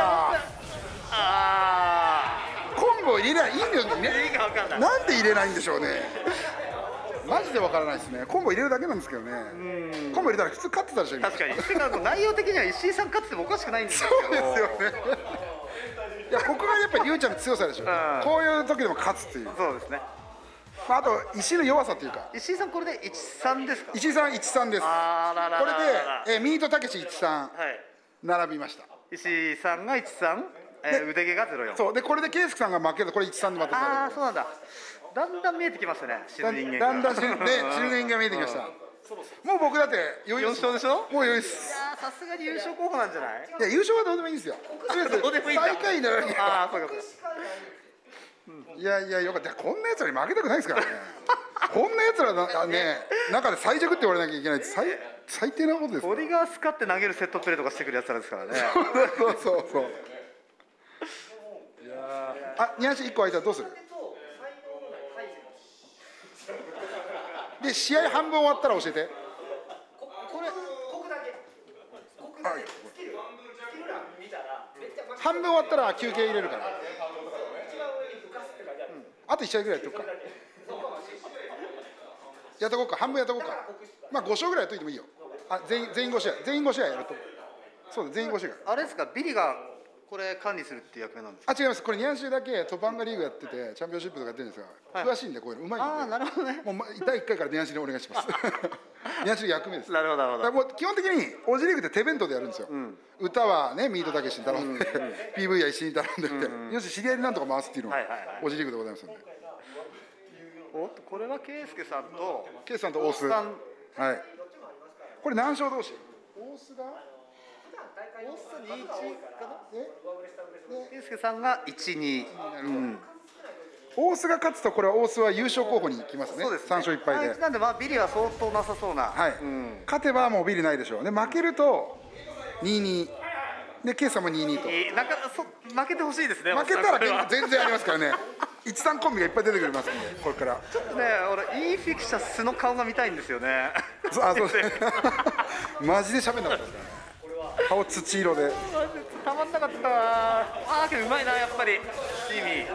コンボ入れないいいのにね。なんで入れないんでしょうね。マジでわからないですね。コンボ入れるだけなんですけどね。コンボ入れたら普通勝ってたでしょ。 確かに。内容的には石井さん勝っててもおかしくないんですよ。 そうですよね。いやここがやっぱりリュウちゃんの強さでしょ。こういう時でも勝つっていう。 そうですね。 あと石井の弱さというか。 石井さんこれで1-3ですか。 石井さん1-3です。これでミートたけし1-3並びました。 石井さんが1-3、腕毛が0-4。 そうでこれで圭介さんが負けるとこれ1-3でまた。 ああそうなんだ。だんだん見えてきましたね。死ぬ人間が。 だんだん死ぬ人間が見えてきました。もう僕だって 4勝でしょ。 もう余裕です。 いやさすがに優勝候補なんじゃない。 いや優勝はどうでもいいんですよ。とりあえず最下位にならなきゃ。 ああそうか。 いやいやよかった。こんなやつらに負けたくないですからね。こんなやつらね中で最弱って言われなきゃいけないって最低なことです。 ボディガースかって投げるセットプレーとかしてくるやつらですからね。 そう。いやニャンシ1個空いたらどうする。で試合半分終わったら教えて。半分終わったら休憩入れるから。あと1試合ぐらいやっとくか。やっとこうか。半分やっとこうか。まあ5勝ぐらいやっといてもいいよ。全員5試合やると。そうだ全員5試合。 あれですかビリがこれ管理するっていう役目なんですか。 違います。これニャンシュだけトパンガリーグやっててチャンピオンシップとかやってるんですが、詳しいんでこういうのうまいんで。 ああなるほどね。 もう第1回からニャンシュにお願いします。ニャンシュの役目です。 なるほどなるほど。 もう基本的にオジリーグって手弁当でやるんですよ。歌はねミートたけしに頼んで PV は石井に頼んでってよし知り合いでなんとか回すっていうのがオジリーグでございますので。 おっとこれは圭介さんと大須。はい。これ何勝同士？大須が 2-1かな。圭介さんが1-2。 大須が勝つとこれは大須は優勝候補に行きますね。3勝1敗で。 なんでまあビリは相当なさそうな。 はい。勝てばもうビリないでしょう。で負けると2-2で圭さんも2-2と。 なんか負けてほしいですね。 負けたら全然ありますからね。1-3コンビがいっぱい出てくれますんでこれから。 ちょっとね俺いいフィクシャスの顔が見たいんですよね。 そうですね。マジで喋んなかったですからね。顔土色で。 たまんなかったわ。けどうまいなやっぱり。チーミー。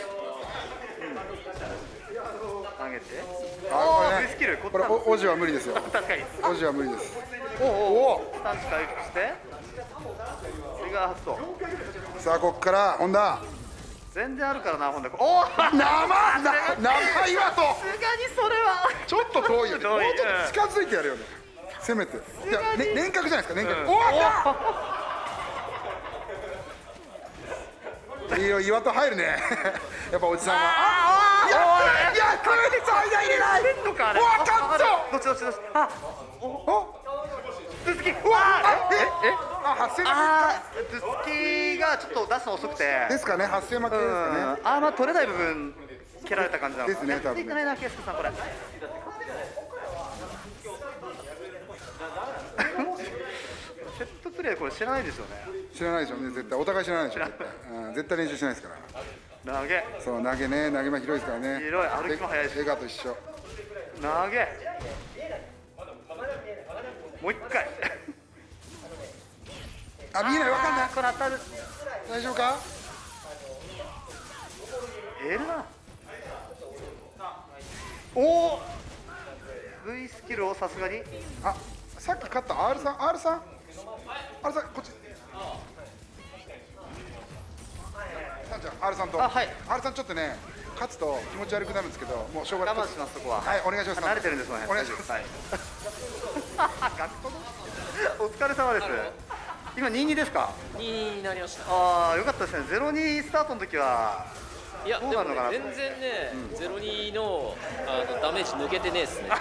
投げて。 これね。これオジは無理ですよ。 確かに。 オジは無理です。 スタンチ回復して。トリガー発動。 さあここから本田。 全然あるからな本田。 生岩と。 さすがにそれは。 ちょっと遠いよね。もうちょっと近づいてやるよね。せめて。いや連隔じゃないですか連隔。いいよ岩戸入るね。やっぱおじさんは。いやこれで最大入れない。勝った。 どっち。頭突き。 発生頭突きがちょっと出すの遅くて。 ですかね発生負けですかね。 まあ取れない部分蹴られた感じなの。 ですね多分。 いかないな圭介さんこれ。セットプレーこれ知らないですよね。 知らないでしょうね絶対お互い知らないでしょ絶対練習しないですから。 投げ。 そう投げね投げ間広いですからね。 広い歩きも速いし。 映画と一緒。 投げ。もう一回。 見えないわかんない。 これ当たる。 大丈夫か。 えるな。おお V スキルをさすがに、 あ、さっき勝った R さん、R さん、こっち。さんちゃん、R さんと、はい、R さんちょっとね、勝つと気持ち悪くなるんですけど、もうしょうがない。 我慢しますそこは。 はい、お願いします。 慣れてるんですもんね。 お願いします。はい。お疲れ様です。今22ですか ？2になりました。 ああ、よかったですね。02スタートの時は。 いや、でもね、全然ね、02のダメージ抜けてねえっすね。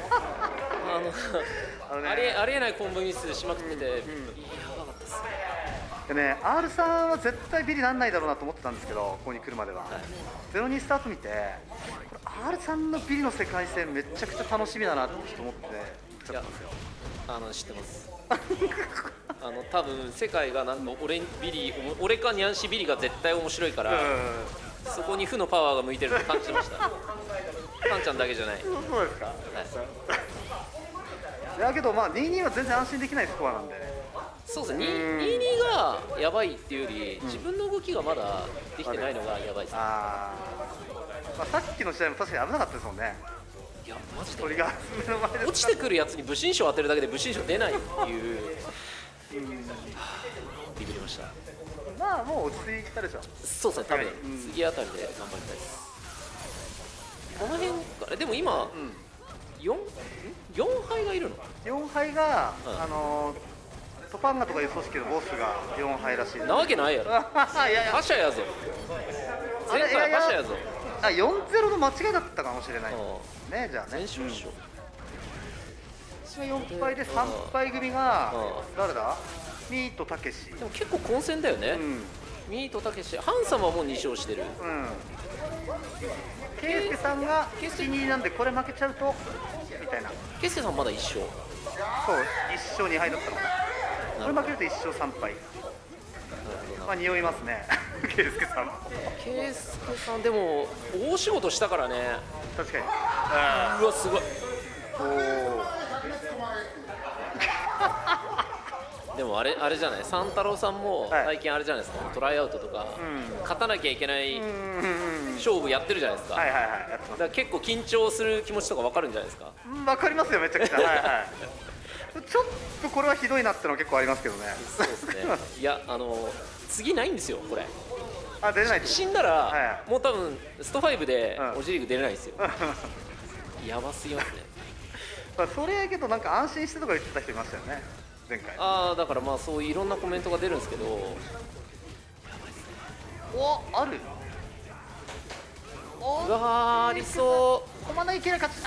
ありえないコンボミスしまくってて、やばかったっすね。 でね、R さんは絶対ビリなんないだろうなと思ってたんですけど、ここに来るまでは。02スタート見て、これ R さんのビリの世界線めちゃくちゃ楽しみだなって思って来ちゃったんですよ。 知ってます。多分世界がなんか俺かニャンシビリが絶対面白いから、そこに負のパワーが向いてると感じてました。カンちゃんだけじゃない。 そうですか。だけどまあ22は全然安心できないスコアなんで。 そうですね。22がやばいっていうより、自分の動きがまだできてないのがやばいですね。 まあさっきの試合も確かに危なかったですもんね。 いやマジで。 鳥が落ちてくるやつに武神賞当てるだけで武神賞出ないっていう。ビビりました。 まあもう落ち着いたでしょ。 そうですね。多分次あたりで頑張りたいです。この辺からでも今4敗がいるの ？4敗がトパンガとかいう組織のボスが4敗らしい。 なわけないやろ。覇者やぞ。前回覇者やぞ。 4-0の間違いだったかもしれないね。じゃあね。 全勝でしょ。 4敗で3敗組が誰だ？ミートたけし。 でも結構混戦だよね。ミートたけし、ハンサムはもう2勝してる。 ケイスケさんが1-2なんでこれ負けちゃうとみたいな。 ケイスケさんまだ1勝。 そう、1勝2敗だったの。これ負けると1勝3敗。まあ匂いますね。ケイスケさん。 ケイスケさんでも大仕事したからね。 確かに。 うわすごい。でもあれじゃない、三太郎さんも最近あれじゃないですか、トライアウトとか勝たなきゃいけない勝負やってるじゃないですか。だから結構緊張する気持ちとか分かるんじゃないですか。 分かりますよ、めちゃくちゃ。ちょっとこれはひどいなってのは結構ありますけどね。 そうですね。いや次ないんですよこれ。 出れない。 死んだらもう多分スト5でオジリーグ出れないですよ。やばすぎますね。 それやけどなんか安心してとか言ってた人いましたよね、前回。 だからまあそういういろんなコメントが出るんですけど。 ある。 うわありそう。 こまないけない勝ち。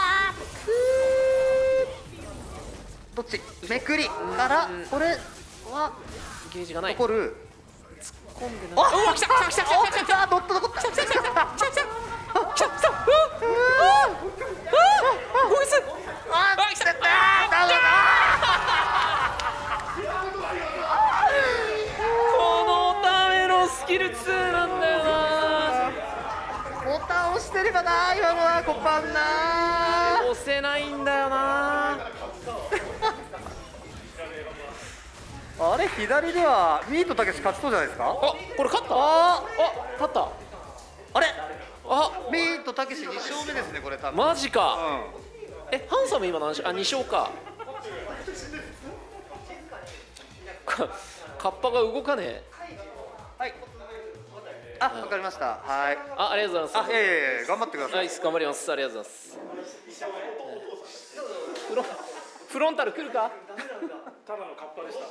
どっちめくりからこれはゲージがない。 残る。 突っ込んでない。来た来た来た来た。 どっと残った。来た来た来た来た来た。 こいつ。来た。このためのスキル2なんだよな。 ボタン押してればな、今のはコパンな。 押せないんだよな。 あれ左ではミートたけし勝ちそうじゃないですか。 これ勝った。勝った。 あれミートたけし2勝目ですねこれ多分。 マジか。ハンサム今何勝？2勝か。カッパが動かねえ。 はい。わかりました。はい。 ありがとうございます。 いや頑張ってください。 頑張ります。ありがとうございます。フロンタル来るか？ ただのカッパでした。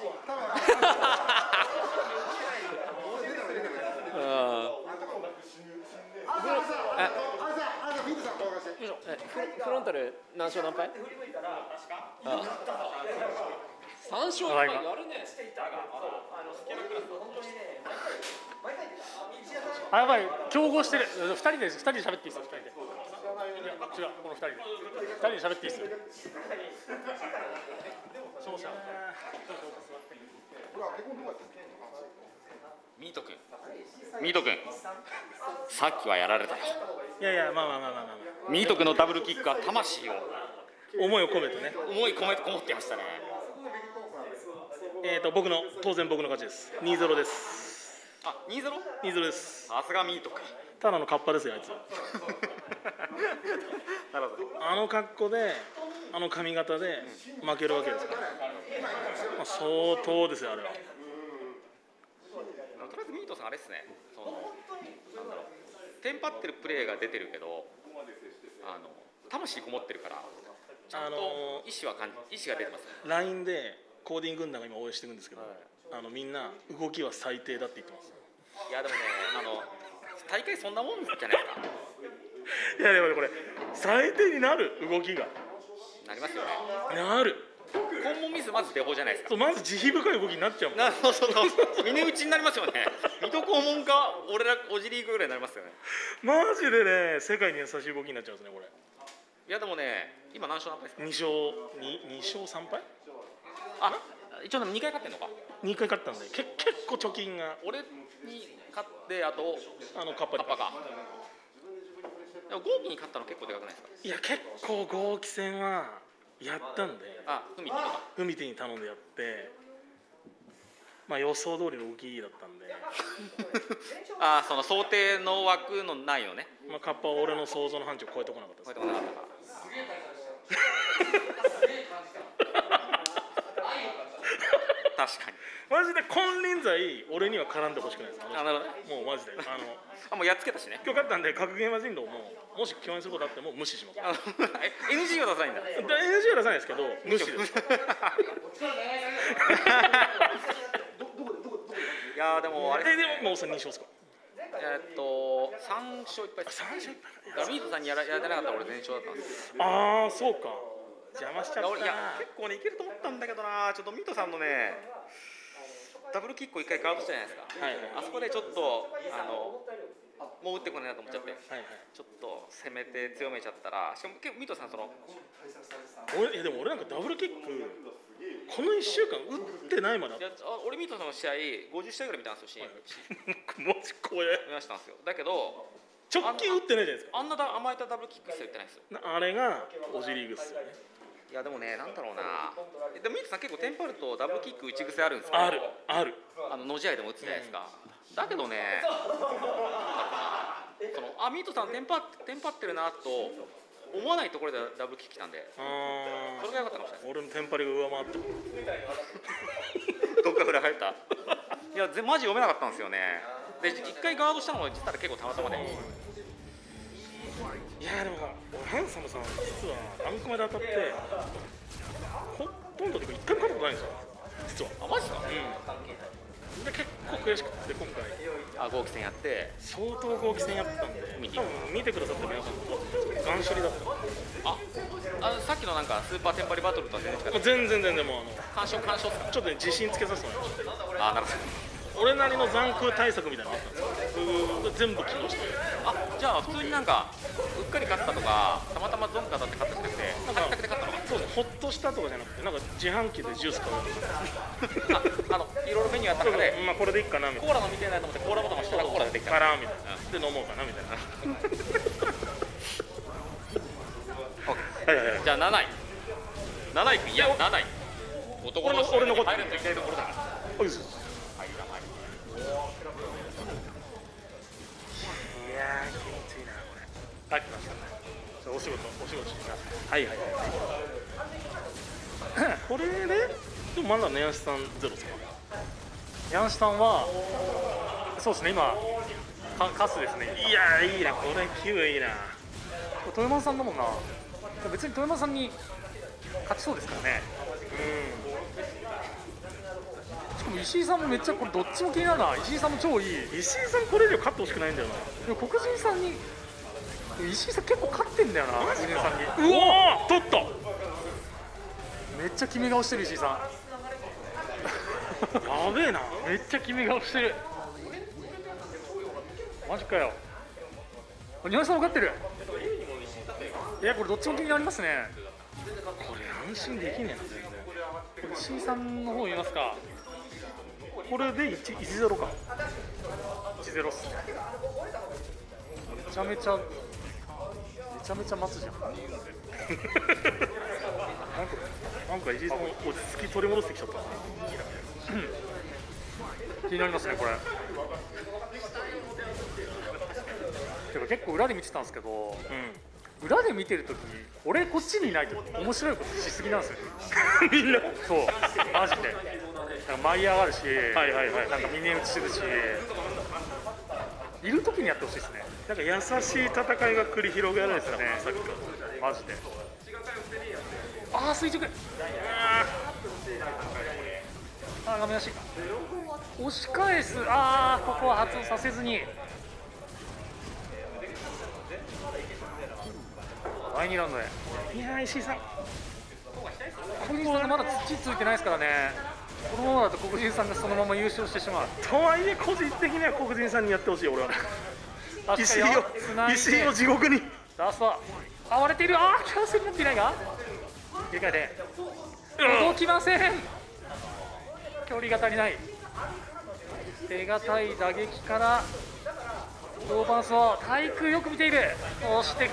フロンタル何勝何敗？3勝1敗やるね。 やばい、競合してる。2人で喋っていいですよ。2人で。違う、この2人で喋っていいですよ。勝者。 ミート君、さっきはやられたよ。 いやまあ。 ミート君のダブルキックは魂を思いを込めてね。 思い込めてこもってましたね。 当然僕の勝ちです。2-0です。 あ、20？ 20です。 さすがミートか。 ただのカッパですよあいつ。 なるほど。 あの格好であの髪型で負けるわけですから、まあ、相当ですよあれは。 とりあえずミートさんあれですね、そのなんだろう、テンパってるプレーが出てるけど、魂こもってるからちゃんと意志が出てますね。 LINE でコーディング軍団が今応援してるんですけど、みんな動きは最低だって言ってます。 いやでもね、大会そんなもんじゃないですか。 いやでもねこれ最低になる動きがなりますよね。 なる。 肛門ミスまずデフォじゃないですか。 そう、まず慈悲深い動きになっちゃうもん。 なるほど、峰打ちになりますよね。水戸黄門か俺らおじり行くぐらいになりますよね。 マジでね、世界に優しい動きになっちゃうんですねこれ。 いやでもね、今何勝何敗ですか。 2勝3敗。 あ、一応2回勝ってんのか。 2回勝ったんで結構貯金が。 俺に勝ってあとカッパか。でも豪輝に勝ったの結構でかくないですか。 いや結構豪輝戦はやったんで。フミティに頼んでやって、まあ予想通りの動きだったんで。 あ、その想定の枠のないのね。 まあカッパは俺の想像の範疇を超えてこなかったです。 超えてこなかったか。確かに。 マジで金輪際俺には絡んでほしくないです。 なるほど。 もうマジでもうやっつけたしね。 今日勝ったんで格ゲーマ人狼ももし共演することあっても無視します。 NG は出さないんだ。 NG は出さないですけど無視です。 いやでもあれ。 でももう2勝ですか。 3勝1敗です。3勝1敗。ミートさんにやらなかったら俺全勝だったんです。 ああそうか。邪魔しちゃったな。 いや結構ねいけると思ったんだけどな。ちょっとミートさんのねダブルキックを1回ガードしたじゃないですか。あそこでちょっともう打ってこないなと思っちゃって、ちょっと攻めて強めちゃったら、しかも結構ミートさんそのでも俺なんかダブルキックこの1週間打ってないまで。 俺ミートさんの試合50試合ぐらい見たんですよ。 マジ怖い。 見ましたんですよ。だけど直近打ってないじゃないですか。 あんな甘えたダブルキックして打ってないですよ。 あれがオジリーグっすよね。 いやでもね、なんだろうな。でもミートさん結構テンパるとダブルキック打ち癖あるんですけど。 ある。 の試合でも打つじゃないですか。だけどね、そのミートさんテンパってるなと思わないところでダブルキック来たんで、それが良かったかもしれない。 俺のテンパりが上回って。 どっか裏入った。いやマジ読めなかったんですよね。で一回ガードしたのも実は結構たまたまで。 いやでもハンサムさん実はランクまで当たってほとんどで1回も勝ったことないんですよ実は。 あ、マジか。 で結構悔しくて今回豪輝戦やって相当豪輝戦やったんで、多分見てくださって皆さんガン処理だった。 さっきのなんかスーパーテンパリバトルとは全然もう干渉っすか。 ちょっとね自信つけさせてもらいました。 なるほど。 俺なりの残空対策みたいなのあったんですよ。全部機能して。 じゃあ普通になんかうっかり勝ったとかたまたまゾンカだって勝ったじゃなくて勝ったで勝ったのか。 そうです。ホッとしたとかじゃなくてなんか自販機でジュース買うとかいろいろメニューあった中でまあこれでいいかなみたいな。 コーラ飲みたいなと思ってコーラボタン押したらコーラ出てきたからみたいなで飲もうかなみたいな。 じゃあ7位いや7位男の人に入るといきたいところだから。 いやーきついなこれ。来ましたね。お仕事してた。はいこれででもまだネアシさんゼロですか。 ネアシさんはそうですね今カスですね。 いやーいいなこれ9いいな。 豊山さんだもんな。別に豊山さんに勝ちそうですからね。しかも石井さんもめっちゃこれどっちも気になるな。石井さんも超いい。 石井さんこれ以上勝ってほしくないんだよな。 でも黒人さんに石井さん結構勝ってんだよな。黒人さんに。 うわー取った。 めっちゃ決め顔してる石井さん。 やべえな。 めっちゃ決め顔してる。マジかよ。ニワさん分かってる。いやこれどっちも気になりますね。 これ安心できねえな全然。 石井さんの方見ますか。 これで1-0か。 1-0っすね。めちゃめちゃ待つじゃん。 なんか石井さん落ち着き取り戻してきちゃった。 気になりますねこれ。てか結構裏で見てたんですけど、裏で見てるとき俺こっちにいないと面白いことしすぎなんですよみんな。そうマジでなんか舞い上がるし、なんか峰打ちするし、いるときにやってほしいですね。 なんか優しい戦いが繰り広げられるんですよね、さっきから。 マジで。ああ垂直。ああ画面足押し返す。ああここは発動させずに。第2ラウンドへ。 いや石井さん、 黒人さんがまだ土ついてないですからね。このままだと黒人さんがそのまま優勝してしまう。 とはいえ個人的には黒人さんにやってほしい俺は。石井を地獄に。 ラストは割れている。ああキャンセルになっていないが切り替えて届きません。距離が足りない。手堅い打撃からローバンスを対空よく見ている。そして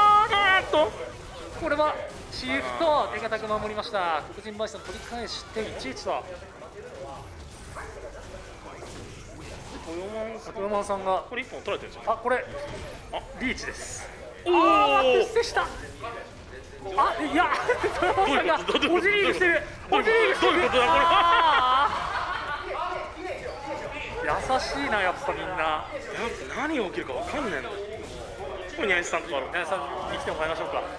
これはシフト手堅く守りました。黒人バイソン取り返して1-1と。豊満さんがこれ1本取られてるんですよ。 あこれリーチです。あー接した。あいや豊満さんがおじリーグしてる。おじリーグしてる。どういうことだこれ。優しいなやっぱみんな。 何が起きるか分かんないんだ。これニャイさんとかある。 ニャイさんに来てもらいましょうか。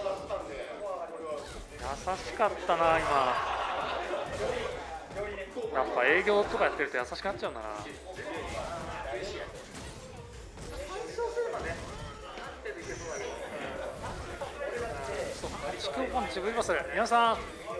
優しかったな今。やっぱ営業とかやってると優しくなっちゃうんだな。地区ポンチブイバス皆さん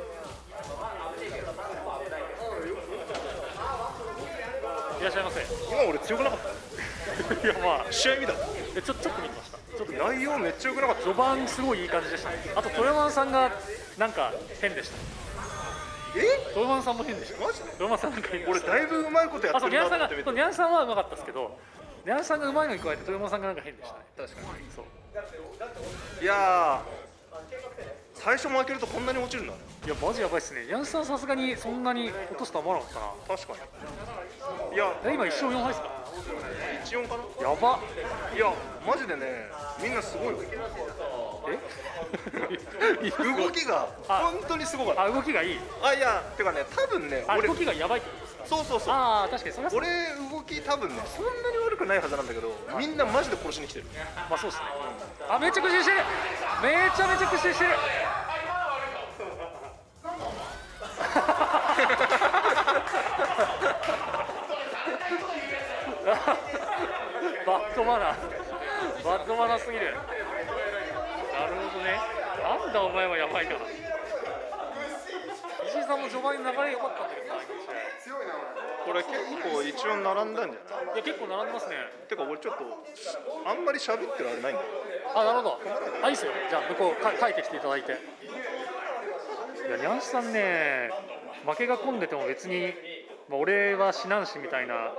いらっしゃいませ。 今俺強くなかったいやまあ試合見た。 ちょっと見ました。 ちょっと内容めっちゃ良くなかった。 序盤すごいいい感じでしたね。あと豊満さんがなんか変でした。豊満さんも変でした。 マジで豊満さんなんか変でした。 俺だいぶうまいことやってるなと思って見て。 ニャンさんはうまかったですけど、ニャンさんがうまいのに加えて豊満さんがなんか変でしたね。 確かにそう。 いや最初負けるとこんなに落ちるんだね。 いやマジやばいっすね。ニャンさんさすがにそんなに落とすとは思わなかったな。 確かに。いや今1勝4敗ですか。 1-4かな。 やば。 いやマジでねみんなすごいよ。動きが本当にすごかった。 動きがいい。 いやてかね多分ね俺動きがやばいってことですか。 そうああ確かにそれは俺動き多分ねそんなに悪くないはずなんだけど、みんなマジで殺しに来てる。 まあそうっすね。あめっちゃ駆使してる。めちゃめちゃ駆使してる。バッドマナーすぎる。なるほどね。なんだお前はやばいな。石井さんも序盤に流れ良かったんだけどな。 強いなこれ。結構一応並んだんじゃない。 いや結構並んでますね。 てか俺ちょっとあんまり喋ってるあれないんだよ。 あなるほど。いいっすよ。じゃあ向こう書いてきていただいて。いやニャンシさんね負けが込んでても別に、俺は死なんしみたいな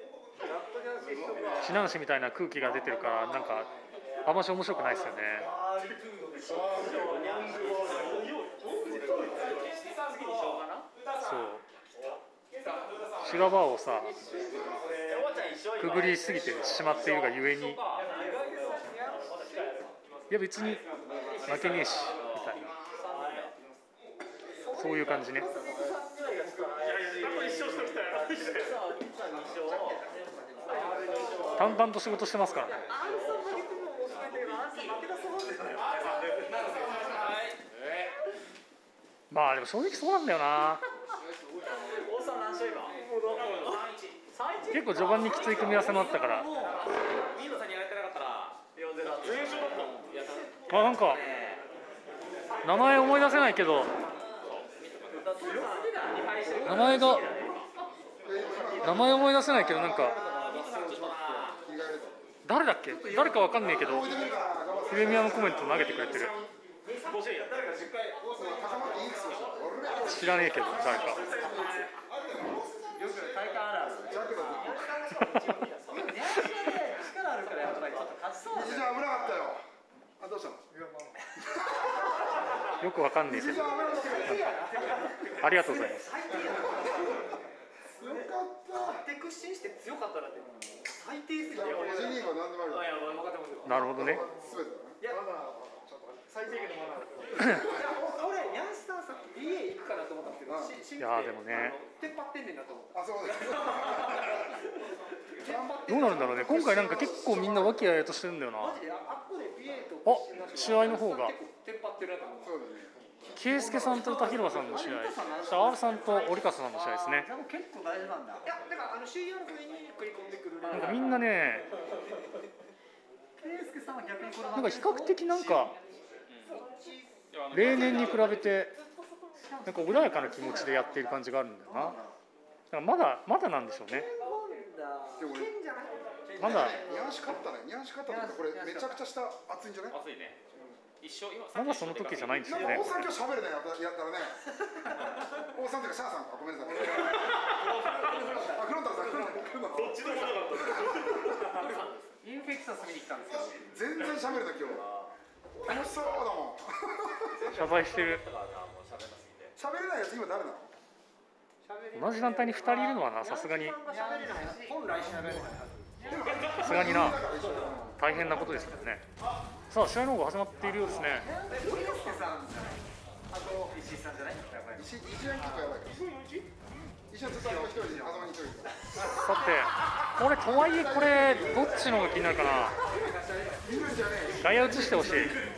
空気が出てるからなんかあんまし面白くないですよね。そう修羅場をさくぐりすぎてしまっているがゆえに、いや別に負けねえしみたいな、そういう感じね。淡々と仕事してますからね。まあでも正直そうなんだよな。結構序盤にきつい組み合わせもあったから。なんか名前思い出せないけど、名前思い出せないけどなんか誰だっけ、誰かわかんないけどプレミアムコメント投げてくれてる。知らねえけど誰か。よくわかんねえけど、ありがとうございます。 屈伸して強かったらって最低すぎて。 オジリーグは何でもある。 いや分かってますよ。 なるほどね。 いや最低限のマナー。俺ヤンシさんさっき BA 行くかなと思ったんですけど。いやでもね。 テンパってんねんなと思った。 あそうです。 どうなるんだろうね。今回なんか結構みんな和気あいあいとしてるんだよな。 マジであっこで BA と。 あ、試合の方が。 テンパってるなと思う。そうだね。 圭介さんと歌広場さんの試合、そして R さんと折笠さんの試合ですね。 結構大事なんだ。いや、だからCR の上に食い込んでくる。 なんかみんなね、 圭介さんは逆にこれなんか比較的なんか例年に比べてなんか穏やかな気持ちでやっている感じがあるんだよな。だからまだなんでしょうね。まだ。 ニャンシ勝ったね。ニャンシ勝ったってこれめちゃくちゃ下熱いんじゃない？ 熱いね。一生今まだその時じゃないんですよね。 大さん今日喋るねやったらね。大さんというかシャーさんかごめんなさい。あ、クロンタさんどっちでもなかった。 インフェクサス見に来たんですよ。 全然喋るな今日。楽しそうだもん。 謝罪してる。 喋れないやつ今誰なの？ 同じ団体に2人いるのはな、さすがに。 本来喋れない。 さすがにな、大変なことですけどね。さあ、試合の方が始まっているようですね。 森之助さん、あと石井さんじゃない？ 石井は結構やばいから。石井はずっと一人で、狭間に一人で。 さて、これとはいえこれどっちの方が気になるかな。外野移してほしい。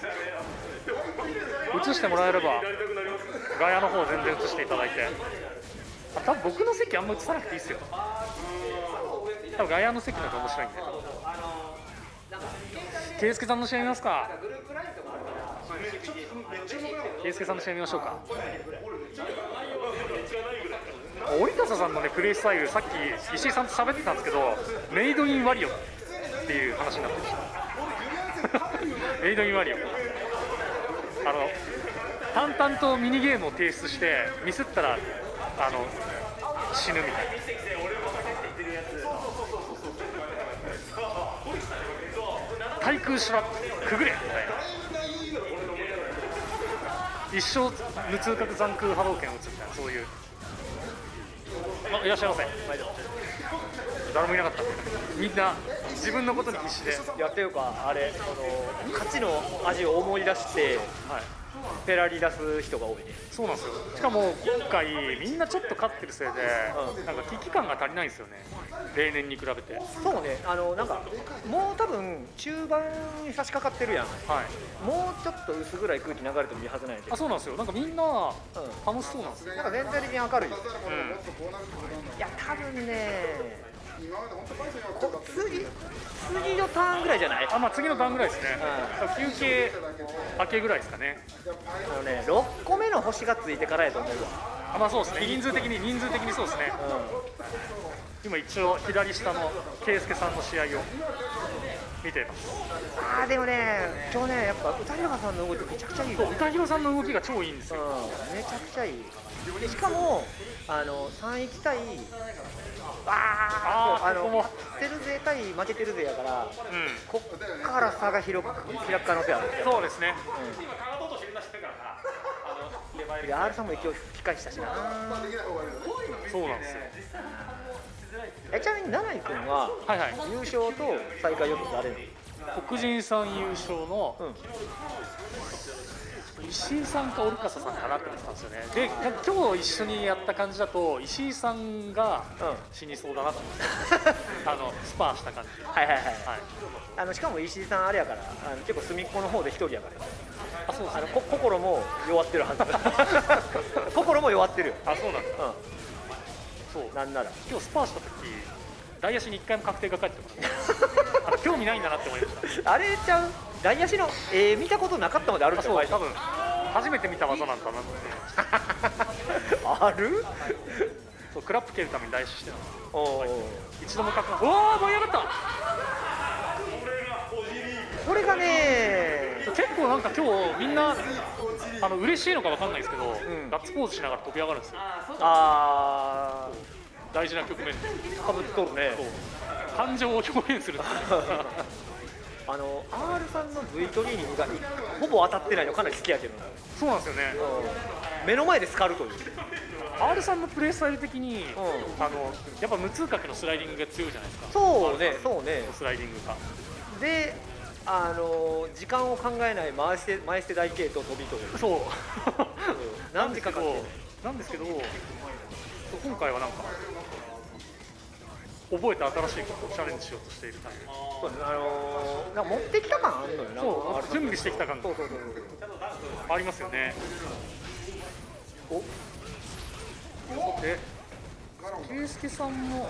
移してもらえれば外野の方全然移していただいて。多分僕の席あんま移さなくていいですよ。多分外野の席の方が面白いんで。圭介さんの試合見ますか。圭介さんの試合見ましょうか。折笠さんのねプレースタイル、さっき石井さんと喋ってたんですけど、メイドインワリオっていう話になってましたメイドインワリオ、淡々とミニゲームを提出してミスったら死ぬみたいな。対空しろくぐれみたいな。一生無痛覚残空波動拳を打つみたいな、そういう。いらっしゃいませ。誰もいなかった。みんな自分のことに必死で。 いやっていうかあれ勝ちの味を思い出して、はい、フェラリ出す人が多いね。 そうなんですよ。しかも今回みんなちょっと勝ってるせいで、なんか危機感が足りないんですよね。例年に比べて。 そうね、なんかもう多分中盤に差し掛かってるやん。はい。もうちょっと薄暗い空気流れてもいいはずないで。 あ、そうなんですよ。なんかみんな楽しそうなんですよ。 なんか全体的に明るい。いや多分ね。次のターンぐらいじゃない？ あ、まあ次のターンぐらいですね。休憩明けぐらいですかね。 6個目の星がついてからやと思うわ。 あ、まあそうですね。人数的にそうですね。今一応左下の圭介さんの試合を見ています。 あーでもね、今日ねやっぱ歌広さんの動きめちゃくちゃいい。 歌広さんの動きが超いいんですよ。 めちゃくちゃいい。でしかも3行き対勝ってるぜ対負けてるぜやから、こっから差が開く可能性ある。 そうですね。 いや R さんも勢い吹き返したしな。 そうなんですよ。 ちなみに七井君は優勝と最下位予想誰？ 黒人さん優勝の石井さんか折笠さんかなって思ってたんですよね。で今日一緒にやった感じだと石井さんが死にそうだなと思ってスパーした感じ。 しかも石井さんあれやから結構隅っこの方で一人やから。 あ、そうですね。 心も弱ってるはず。心も弱ってるよ。 あ、そうなんです。そうなんなら今日スパーした時大野手に1回も確定が返ってました興味ないんだなって思いました。 あれちゃう大野手の見たことなかったまであるんですよ。 多分初めて見た技なんだなってあるそうクラップ蹴るために大野手してる一度も確認。うわー盛り上がった。 これがね結構なんか今日みんな嬉しいのか分かんないですけど、ガッツポーズしながら飛び上がるんですよ。大事な局面でかぶっとるね。 感情を表現するって R さんの V トリーニングがほぼ当たってないのかなり好きやけど。 そうなんですよね。 目の前でスカるという R さんのプレースタイル的に、やっぱ無痛角のスライディングが強いじゃないですか。 そうね、そうね。 スライディングが。 で、時間を考えない回して台形と飛びという。 そう。 何時かかってる。 なんですけど、今回はなんか覚えた新しいことをチャレンジしようとしているタイプ。 そうね、なんか持ってきた感あるのよな。 そう、準備してきた感がありますよね。お。さて、圭介さんも。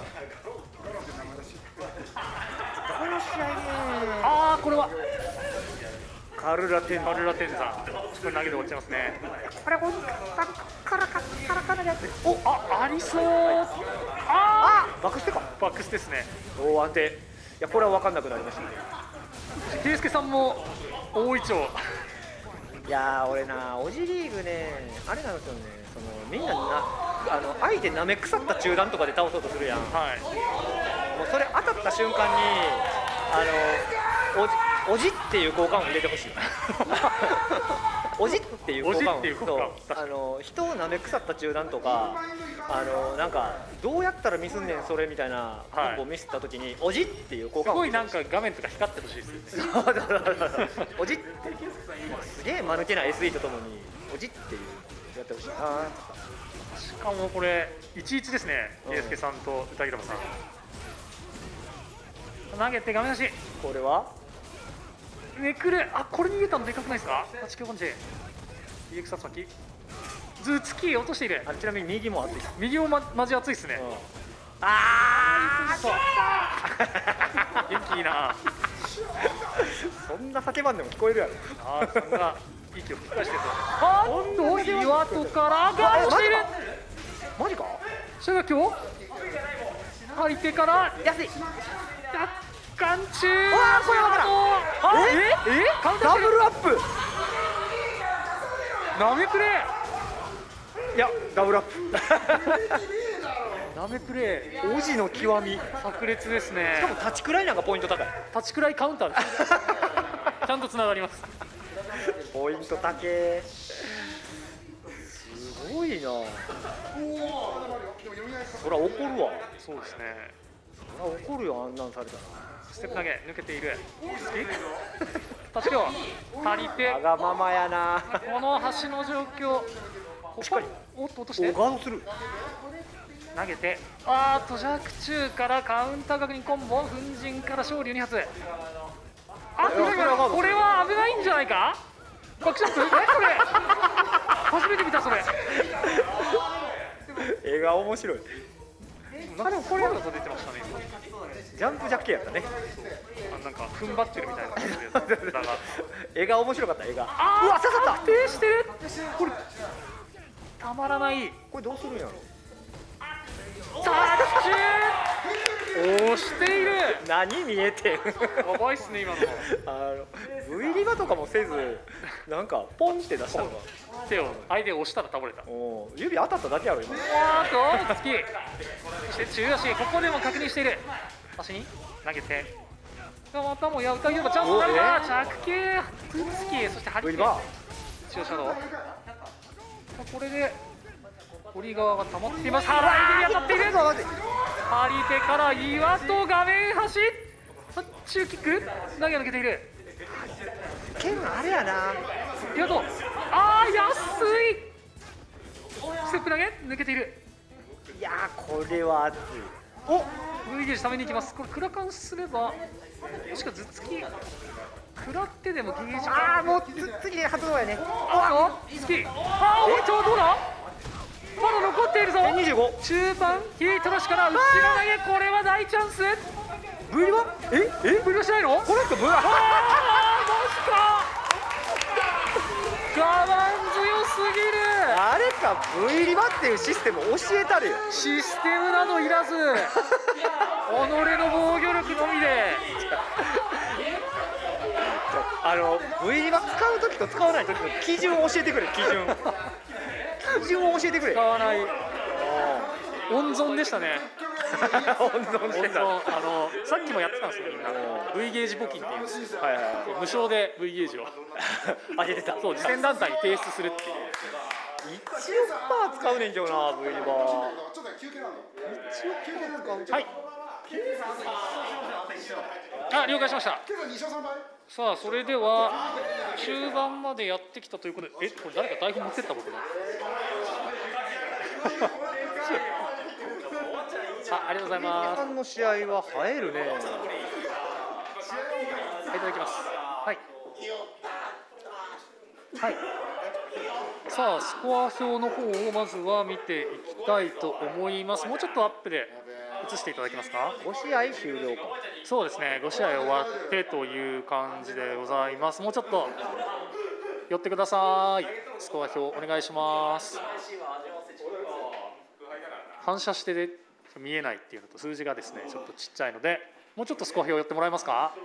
この試合ね。 ああ、これは。 カルラテンザ。 これ投げて終わっちゃいますね。 これ、カラでやってる。 お、ありそう。 バックステか。 バックスですね。 おお、安定。いや、これは分かんなくなりましたね。 圭介さんも大いちょう。 いやー、俺な、オジリーグね、あれなんですよね。みんな相手なめ腐った中段とかで倒そうとするやん。もうそれ当たった瞬間におじっていう交換を入れてほしい。おじっていう交換を人をなめ腐った中段とかなんかどうやったらミスんねんそれみたいなコンボをミスった時におじっていう交換をすごいなんか画面とか光ってほしいですよね。 おじってすげえ間抜けな SE とともにおじっていうやってほしいな。 しかもこれ11ですね。圭介さんと歌広さん投げて画面出し。 これはめくる。これ逃げたのでかくないですか。8強パンチ EX 竜巻頭突き落としている。 ちなみに右も熱い。 右もマジ熱いですね。元気いいな。 そんな叫ばんでも聞こえるやろ。 そんな息を吹き返してると。今度岩戸からガードしている。 マジか。 それが今日張り手から安い。 眼中。 これわからん。ダブルアップ。 ナメプレイ。いや、ダブルアップ。 ナメプレイ。 オジの極み。 炸裂ですね。 しかも立ちくらいなんかポイント高い。 立ちくらいカウンターです。ちゃんとつながります。 ポイント高え。すごいな。そりゃ怒るわ。 そうですね。 そりゃ怒るよ、あんなんされたら。 ステップ投げ抜けている。立ち強張り手。 わがままやな。 この橋の状況。 しっかり。 おっと落として。 ガードする。 投げて。弱中からカウンター確認コンボ。粉塵から勝利2発。これは危ないんじゃないか。バックショット。これ。初めて見たそれ。 映画面白い。 でもこれだと出てましたね。 ジャンプジャッケやったね。 なんか踏ん張ってるみたいな感じで。だが映画面白かった。映画。 うわ刺さった。安定してる。これたまらない。 これどうするんやろ。 タッチ。押している。 何見えてん。 やばいっすね今の。 V リバとかもせずなんかポンって出したのが。 手を相手を押したら倒れた。 指当たっただけやろ今。 突き。そして中足。ここでも確認している。足に投げて。またもや歌うようなチャンスになるが着球。突き。そして張り手。中シャドウ。これで堀川が溜まっています。腹に当たっている。張り手から岩と画面端。中キック。投げ抜けている。 剣あれやな。 岩と。安い。ステップ投げ抜けている。 いやこれは熱い。 V ゲージためにいきます。これクラカンすればもしくは頭突き食らってでもゲージもう頭突きで発動やね。 頭突き。どうだ。まだ残っているぞ。 25。 中盤ヒートラッシュから内側投げ。これは大チャンス。 V リバ。 V リバしないの。 この人 V リバ。 マジか。我慢強すぎる。 あれか V リバっていうシステム教えたれよ。 システムなどいらず己の防御力のみで V リバ使う時と使わない時の基準を教えてくれ。基準を教えてくれ。 使わない。温存でしたね。 温存してた。 さっきもやってたんですよみんな。V ゲージ募金っていう無償で V ゲージをあげてた。 そう慈善団体に提出するっていう。 1億使うねんけどな V バー。 ちょっと休憩なの。 1億使う。 はい。あ、了解しました。さあ、それでは中盤までやってきたということで、これ誰か台本持ってった僕の。ありがとうございます。 後半の試合は映えるね。 はい、いただきます。はい。はい。さあ、スコア表の方をまずは見ていきたいと思います。もうちょっとアップで映していただけますか。 5試合終了か。 そうですね、5試合終わってという感じでございます。もうちょっと寄ってください。スコア表お願いします。反射してで見えないっていうのと数字がですねちょっとちっちゃいので、もうちょっとスコア表寄ってもらえますか。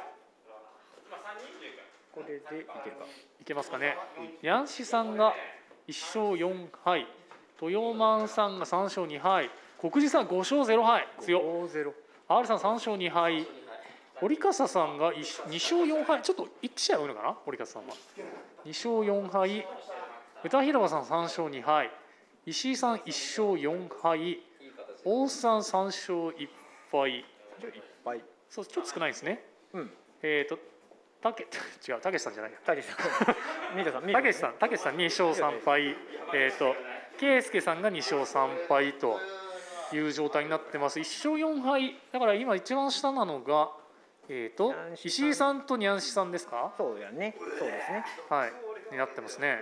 これでいけるか。 いけますかね。ヤンシさんが1勝4敗、豊満さんが3勝2敗、国士さん5勝0敗、強っ。R さん3勝2敗、堀笠さんが2勝4敗、ちょっと1試合多いのかな、堀笠さんは。2勝4敗、歌広場さん3勝2敗、石井さん1勝4敗、大須さん3勝1敗。そう、ちょっと少ないですね。 うん。 たけしさんじゃない。 たけしさん。 たけしさん2勝3敗。圭介さんが2勝3敗という状態になってます。1勝4敗。だから今一番下なのが石井さんとにゃんしさんですか。 そうやね。そうですね。 はい。になってますね。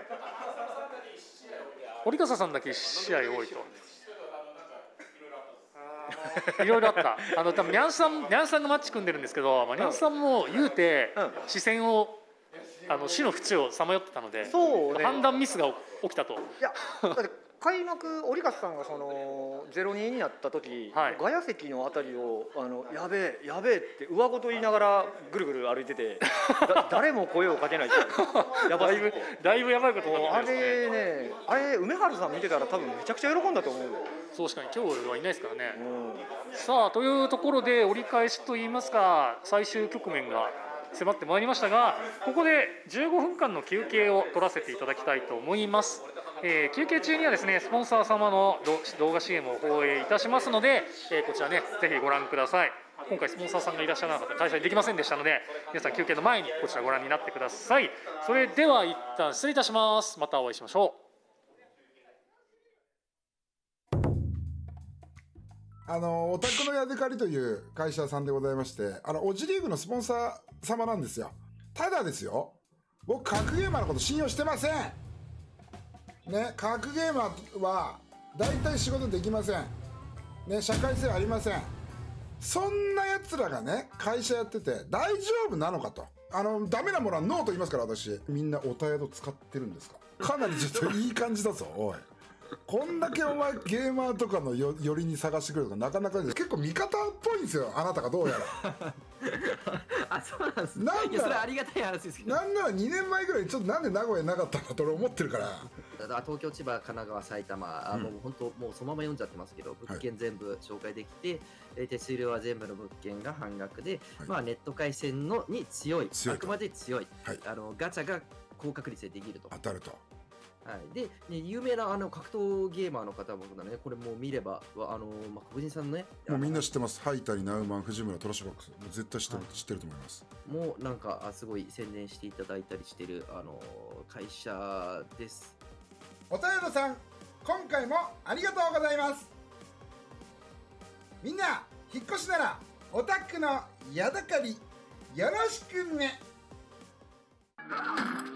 堀笠さんだけ1試合多いと。いろいろあった。多分ニャンさんがマッチ組んでるんですけど、ニャンさんも言うて視線を死の淵をさまよってたので、判断ミスが起きたと。いや、だって開幕織笠さんが0-2になった時、ガヤ席のあたりをやべえって上ごと言いながらぐるぐる歩いてて、誰も声をかけない。やばい。 だいぶやばいことになってますね。あれ梅原さん見てたら多分めちゃくちゃ喜んだと思う。 そう確かに今日はいないですからね。さあというところで折り返しといいますか最終局面が迫ってまいりましたが、ここで15分間の休憩を取らせていただきたいと思います。休憩中にはですねスポンサー様の動画 CM を放映いたしますので、こちらねぜひご覧ください。今回スポンサーさんがいらっしゃらなかった開催できませんでしたので、皆さん休憩の前にこちらご覧になってください。それでは一旦失礼いたします。またお会いしましょう。 お宅のヤデカリという会社さんでございまして、オジリーグのスポンサー様なんですよ。ただですよ、僕格ゲーマーのこと信用してませんね。格ゲーマーは大体仕事できませんね。社会性ありません。そんなやつらがね会社やってて大丈夫なのかと。ダメなものはノーと言いますから。私みんなおたやど使ってるんですか。かなりちょっといい感じだぞおい。こんだけお前ゲーマーとかの寄りに探してくるとかなかなか結構味方っぽいんですよ、あなたがどうやら。 あ、そうなんですね。 なんいやそれはありがたい話ですけど、 なんなら2年前ぐらいちょっとなんで名古屋なかったんだと俺思ってるから。 東京、千葉、神奈川、埼玉、もう本当もうそのまま読んじゃってますけど、物件全部紹介できて、手数料は全部の物件が半額で、まあネット回線に強い、あくまで強い、ガチャが高確率でできると。 当たると。 はい、で、有名な格闘ゲーマーの方もね、これもう見れば、黒人さんのね、 もうみんな知ってます。ハイタリ、ナウマン、藤村、トラッシュボックス、もう絶対知ってると思います。 もうなんかすごい宣伝していただいたりしてる会社です。 おたやどさん、今回もありがとうございます。みんな引っ越しならオタクのヤドカリよろしくね。